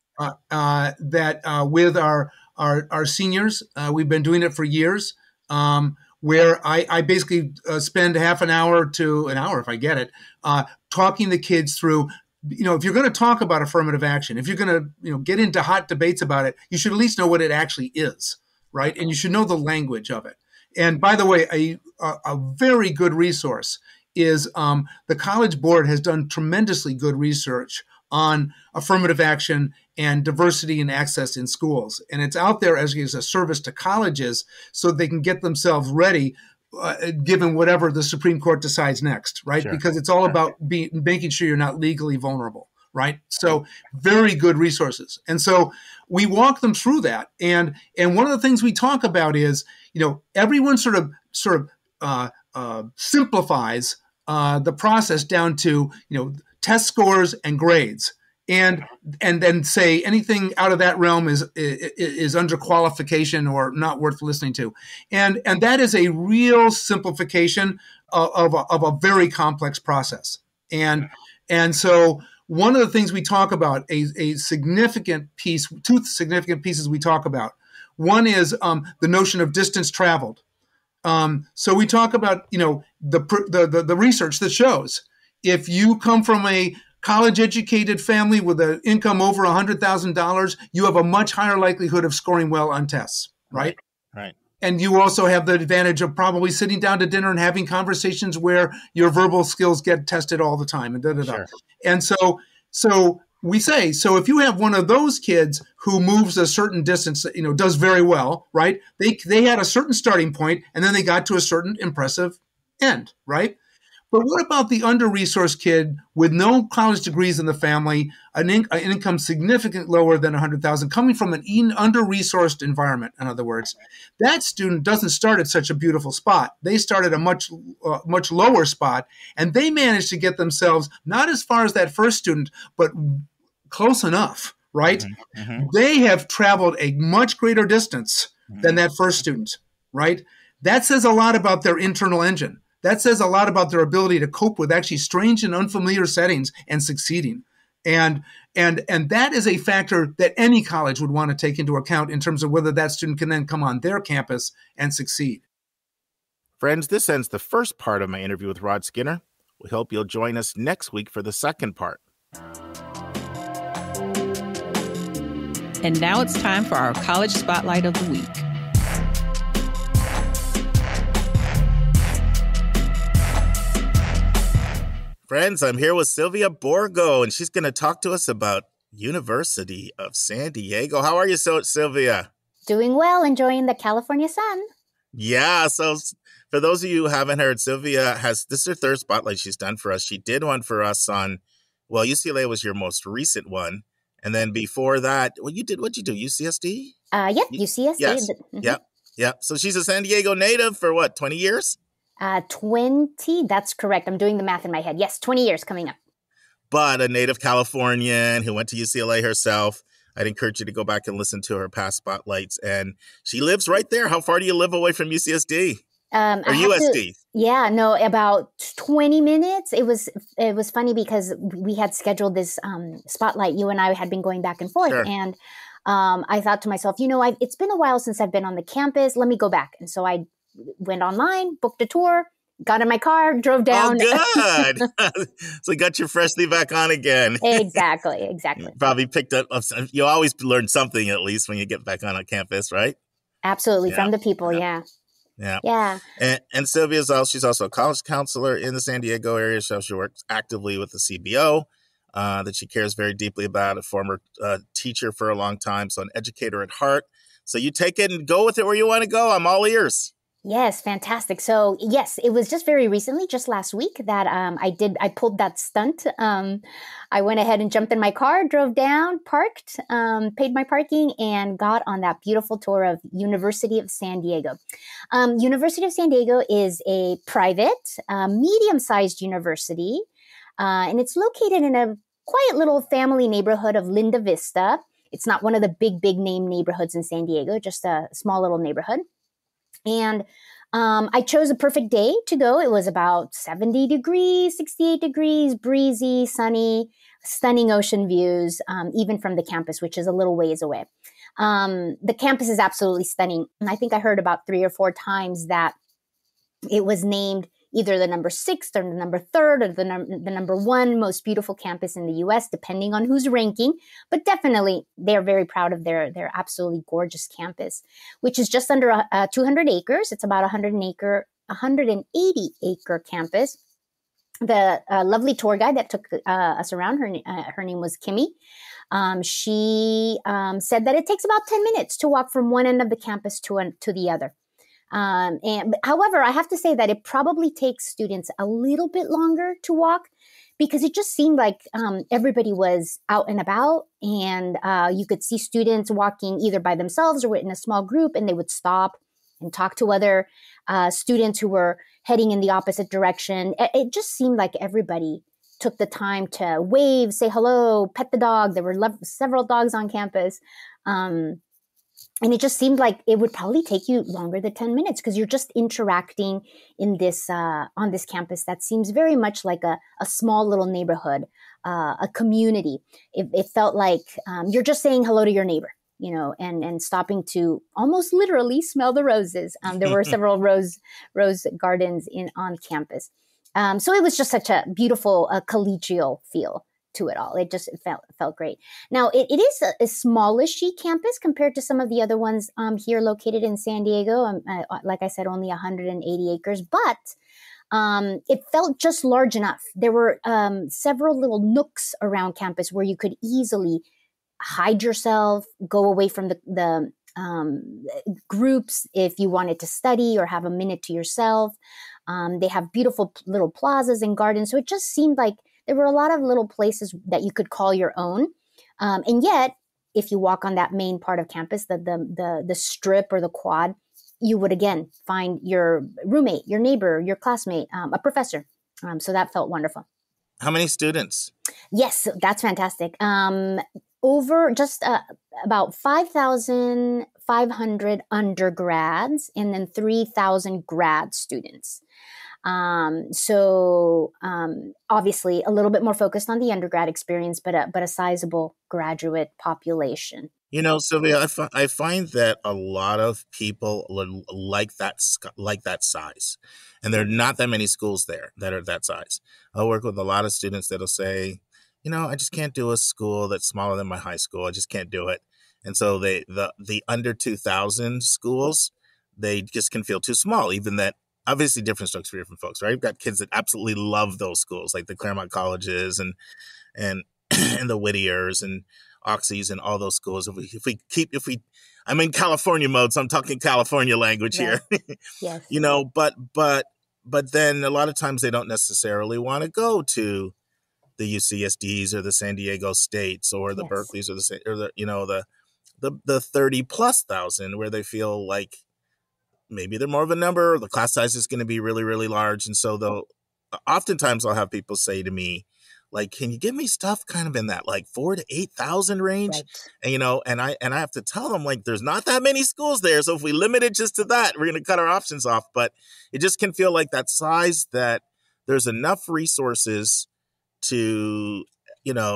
Speaker 6: that with our seniors. We've been doing it for years. Where I basically spend half an hour to an hour, if I get it, talking the kids through. If you're going to talk about affirmative action, if you're going to get into hot debates about it, you should at least know what it actually is, right? And you should know the language of it. And by the way, a very good resource is the College Board has done tremendously good research on affirmative action and diversity and access in schools. And it's out there as a service to colleges so they can get themselves ready given whatever the Supreme Court decides next, right? Sure. Because it's all about making sure you're not legally vulnerable, right? So very good resources. And so we walk them through that. And one of the things we talk about is, everyone sort of simplifies the process down to, test scores and grades. And then say anything out of that realm is under qualification or not worth listening to, and that is a real simplification of a very complex process. And so one of the things we talk about, a significant piece, two significant pieces we talk about. One is the notion of distance traveled. So we talk about the research that shows if you come from a college-educated family with an income over $100,000, you have a much higher likelihood of scoring well on tests, right?
Speaker 1: Right.
Speaker 6: And you also have the advantage of probably sitting down to dinner and having conversations where your verbal skills get tested all the time, and da-da-da. Sure. And so we say, so if you have one of those kids who moves a certain distance, does very well, right? They had a certain starting point, and then they got to a certain impressive end, right? But what about the under-resourced kid with no college degrees in the family, an income significantly lower than $100,000, coming from an under-resourced environment? In other words, that student doesn't start at such a beautiful spot. They start at a much lower spot, and they manage to get themselves not as far as that first student, but close enough, right? Mm-hmm. They have traveled a much greater distance than that first student, right? That says a lot about their internal engine. That says a lot about their ability to cope with actually strange and unfamiliar settings and succeeding. And that is a factor that any college would want to take into account in terms of whether that student can then come on their campus and succeed.
Speaker 1: Friends, this ends the first part of my interview with Rod Skinner. We hope you'll join us next week for the second part.
Speaker 5: And now it's time for our College Spotlight of the Week.
Speaker 1: Friends, I'm here with Sylvia Borgo, and she's going to talk to us about University of San Diego. How are you, Sylvia?
Speaker 7: Doing well, enjoying the California sun.
Speaker 1: Yeah, so for those of you who haven't heard, Sylvia this is her third spotlight she's done for us. She did one for us on, UCLA was your most recent one. And then before that, what'd you do? UCSD?
Speaker 7: Yep, UCSD.
Speaker 1: Yes. Mm-hmm. Yep. So she's a San Diego native for 20 years?
Speaker 7: 20, that's correct. I'm doing the math in my head. Yes, 20 years coming up.
Speaker 1: But a native Californian who went to UCLA herself. I'd encourage you to go back and listen to her past spotlights. And she lives right there. How far do you live away from UCSD? Or USD?
Speaker 7: About 20 minutes. It was funny because we had scheduled this spotlight. You and I had been going back and forth. Sure. And I thought to myself, it's been a while since I've been on the campus. Let me go back. And so I went online, booked a tour, got in my car, drove down.
Speaker 1: Oh, good. So you got your freshly back on again.
Speaker 7: Exactly.
Speaker 1: Probably picked up. You always learn something at least when you get back on a campus, right?
Speaker 7: Absolutely.
Speaker 1: Yeah.
Speaker 7: From the people. Yeah.
Speaker 1: Yeah. And she's also a college counselor in the San Diego area. So she works actively with the CBO that she cares very deeply about, a former teacher for a long time. So an educator at heart. So you take it and go with it where you want to go. I'm all ears.
Speaker 7: Yes, fantastic. So yes, it was just very recently, just last week, that I pulled that stunt. I went ahead and jumped in my car, drove down, parked, paid my parking, and got on that beautiful tour of University of San Diego. University of San Diego is a private, medium-sized university, and it's located in a quiet little family neighborhood of Linda Vista. It's not one of the big name neighborhoods in San Diego, just a small little neighborhood. And I chose a perfect day to go. It was about 70 degrees, 68 degrees, breezy, sunny, stunning ocean views, even from the campus, which is a little ways away. The campus is absolutely stunning. And I think I heard about 3 or 4 times that it was named either the number 6th or the number 3rd or the number 1 most beautiful campus in the U.S., depending on who's ranking. But definitely, they're very proud of their absolutely gorgeous campus, which is just under 200 acres. It's about 180 acre campus. The lovely tour guide that took us around, her name was Kimmy. She said that it takes about 10 minutes to walk from one end of the campus to the other. However, I have to say that it probably takes students a little bit longer to walk because it just seemed like everybody was out and about, and you could see students walking either by themselves or in a small group, and they would stop and talk to other students who were heading in the opposite direction. It just seemed like everybody took the time to wave, say hello, pet the dog. There were several dogs on campus. And it just seemed like it would probably take you longer than 10 minutes because you're just interacting in this on this campus that seems very much like a small little neighborhood, a community. It felt like you're just saying hello to your neighbor, and stopping to almost literally smell the roses. There were several rose gardens on campus. So it was just such a beautiful collegial feel to it all. It felt great. Now it is a smallish campus compared to some of the other ones here located in San Diego. Like I said, only 180 acres, but it felt just large enough. There were several little nooks around campus where you could easily hide yourself, go away from the groups if you wanted to study or have a minute to yourself. They have beautiful little plazas and gardens. So it just seemed like there were a lot of little places that you could call your own. And yet, if you walk on that main part of campus, the strip or the quad, you would again find your roommate, your neighbor, your classmate, a professor. So that felt wonderful.
Speaker 1: How many students?
Speaker 7: Yes, that's fantastic. Over just about 5,500 undergrads and then 3,000 grad students. So obviously a little bit more focused on the undergrad experience, but a sizable graduate population.
Speaker 1: Sylvia, I find that a lot of people like that size, and there are not that many schools there that are that size. I work with a lot of students that'll say, I just can't do a school that's smaller than my high school. I just can't do it. And so the under 2,000 schools, they just can feel too small, even that. Obviously, different strokes for different folks, right? I've got kids that absolutely love those schools, like the Claremont Colleges and and the Whittiers and Oxys and all those schools. I'm in California mode, so I'm talking California language here.
Speaker 7: Yes.
Speaker 1: But then a lot of times they don't necessarily want to go to the UCSDs or the San Diego States or the Berkeleys or the 30 plus thousand where they feel like maybe they're more of a number, or the class size is going to be really, really large. And so oftentimes I'll have people say to me, like, can you give me stuff kind of in that like 4,000 to 8,000 range? Right. And I have to tell them, like, there's not that many schools there. So if we limit it just to that, we're going to cut our options off. But it just can feel like that size that there's enough resources to,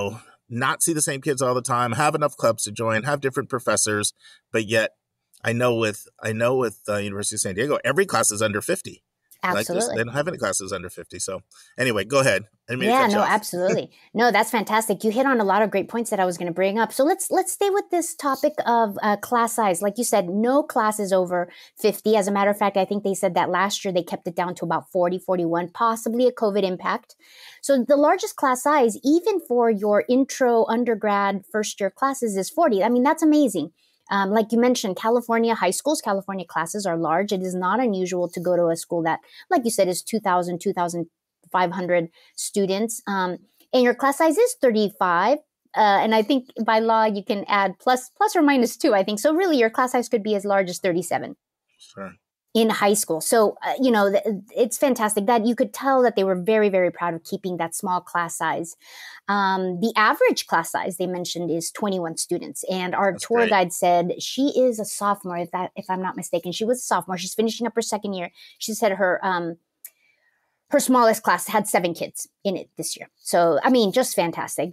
Speaker 1: not see the same kids all the time, have enough clubs to join, have different professors, but yet I know with University of San Diego, every class is under 50. Like this,
Speaker 7: Absolutely.
Speaker 1: they don't have any classes under 50. So anyway, go ahead. I didn't mean to
Speaker 7: Yeah,
Speaker 1: cut you
Speaker 7: no,
Speaker 1: off.
Speaker 7: absolutely. No, that's fantastic. You hit on a lot of great points that I was going to bring up. So let's stay with this topic of class size. Like you said, no class is over 50. As a matter of fact, I think they said that last year they kept it down to about 40, 41, possibly a COVID impact. So the largest class size, even for your intro undergrad first year classes, is 40. I mean, that's amazing. Like you mentioned, California high schools, California classes are large. It is not unusual to go to a school that, like you said, is 2,000, 2,500 students. And your class size is 35. And I think by law, you can add plus or minus 2, I think. So really, your class size could be as large as 37.
Speaker 1: Sure.
Speaker 7: In high school. So, it's fantastic that you could tell that they were very, very proud of keeping that small class size. The average class size they mentioned is 21 students. And our
Speaker 1: That's
Speaker 7: tour
Speaker 1: great.
Speaker 7: guide said she is a sophomore, if I'm not mistaken. She was a sophomore. She's finishing up her second year. She said her smallest class had 7 kids in it this year. So, I mean, just fantastic.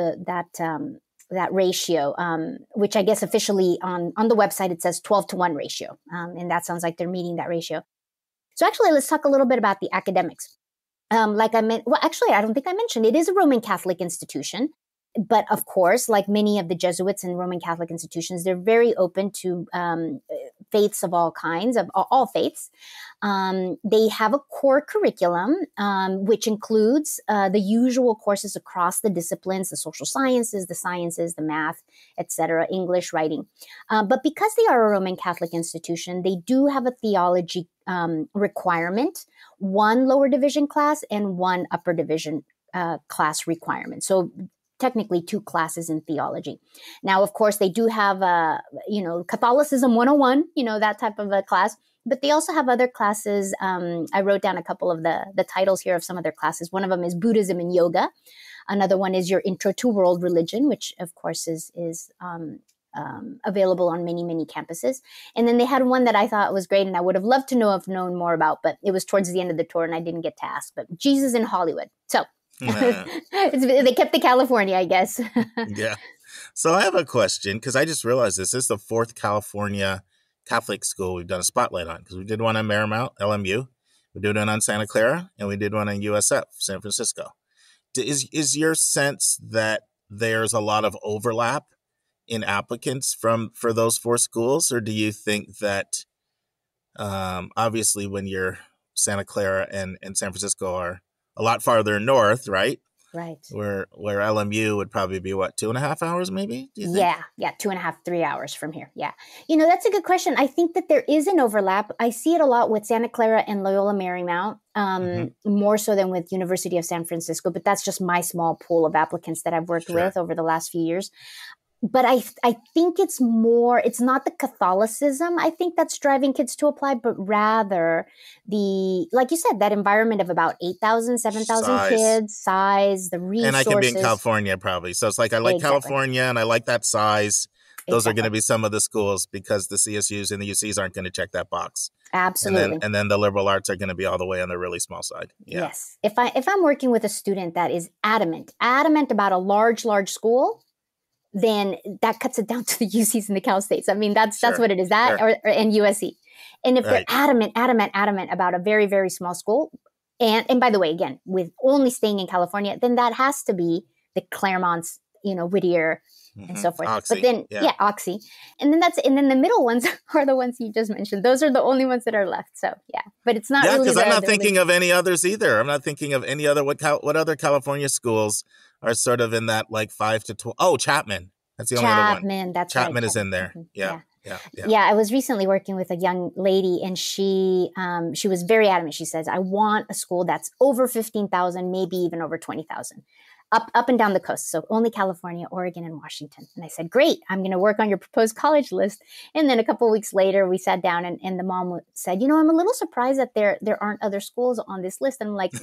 Speaker 7: That ratio, which I guess officially on the website, it says 12-1 ratio. And that sounds like they're meeting that ratio. So actually, let's talk a little bit about the academics. Like I meant, well, actually, I don't think I mentioned, it is a Roman Catholic institution. But of course, like many of the Jesuits and Roman Catholic institutions, they're very open to faiths of all kinds, of all faiths. They have a core curriculum, which includes the usual courses across the disciplines, the social sciences, the math, etc., English, writing. But because they are a Roman Catholic institution, they do have a theology requirement, 1 lower division class and 1 upper division class requirement. So technically 2 classes in theology. Now, of course, they do have, Catholicism 101, that type of a class, but they also have other classes. I wrote down a couple of the titles here of some of their classes. One of them is Buddhism and Yoga. Another one is your Intro to World Religion, which of course is available on many, many campuses. And then they had one that I thought was great and I would have loved to have known more about, but it was towards the end of the tour and I didn't get to ask, but Jesus in Hollywood. So they kept the California, I guess.
Speaker 1: Yeah. So I have a question because I just realized this is the 4th California Catholic school we've done a spotlight on, because we did one on Marymount, LMU, we did one on Santa Clara, and we did one on USF, San Francisco. Is your sense that there's a lot of overlap in applicants for those 4 schools, or do you think that obviously when you're Santa Clara and San Francisco are a lot farther north, right?
Speaker 7: Right.
Speaker 1: Where LMU would probably be, 2.5 hours maybe? Do you think?
Speaker 7: Yeah. 2.5, 3 hours from here. Yeah. That's a good question. I think that there is an overlap. I see it a lot with Santa Clara and Loyola Marymount, more so than with University of San Francisco, but that's just my small pool of applicants that I've worked with over the last few years. But I think it's not the Catholicism, I think, that's driving kids to apply, but rather like you said, that environment of about 8,000, 7,000 kids, size, the resources.
Speaker 1: And I can be in California probably. So it's like, I like California and I like that size. Those are going to be some of the schools because the CSUs and the UCs aren't going to check that box.
Speaker 7: Absolutely.
Speaker 1: And then the liberal arts are going to be all the way on the really small side. Yeah.
Speaker 7: Yes. If I'm working with a student that is adamant about a large school, then that cuts it down to the UCs and the Cal States. I mean, that's what it is, and USC. And if they're adamant about a very, very small school, and by the way, again, with only staying in California, then that has to be the Claremonts, Whittier, and so forth.
Speaker 1: Oxy.
Speaker 7: But then, Oxy. And then the middle ones are the ones you just mentioned. Those are the only ones that are left. So, yeah. But it's not really.
Speaker 1: Yeah, because I'm not thinking of any others either. I'm not thinking of any other, what other California schools are sort of in that like 5 to 12. Oh, Chapman. That's the only other one.
Speaker 7: That's
Speaker 1: Chapman
Speaker 7: right.
Speaker 1: is in there.
Speaker 7: Yeah.
Speaker 1: Yeah.
Speaker 7: I was recently working with a young lady and she was very adamant. She says, I want a school that's over 15,000, maybe even over 20,000. Up and down the coast. So only California, Oregon, and Washington. And I said, great, I'm going to work on your proposed college list. And then a couple of weeks later, we sat down and the mom said, I'm a little surprised that there aren't other schools on this list. And I'm like,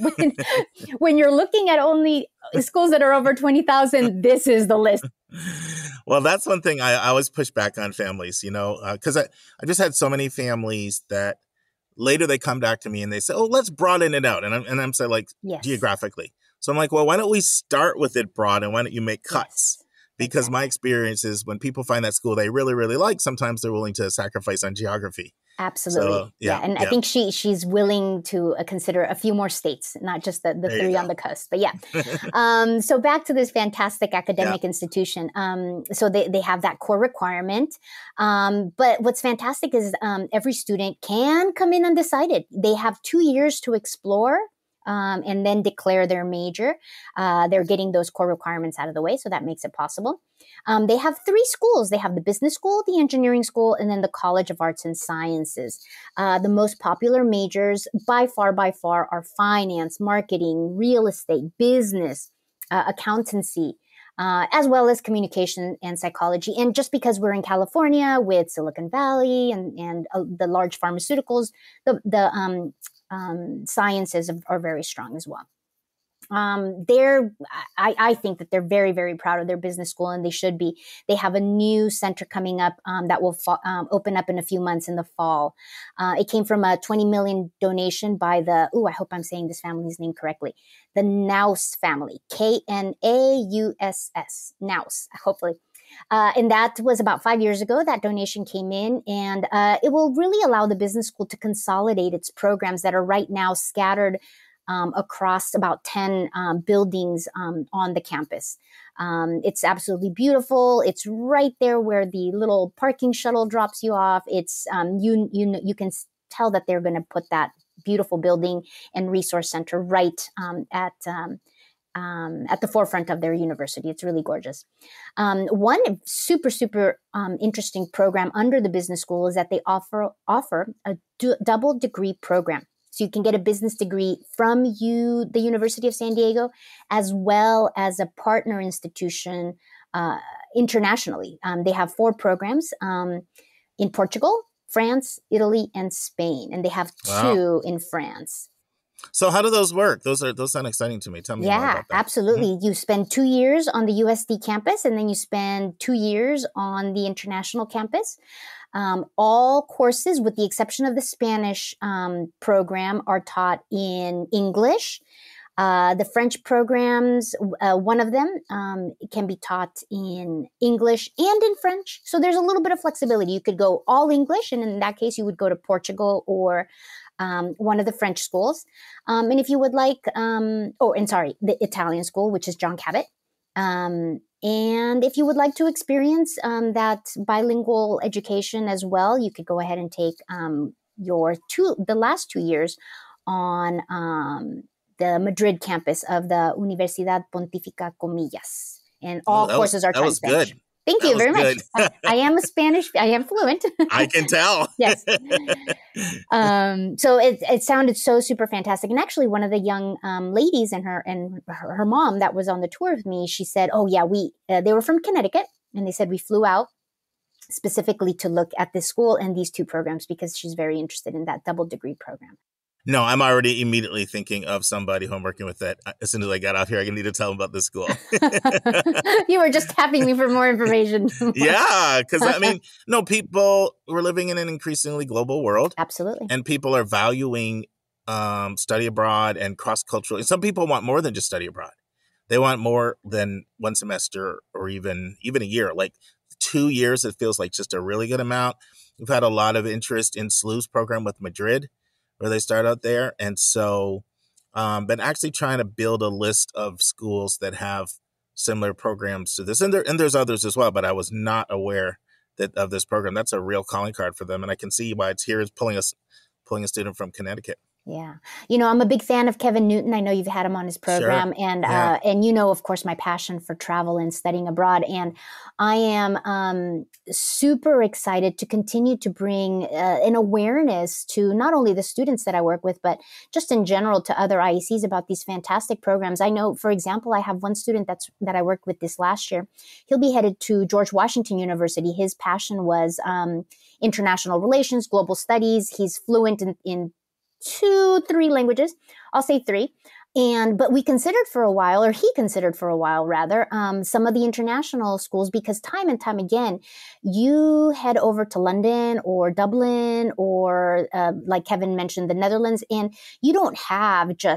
Speaker 7: when you're looking at only schools that are over 20,000, this is the list.
Speaker 1: Well, that's one thing I always push back on families, because I just had so many families that later they come back to me and they say, oh, let's broaden it out. And I'm saying, like, geographically. So I'm like, well, why don't we start with it broad and why don't you make cuts?
Speaker 7: Yes.
Speaker 1: Because
Speaker 7: Exactly.
Speaker 1: my experience is when people find that school they really, really like, sometimes they're willing to sacrifice on geography.
Speaker 7: Absolutely.
Speaker 1: So,
Speaker 7: Yeah. And I think she's willing to consider a few more states, not just the
Speaker 1: There you
Speaker 7: three
Speaker 1: go.
Speaker 7: on the coast. But yeah. So back to this fantastic academic institution. So they have that core requirement. But what's fantastic is every student can come in undecided. They have 2 years to explore. And then declare their major. They're getting those core requirements out of the way, so that makes it possible. They have 3 schools. They have the business school, the engineering school, and then the College of Arts and Sciences. The most popular majors by far are finance, marketing, real estate, business, accountancy, as well as communication and psychology. And just because we're in California with Silicon Valley and the large pharmaceuticals, the sciences are very strong as well. I think that they're very, very proud of their business school, and they should be. They have a new center coming up that will open up in a few months in the fall. It came from a $20 million donation by I hope I'm saying this family's name correctly, the Knaus family, Knauss, Knaus, hopefully. And that was about 5 years ago. That donation came in, and it will really allow the business school to consolidate its programs that are right now scattered across about 10 buildings on the campus. It's absolutely beautiful. It's right there where the little parking shuttle drops you off. It's you can tell that they're going to put that beautiful building and resource center right at the forefront of their university. It's really gorgeous. One super interesting program under the business school is that they offer a double degree program. So you can get a business degree from the University of San Diego, as well as a partner institution internationally. They have 4 programs in Portugal, France, Italy, and Spain, and they have 2 in France.
Speaker 1: So how do those work? Those sound exciting to me. Tell me more about that.
Speaker 7: Absolutely. Mm-hmm. You spend 2 years on the USD campus, and then you spend 2 years on the international campus. All courses, with the exception of the Spanish program, are taught in English. The French programs, one of them can be taught in English and in French. So there's a little bit of flexibility. You could go all English, and in that case, you would go to Portugal or one of the French schools. And if you would like, the Italian school, which is John Cabot. And if you would like to experience that bilingual education as well, you could go ahead and take the last 2 years on the Madrid campus of the Universidad Pontificia Comillas. And all courses are taught in Spanish.
Speaker 1: Good.
Speaker 7: Thank you very much. I am fluent.
Speaker 1: I can tell.
Speaker 7: Yes. So it sounded so super fantastic. And actually, one of the young ladies and her mom that was on the tour with me, she said, "Oh yeah, they were from Connecticut, and they said we flew out specifically to look at this school and these 2 programs because she's very interested in that double degree program."
Speaker 1: No, I'm already immediately thinking of somebody who I'm working with that as soon as I got out here, I need to tell them about this school.
Speaker 7: You were just tapping me for more information.
Speaker 1: Yeah, because we're living in an increasingly global world.
Speaker 7: Absolutely.
Speaker 1: And people are valuing study abroad and cross-cultural. And some people want more than just study abroad. They want more than 1 semester or even a year. Like 2 years, it feels like just a really good amount. We've had a lot of interest in SLU's program with Madrid, where they start out there. And so been actually trying to build a list of schools that have similar programs to this. And there's others as well, but I was not aware of this program. That's a real calling card for them. And I can see why it's here is pulling a student from Connecticut.
Speaker 7: Yeah. I'm a big fan of Kevin Newton. I know you've had him on his program. Sure. And of course, my passion for travel and studying abroad. And I am super excited to continue to bring an awareness to not only the students that I work with, but just in general to other IECs about these fantastic programs. I know, for example, I have one student that I worked with this last year. He'll be headed to George Washington University. His passion was international relations, global studies. He's fluent in 2-3 languages. I'll say 3. But we considered for a while, or he considered for a while rather, some of the international schools, because time and time again, you head over to London or Dublin or like Kevin mentioned, the Netherlands, and you don't have just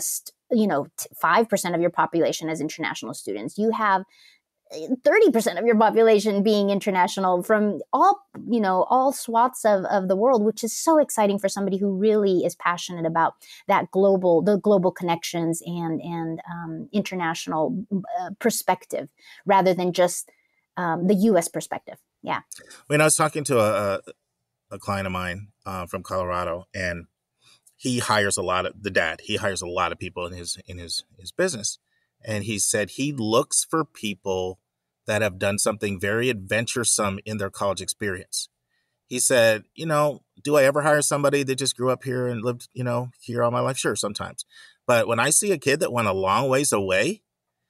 Speaker 7: 5% of your population as international students. You have 30% of your population being international from all swaths of the world, which is so exciting for somebody who really is passionate about the global connections and international perspective rather than just the U.S. perspective. Yeah.
Speaker 1: When I was talking to a client of mine from Colorado, and he hires a lot of people in his business. And he said he looks for people that have done something very adventuresome in their college experience. He said, do I ever hire somebody that just grew up here and lived, here all my life? Sure, sometimes. But when I see a kid that went a long ways away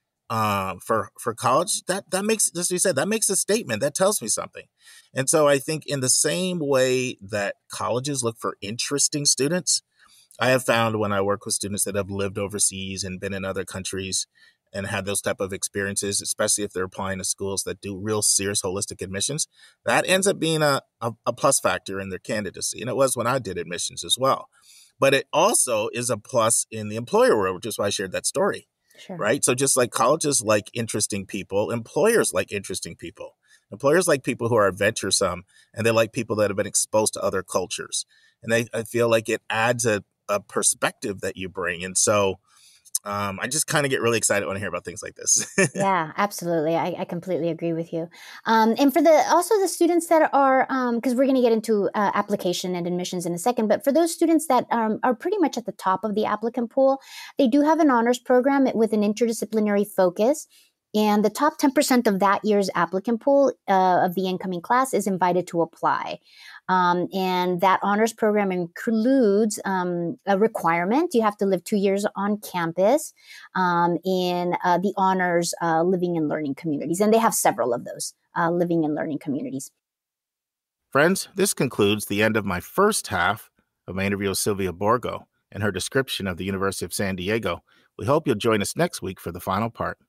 Speaker 1: for college, that makes, as you said, that makes a statement. That tells me something. And so I think in the same way that colleges look for interesting students, I have found when I work with students that have lived overseas and been in other countries and had those type of experiences, especially if they're applying to schools that do real serious holistic admissions, that ends up being a plus factor in their candidacy. And it was when I did admissions as well. But it also is a plus in the employer world, which is why I shared that story.
Speaker 7: Sure.
Speaker 1: Right? So just like colleges like interesting people, employers like interesting people. Employers like people who are adventuresome, and they like people that have been exposed to other cultures. And I feel like it adds a perspective that you bring. And so I just kind of get really excited when I hear about things like this.
Speaker 7: Yeah, absolutely. I completely agree with you. And for the students that are, because we're going to get into application and admissions in a second, but for those students that are pretty much at the top of the applicant pool, they do have an honors program with an interdisciplinary focus. And the top 10% of that year's applicant pool of the incoming class is invited to apply. And that honors program includes a requirement. You have to live 2 years on campus in the honors living and learning communities. And they have several of those living and learning communities.
Speaker 1: Friends, this concludes the end of my first half of my interview with Sylvia Borgo and her description of the University of San Diego. We hope you'll join us next week for the final part.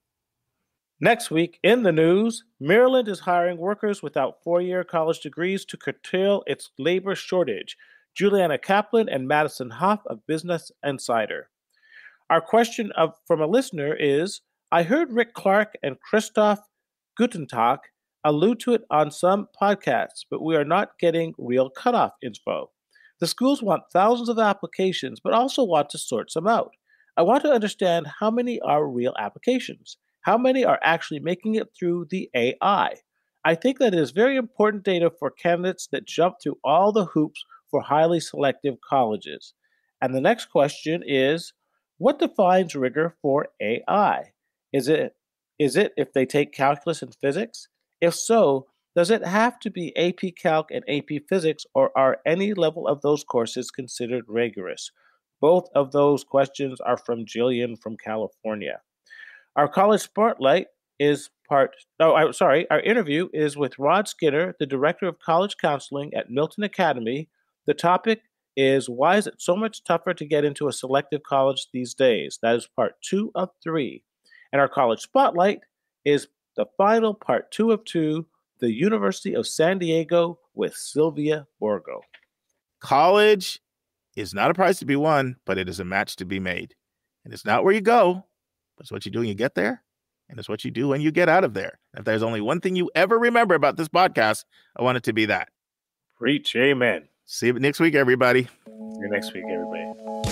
Speaker 3: Next week in the news, Maryland is hiring workers without four-year college degrees to curtail its labor shortage. Juliana Kaplan and Madison Hoff of Business Insider. Our question from a listener is, I heard Rick Clark and Christoph Gutentag allude to it on some podcasts, but we are not getting real cutoff info. The schools want thousands of applications, but also want to sort some out. I want to understand how many are real applications. How many are actually making it through the AI? I think that is very important data for candidates that jump through all the hoops for highly selective colleges. And the next question is, what defines rigor for AI? Is it if they take calculus and physics? If so, does it have to be AP Calc and AP Physics, or are any level of those courses considered rigorous? Both of those questions are from Jillian from California. Our college spotlight is our interview is with Rod Skinner, the Director of College Counseling at Milton Academy. The topic is, why is it so much tougher to get into a selective college these days? That is part 2 of 3. And our college spotlight is the final part 2 of 2, the University of San Diego with Sylvia Borgo.
Speaker 1: College is not a prize to be won, but it is a match to be made. And it's not where you go. It's what you do when you get there, and it's what you do when you get out of there. If there's only one thing you ever remember about this podcast, I want it to be that.
Speaker 3: Preach, amen.
Speaker 1: See you next week, everybody.
Speaker 3: See you next week, everybody.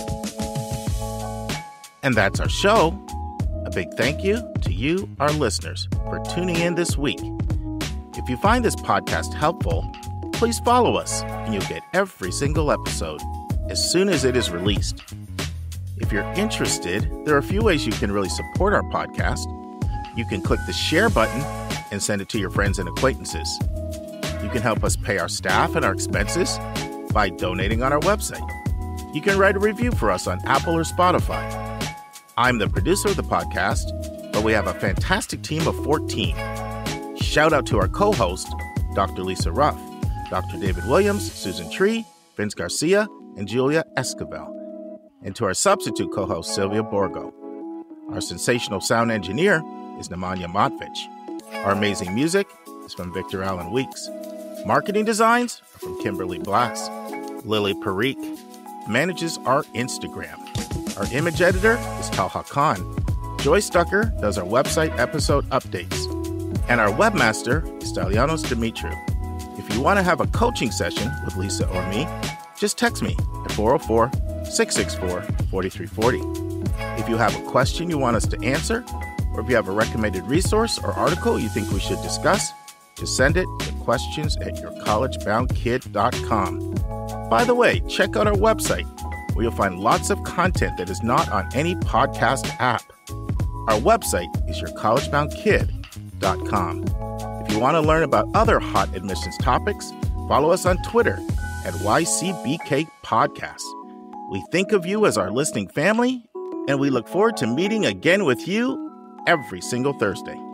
Speaker 1: And that's our show. A big thank you to you, our listeners, for tuning in this week. If you find this podcast helpful, please follow us, and you'll get every single episode as soon as it is released. If you're interested, there are a few ways you can really support our podcast. You can click the share button and send it to your friends and acquaintances. You can help us pay our staff and our expenses by donating on our website. You can write a review for us on Apple or Spotify. I'm the producer of the podcast, but we have a fantastic team of 14. Shout out to our co-host, Dr. Lisa Ruff, Dr. David Williams, Susan Tree, Vince Garcia, and Julia Esquivel. And to our substitute co-host, Sylvia Borgo. Our sensational sound engineer is Nemanja Motvich. Our amazing music is from Victor Allen Weeks. Marketing designs are from Kimberly Blass. Lily Parikh manages our Instagram. Our image editor is Talha Khan. Joy Stucker does our website episode updates. And our webmaster is Stelianos Dimitru. If you want to have a coaching session with Lisa or me, just text me at 404-664-4340. If you have a question you want us to answer, or if you have a recommended resource or article you think we should discuss, just send it to questions@yourcollegeboundkid.com. By the way, check out our website, where you'll find lots of content that is not on any podcast app. Our website is yourcollegeboundkid.com. If you want to learn about other hot admissions topics, follow us on Twitter at YCBK Podcast. We think of you as our listening family, and we look forward to meeting again with you every single Thursday.